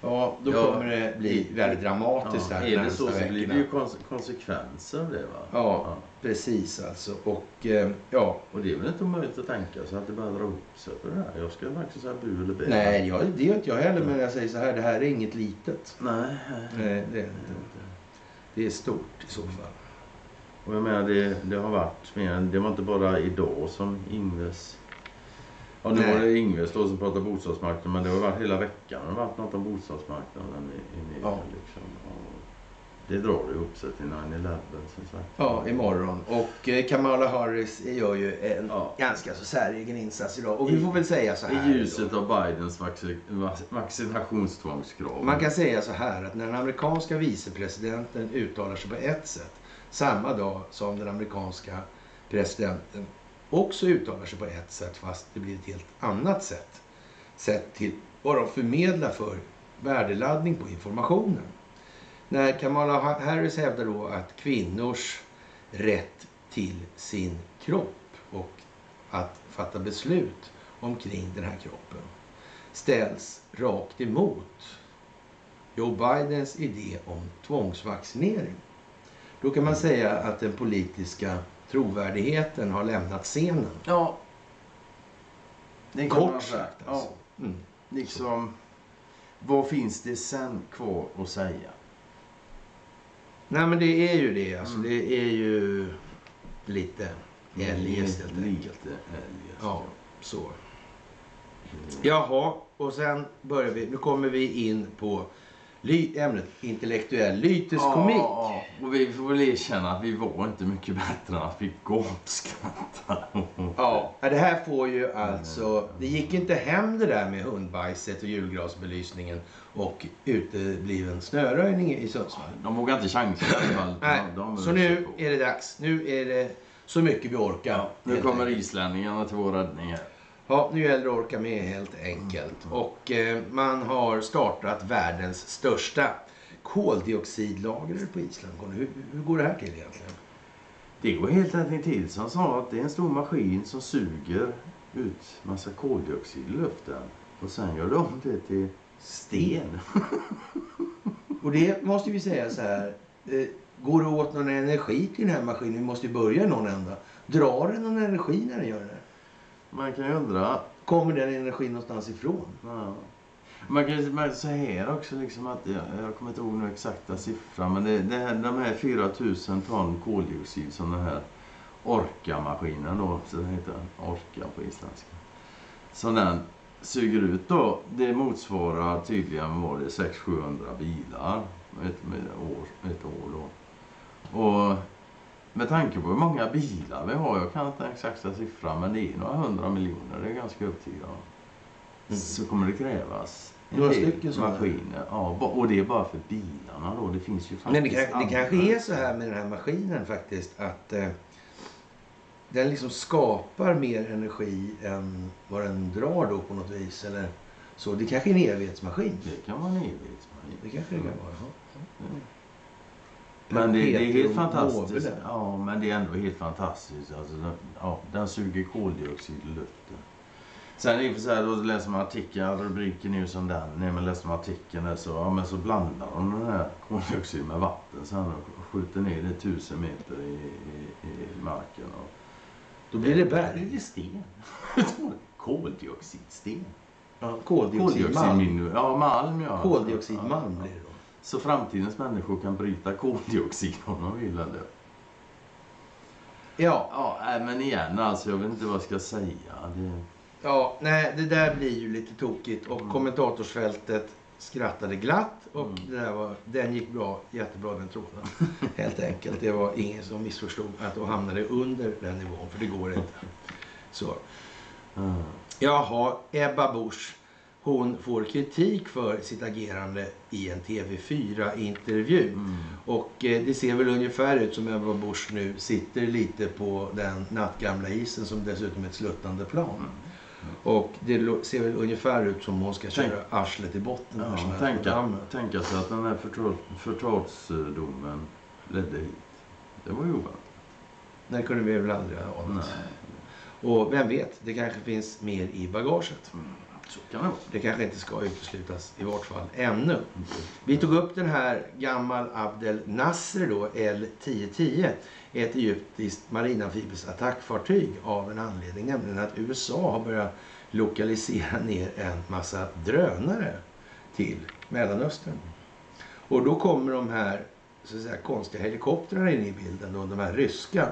S1: Ja, då
S3: Ja,
S1: kommer det bli
S3: i-
S1: väldigt dramatiskt
S3: Ja,
S1: här
S3: är det
S1: närmsta
S3: så så blir det
S1: veckorna.
S3: ju konse- konsekvenser av det va?
S1: Ja, precis alltså. Och eh, ja,
S3: Och det är väl inte omöjligt att tänka sig att det bara drar upp sig på det här. Jag ska verkligen säga bu eller bä.
S1: nej, jag, det gör inte jag heller, men jag säger så här, det här är inget litet.
S3: Nej.
S1: Nej, det är det inte. Det är stort i så fall.
S3: Och jag menar det, det har varit mer, det var inte bara idag som Ingves. Ja, nu
S1: Nej.
S3: var det Ingves då som pratade bostadsmarknaden, men det har varit hela veckan. Det har varit något om bostadsmarknaden i, i media,
S1: Ja.
S3: liksom. Och det drar ju upp sig till nio elva som sagt.
S1: Ja, imorgon. Och eh, Kamala Harris gör ju en
S3: Ja.
S1: ganska så säregen insats idag. Och vi får väl säga så här.
S3: I ljuset
S1: då.
S3: av Bidens vaccin, vac- vaccinationstvångskrav.
S1: Man kan säga så här att när den amerikanska vicepresidenten uttalar sig på ett sätt samma dag som den amerikanska presidenten också uttalar sig på ett sätt fast det blir ett helt annat sätt. Sett till vad de förmedlar för värdeladdning på informationen. När Kamala Harris hävdar då att kvinnors rätt till sin kropp och att fatta beslut omkring den här kroppen ställs rakt emot Joe Bidens idé om tvångsvaccinering. Då kan man säga att den politiska trovärdigheten har lämnat scenen.
S3: Ja. Det kan man
S1: Kort
S3: säga.
S1: sagt alltså.
S3: Ja.
S1: Mm.
S3: Liksom, vad finns det sen kvar att säga?
S1: Nej, men det är ju det. Alltså,
S3: Mm.
S1: det är ju lite eljest helt enkelt.
S3: Lite eljest.
S1: Ja, så. Jaha, och sen börjar vi. Nu kommer vi in på ly, ämnet intellektuell lyteskomik.
S3: Ja, ja, och vi får väl erkänna att vi var inte mycket bättre än att vi gapskrattade.
S1: Ja, det här får ju alltså... Det gick inte hem det där med hundbajset och julgransbelysningen och utebliven snöröjning i Sundsvall.
S3: De vågar inte chansa i alla fall.
S1: Nej,
S3: de
S1: så nu är det dags. Nu är det så mycket vi orkar.
S3: Ja, nu
S1: helt
S3: kommer
S1: enkelt.
S3: islänningarna till vår räddning här.
S1: Ja, nu gäller det att orka med helt enkelt. Och eh, man har startat världens största koldioxidlager på Island. Hur, hur går det här till egentligen?
S3: Det går helt enkelt till som sa att det är en stor maskin som suger ut massa koldioxid i luften. Och sen gör de det till sten.
S1: Och det måste vi säga så här. Eh, går det åt någon energi till den här maskinen? Vi måste ju börja i någon ända. Drar den någon energi när den gör det här?
S3: Man kan ju undra.
S1: Kommer den energin någonstans ifrån?
S3: Ja. Man kan ju säga så här också liksom att jag, jag kommer inte ihåg nu exakta siffran, men det, det här, de här fyra tusen ton koldioxid som den här Orca-maskinen då, så den heter Orca på isländska, som den suger ut då, det motsvarar tydligen var det sex till sjuhundra bilar ett, med år, ett år då. Och med tanke på hur många bilar vi har, jag kan inte den exakta siffran, men det är några hundra miljoner, det är ganska övertygad om.
S1: Mm.
S3: Så kommer det krävas en
S1: Några
S3: del
S1: stycken sådana.
S3: maskiner. Ja, ba- och det är bara för bilarna då. Det finns ju faktiskt
S1: Men det, kan, det
S3: andra.
S1: kanske är så här med den här maskinen faktiskt att eh, den liksom skapar mer energi än vad den drar då på något vis. Eller så. Det kanske är en evighetsmaskin.
S3: Det kan vara en evighetsmaskin.
S1: Det kanske det kan vara. Ja.
S3: Men det, det är helt
S1: Peter
S3: fantastiskt.
S1: Mobile.
S3: Ja, men det är ändå helt fantastiskt. Alltså, den, ja, den suger koldioxid i luften. Sen i och för sig, då läser man artikeln, rubriken är ju som den. När man läser man artikeln där så, ja, men så blandar de den här koldioxid med vatten. Sen och skjuter ner det tusen meter i, i, i marken. Och
S1: Då blir det
S3: Där är
S1: berg.
S3: det sten. Koldioxidsten.
S1: Ja, koldioxidmalm.
S3: Koldioxid, ja, malm ja.
S1: Koldioxidmalm blir det då.
S3: Så framtidens människor kan bryta koldioxid om de vill eller?
S1: Ja,
S3: Ja, nej, men igen alltså, jag vet inte vad jag ska säga. Det...
S1: ja, nej, det där blir ju lite tokigt och
S3: Mm.
S1: kommentatorsfältet skrattade glatt och
S3: Mm.
S1: det där var, den gick bra, jättebra den tråden. Helt enkelt, det var ingen som missförstod att de hamnade under den nivån, för det går inte. Så.
S3: Mm.
S1: Jaha, Ebba Busch, hon får kritik för sitt agerande i en T V fyra-intervju.
S3: Mm.
S1: Och eh, det ser väl ungefär ut som Ebba Busch nu sitter lite på den nattgamla isen som dessutom är ett sluttande plan.
S3: Mm.
S1: Och det lo- ser väl ungefär ut som hon ska
S3: Tänk-
S1: köra arslet i botten. här som
S3: Ja,
S1: är
S3: tänka,
S1: programmet.
S3: tänka sig att den här förtal, förtalsdomen ledde hit. Det var ju oväntat.
S1: Det kunde vi väl aldrig ha anat.
S3: Nej.
S1: Och vem vet, det kanske finns mer i bagaget.
S3: Mm. Så kan det vara.
S1: Det kanske inte ska uteslutas i vart fall ännu. Vi tog upp den här Gamal Abdel Nasser då, L tio tio, ett egyptiskt marinamfibiskt attackfartyg av en anledning, nämligen att U S A har börjat lokalisera ner en massa drönare till Mellanöstern. Och då kommer de här så att säga, konstiga helikoptrarna in i bilden, då, de här ryska.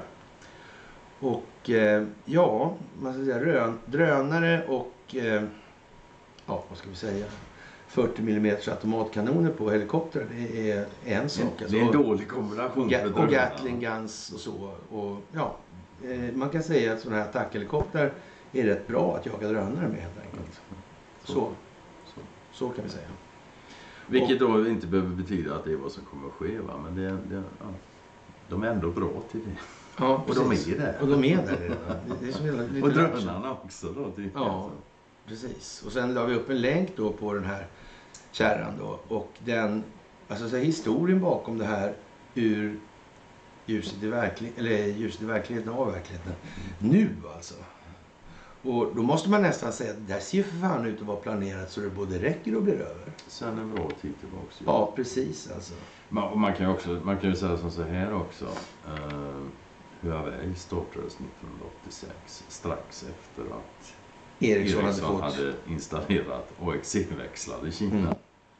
S1: Och eh, ja, man ska säga rön, drönare och eh, ja, vad ska vi säga, fyrtio millimeter automatkanoner på helikoptrar, det är en sak.
S3: Det
S1: alltså.
S3: är en dålig kombination.
S1: Ga-
S3: för
S1: och
S3: drönarna.
S1: Gatling Guns och så. Och, ja, eh, man kan säga att sådana här attackhelikoptrar är rätt bra att jaga drönare med helt enkelt. Så,
S3: Så.
S1: så, så kan vi säga.
S3: Vilket då inte behöver betyda att det är vad som kommer att ske, va? Men det, det, ja. De är ändå bra till det.
S1: Ja,
S3: Och de
S1: precis.
S3: är där.
S1: Och de är där redan. Det är som lite, lite
S3: Och drönarna också då. Typ.
S1: Ja, precis. Och sen la vi upp en länk då på den här kärran då. Och den, alltså så här, historien bakom det här ur ljuset i, verklig, eller ljuset i verkligheten av verkligheten. Nu alltså. Och då måste man nästan säga att det här ser ju för fan ut att vara planerat så det både räcker och blir över.
S3: Sen en bra tid tillbaka.
S1: Ja, precis alltså.
S3: Man, och man kan ju också, man kan ju säga som så här också. Uh, Huawei startades nittonhundraåttiosex, strax efter att
S1: Ericsson,
S3: Ericsson
S1: hade, fått...
S3: hade installerat A X C-växlar i Kina.
S1: Mm.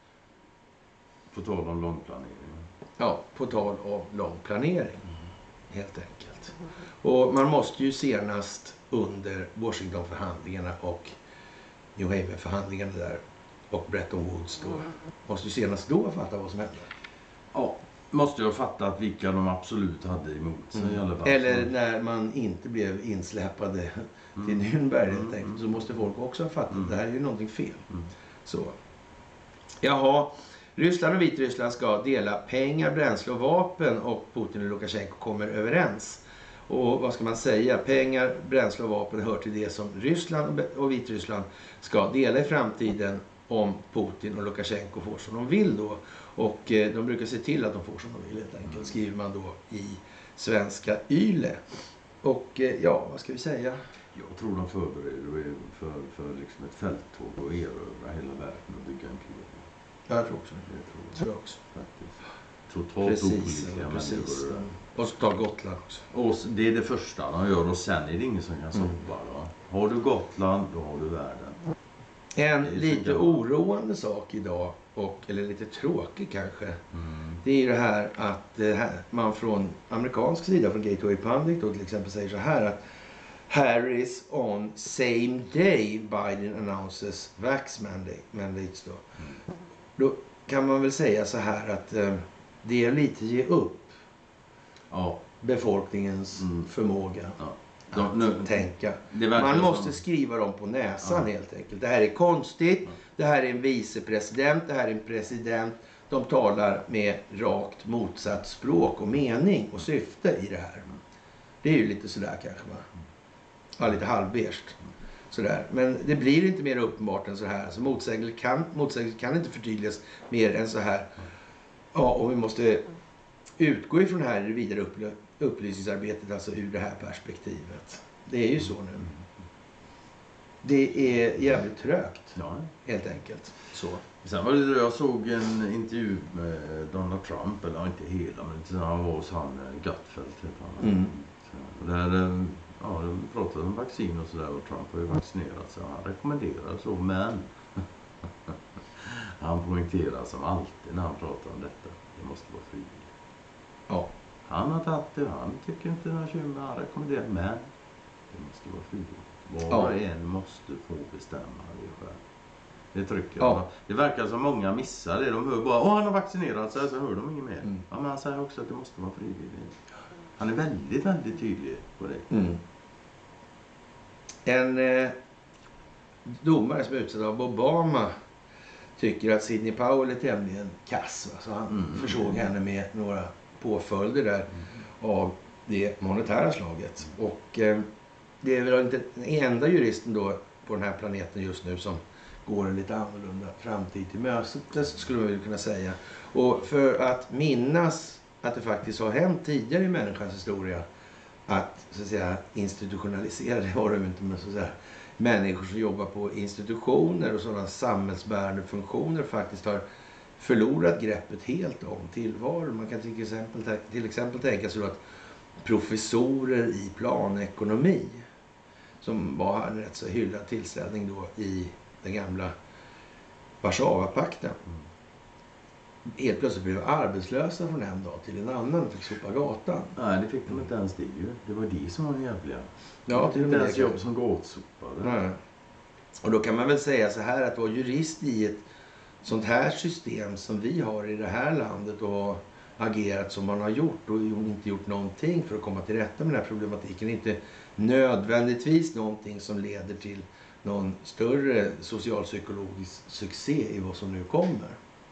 S3: På tal om långplanering.
S1: Ja, på tal om lång planering. Helt enkelt. Och man måste ju senast under Washingtonförhandlingarna och New Haven-förhandlingarna där och Bretton Woods då, måste ju senast då fatta vad som hände.
S3: Ja, måste jag fatta att vilka de absolut hade emot sig
S1: Mm.
S3: i alla fall.
S1: Eller när man inte blev insläpade mm. till Nürnberg helt enkelt,
S3: Mm.
S1: så måste folk också ha fattat
S3: Mm.
S1: att det här är ju någonting fel.
S3: Mm.
S1: Så. Jaha, Ryssland och Vitryssland ska dela pengar, bränsle och vapen och Putin och Lukasjenko kommer överens. Och vad ska man säga? Pengar, bränsle och vapen hör till det som Ryssland och Vitryssland ska dela i framtiden om Putin och Lukasjenko får som de vill då. Och eh, de brukar se till att de får som de vill helt enkelt, skriver man då i Svenska Yle. Och eh, ja, vad ska vi säga?
S3: Jag tror de förbereder för, för liksom ett fälttåg och erövra hela världen och bygga en imperium.
S1: Ja, jag tror också det.
S3: Det tror jag.
S1: Tror jag också.
S3: Faktiskt. Totalt
S1: Precis,
S3: opålitliga
S1: ja, precis.
S3: människor.
S1: Och så tar Gotland också.
S3: Och s- det är det första de gör och sen är det ingen som kan stoppa. Då. Har du Gotland, då har du världen.
S1: En
S3: Det är så
S1: lite
S3: gammalt.
S1: oroande sak idag, och, eller lite tråkig kanske,
S3: Mm.
S1: det är ju det här att eh, här, man från amerikansk sida, från Gateway Pundit då till exempel, säger så här att Harris on same day Biden announces vax mandate, mandates då.
S3: Mm.
S1: Då kan man väl säga så här att eh, det är lite ge upp
S3: Ja,
S1: befolkningens
S3: Mm.
S1: förmåga
S3: ja.
S1: att
S3: De, nu,
S1: tänka.
S3: det verkar
S1: Man
S3: som-
S1: måste skriva dem på näsan
S3: Ja.
S1: helt enkelt. Det här är konstigt,
S3: Ja.
S1: det här är en vicepresident, det här är en president. De talar med rakt motsatt språk och mening och syfte i det här. Det är ju lite sådär kanske, va? Ja, lite halvbeige. Sådär. Men det blir inte mer uppenbart än så här. Alltså motsägelser kan, motsägelser kan inte förtydligas mer än så här. Ja, och vi måste utgå ifrån det här i det vidare uppl- upplysningsarbetet, alltså ur det här perspektivet. Det är ju så nu. Det är jävligt trögt,
S3: Ja.
S1: helt enkelt. Så.
S3: Sen var det då jag såg en intervju med Donald Trump, eller inte hela, men lite när han var hos han eh, Gutfeld. heter han.
S1: Mm.
S3: Så, där, eh, ja, de pratade om vaccin och sådär och Trump har ju vaccinerat sig. Han rekommenderar så, men han poängterar som alltid när han pratar om detta, det måste vara frivilligt.
S1: Ja.
S3: Han har tagit det, han tycker inte den här tjuven, han rekommenderar, men det måste vara frivilligt. Var och
S1: Ja.
S3: en måste få bestämma det själv. Det trycker
S1: Ja.
S3: jag. Det verkar som många missar det. De hör bara, åh han har vaccinerat sig, så hör de inget mer.
S1: Mm.
S3: Ja, men han säger också att det måste vara frivilligt. Han är väldigt, väldigt tydlig på det.
S1: Mm. En eh, domare som är utsedd av Obama tycker att Sidney Powell är tämligen kass. Va? Så han
S3: Mm.
S1: försåg henne med några påföljder där av det monetära slaget. Och eh, det är väl inte den enda juristen då på den här planeten just nu som går en lite annorlunda framtid till mötes, skulle man väl kunna säga. Och för att minnas att det faktiskt har hänt tidigare i människans historia, att, så att säga, institutionalisera, det har de inte, men så att säga, människor som jobbar på institutioner och sådana samhällsbärande funktioner faktiskt har förlorat greppet helt om tillvaron. Man kan till exempel, till exempel tänka sig att professorer i planekonomi, som var en rätt så hyllad tillställning då i den gamla Warszawapakten, mm. helt plötsligt blev arbetslösa från en dag till en annan och fick sopa gatan.
S3: Nej, det fick de inte ens det ju. Det var de som var jävliga.
S1: Ja,
S3: det var inte ens jobb som gåtsopade.
S1: Nej. Och då kan man väl säga så här, att vara jurist i ett sånt här system som vi har i det här landet och ha agerat som man har gjort och inte gjort någonting för att komma till rätta med den här problematiken, inte nödvändigtvis någonting som leder till någon större socialpsykologisk succé i vad som nu kommer.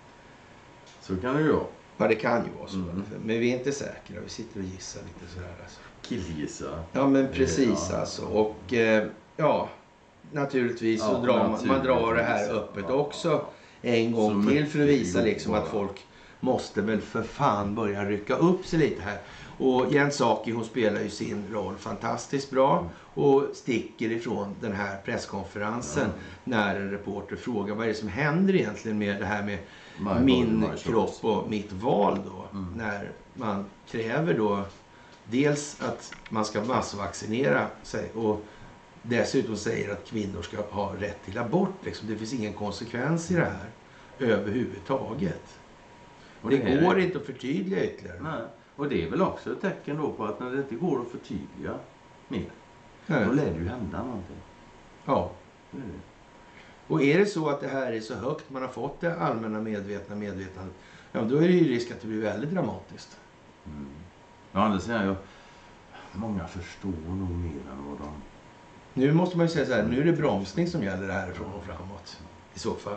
S3: Så kan det ju vara.
S1: Ja, det kan ju vara så.
S3: Mm.
S1: Men vi är inte säkra. Vi sitter och gissar lite sådär. Alltså.
S3: Killgissa.
S1: Ja, men precis
S3: ja.
S1: alltså. Och eh, ja, naturligtvis så
S3: ja,
S1: drar man,
S3: naturligtvis.
S1: man drar det här öppet
S3: ja,
S1: också
S3: ja.
S1: en gång
S3: så
S1: till för att visa liksom
S3: bara.
S1: att folk måste väl för fan börja rycka upp sig lite här. Och Jens Saki, hon spelar ju sin roll fantastiskt bra mm. och sticker ifrån den här presskonferensen mm. när en reporter frågar vad är det som händer egentligen med det här med my min body, kropp och mitt val då. Mm. När man kräver då dels att man ska massvaccinera sig och dessutom säger att kvinnor ska ha rätt till abort. Liksom. Det finns ingen konsekvens i det här överhuvudtaget. Och det, det går är... inte att förtydliga ytterligare.
S3: Nej. Och det är väl också ett tecken då på att när det inte går att förtydliga mer,
S1: Nej.
S3: då lär det ju hända någonting.
S1: Ja.
S3: Det är det.
S1: Och är det så att det här är så högt, man har fått det allmänna medvetna medvetandet, ja, då är det ju risk att det blir väldigt dramatiskt.
S3: Mm. Ja, det säger jag. Många förstår nog mer än vad de...
S1: Nu måste man ju säga så här, nu är det bromsning som gäller härifrån och framåt. I så fall.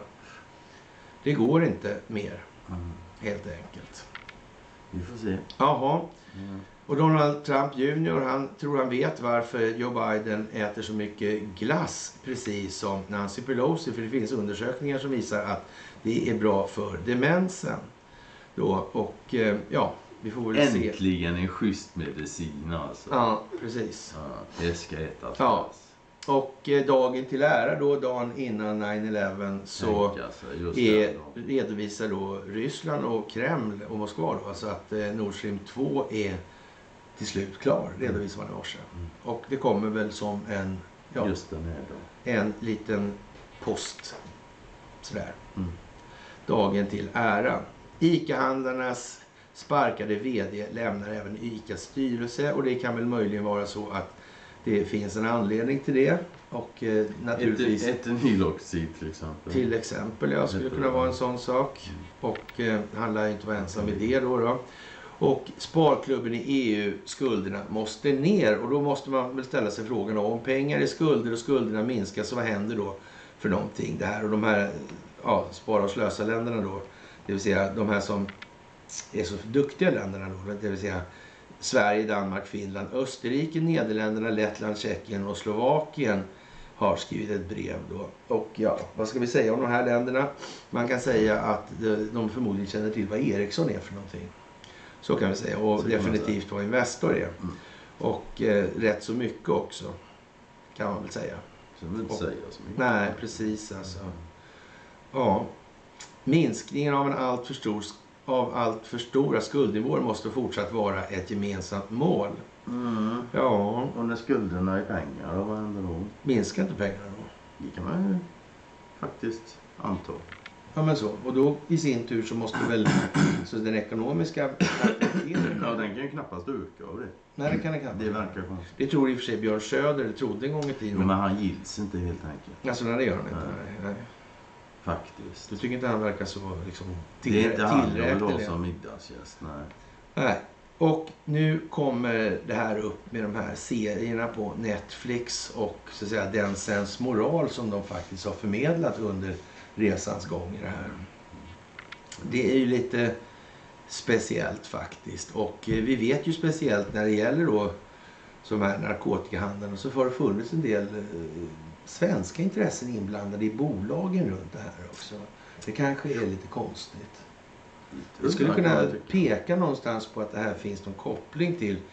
S1: Det går inte mer.
S3: Mm.
S1: Helt enkelt.
S3: Vi får se.
S1: Jaha.
S3: Mm.
S1: Och Donald Trump junior, han tror han vet varför Joe Biden äter så mycket glass precis som Nancy Pelosi. För det finns undersökningar som visar att det är bra för demensen. Då, och ja, vi får väl
S3: Äntligen
S1: se.
S3: Äntligen en schysst medicin alltså.
S1: Ja, precis.
S3: Ja, det ska ätas.
S1: Ja. Och eh, dagen till ära då, dagen innan nio elva, så
S3: alltså,
S1: är, redovisar då Ryssland och Kreml och Moskva då, alltså att eh, Nord Stream två är till slut klar, redovisar man i morse. Mm. Och det kommer väl som en, ja,
S3: just den här då.
S1: en liten post sådär.
S3: Mm.
S1: Dagen till ära. ICA-handlarnas sparkade vd lämnar även ICAs styrelse, och det kan väl möjligen vara så att det finns en anledning till det. Och eh, naturligtvis...
S3: Ett etanyloxid till exempel.
S1: Till exempel, ja, skulle kunna vara en sån sak. Mm. Och eh, han lär inte vara ensam i det då, då. Och sparklubben i E U, skulderna måste ner. Och då måste man väl ställa sig frågan om pengar är skulder och skulderna minskar, så vad händer då för någonting det här? Och de här, ja, spara- och slösa länderna då, det vill säga de här som är så duktiga länderna då, det vill säga Sverige, Danmark, Finland, Österrike, Nederländerna, Lettland, Tjeckien och Slovakien har skrivit ett brev då. Och ja, vad ska vi säga om de här länderna? Man kan säga att de förmodligen känner till vad Ericsson är för någonting. Så kan vi säga. Och så definitivt vad Investor är. Mm. Och eh, rätt så mycket också, kan man väl säga.
S3: Så vill inte
S1: och,
S3: säga så mycket.
S1: Nej, precis alltså. Ja. Minskningen av en allt för stor av allt för stora skuldnivåer måste fortsatt vara ett gemensamt mål.
S3: Mm.
S1: Ja.
S3: Och när skulderna är pengar, vad händer då?
S1: Minskar inte pengarna då?
S3: Det kan man ju faktiskt anta.
S1: Ja, men så. Och då i sin tur så måste väl så den ekonomiska...
S3: ja, den kan ju knappast öka av det.
S1: Nej, det kan det knappast.
S3: Det verkar konstigt.
S1: Det tror i och för sig Björn Söder, det trodde en gång i tiden.
S3: Men, men han gills inte helt enkelt.
S1: Alltså, nej, det gör han inte.
S3: Nej.
S1: Nej.
S3: Faktiskt.
S1: Du tycker inte han verkar så liksom
S3: till, det är inte han jag vill ha som middagsgäst, nej.
S1: Nej. Och nu kommer det här upp med de här serierna på Netflix och så att säga den sensmoral som de faktiskt har förmedlat under resans gång i det här. Det är ju lite speciellt faktiskt, och vi vet ju speciellt när det gäller då som här narkotikahandeln, och så har det funnits en del svenska intressen inblandade i bolagen runt det här också. Det kanske är lite konstigt. Det skulle kunna peka någonstans på att det här finns någon koppling till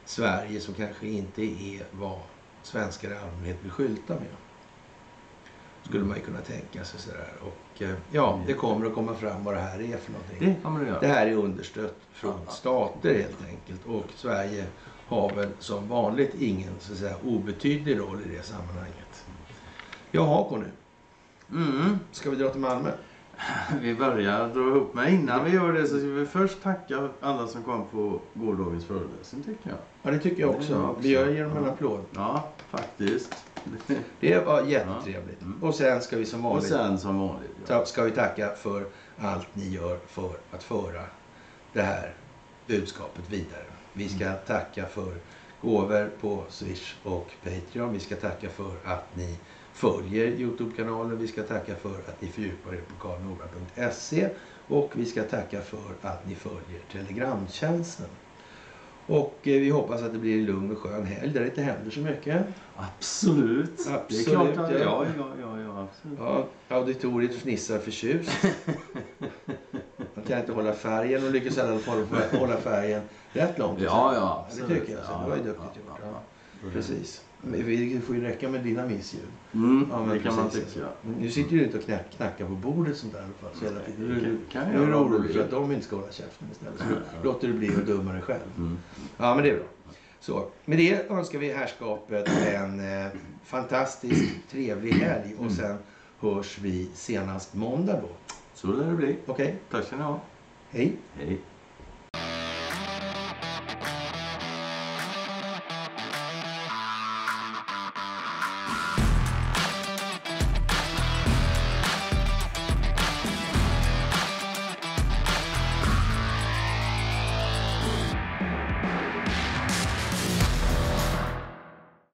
S1: Sverige som kanske inte är vad svenskar i allmänhet vill skylta med. Skulle man ju kunna tänka sig sådär. Och eh, ja, det kommer att komma fram vad det här är för någonting.
S3: Det kommer det göra.
S1: Det här är understött från stater helt enkelt. Och Sverige har väl som vanligt ingen så att säga obetydlig roll i det sammanhanget. Jaha, Conny.
S3: Mm.
S1: Ska vi dra till Malmö?
S3: Vi börjar dra ihop, men innan vi gör det så ska vi först tacka alla som kom på gårdagens föreläsning, tycker jag.
S1: Ja, det tycker jag också.
S3: Det också.
S1: Vi gör genom en applåd.
S3: Ja, faktiskt.
S1: Det var jättetrevligt.
S3: Ja. Mm.
S1: Och sen ska vi som
S3: Och
S1: vanligt,
S3: sen som vanligt. Ja.
S1: så ska vi tacka för allt ni gör för att föra det här budskapet vidare. Vi ska tacka för gåvor på Swish och Patreon. Vi ska tacka för att ni följer YouTube-kanalen. Vi ska tacka för att ni fördjupar er på karl norberg punkt se. Och vi ska tacka för att ni följer Telegramtjänsten. Och eh, vi hoppas att det blir en lugn och skön helg där det inte händer så mycket.
S3: Absolut.
S1: Absolut,
S3: Det är klart att,
S1: ja.
S3: ja, ja, ja, ja, absolut.
S1: Ja, auditoriet fnissar förtjust. Man kan inte hålla färgen och lyckas i alla fall hålla färgen rätt långt.
S3: Ja, ja,
S1: Det
S3: absolut.
S1: tycker jag. Så
S3: Ja,
S1: det var ju
S3: ja,
S1: duktigt
S3: ja,
S1: gjort.
S3: ja,
S1: Ja.
S3: ja.
S1: Precis. Men vi får ju räcka med dina missljud.
S3: Mm,
S1: Ja, men
S3: det kan man
S1: precis.
S3: tycka.
S1: Nu sitter ju inte och knack, knackar på bordet sånt där i alla fall. Så hela tiden.
S3: Det
S1: Nu,
S3: kan- kan
S1: nu är du
S3: jag göra.
S1: orolig för att de inte ska hålla käften istället. Så
S3: Ja.
S1: låter du bli och döma dig själv.
S3: Mm.
S1: Ja, men det är bra. Så, med det önskar vi härskapet en eh, fantastiskt trevlig helg. Och sen hörs vi senast måndag då.
S3: Så lär det bli.
S1: Okej,
S3: Tack ska ni ha.
S1: hej.
S3: Hej.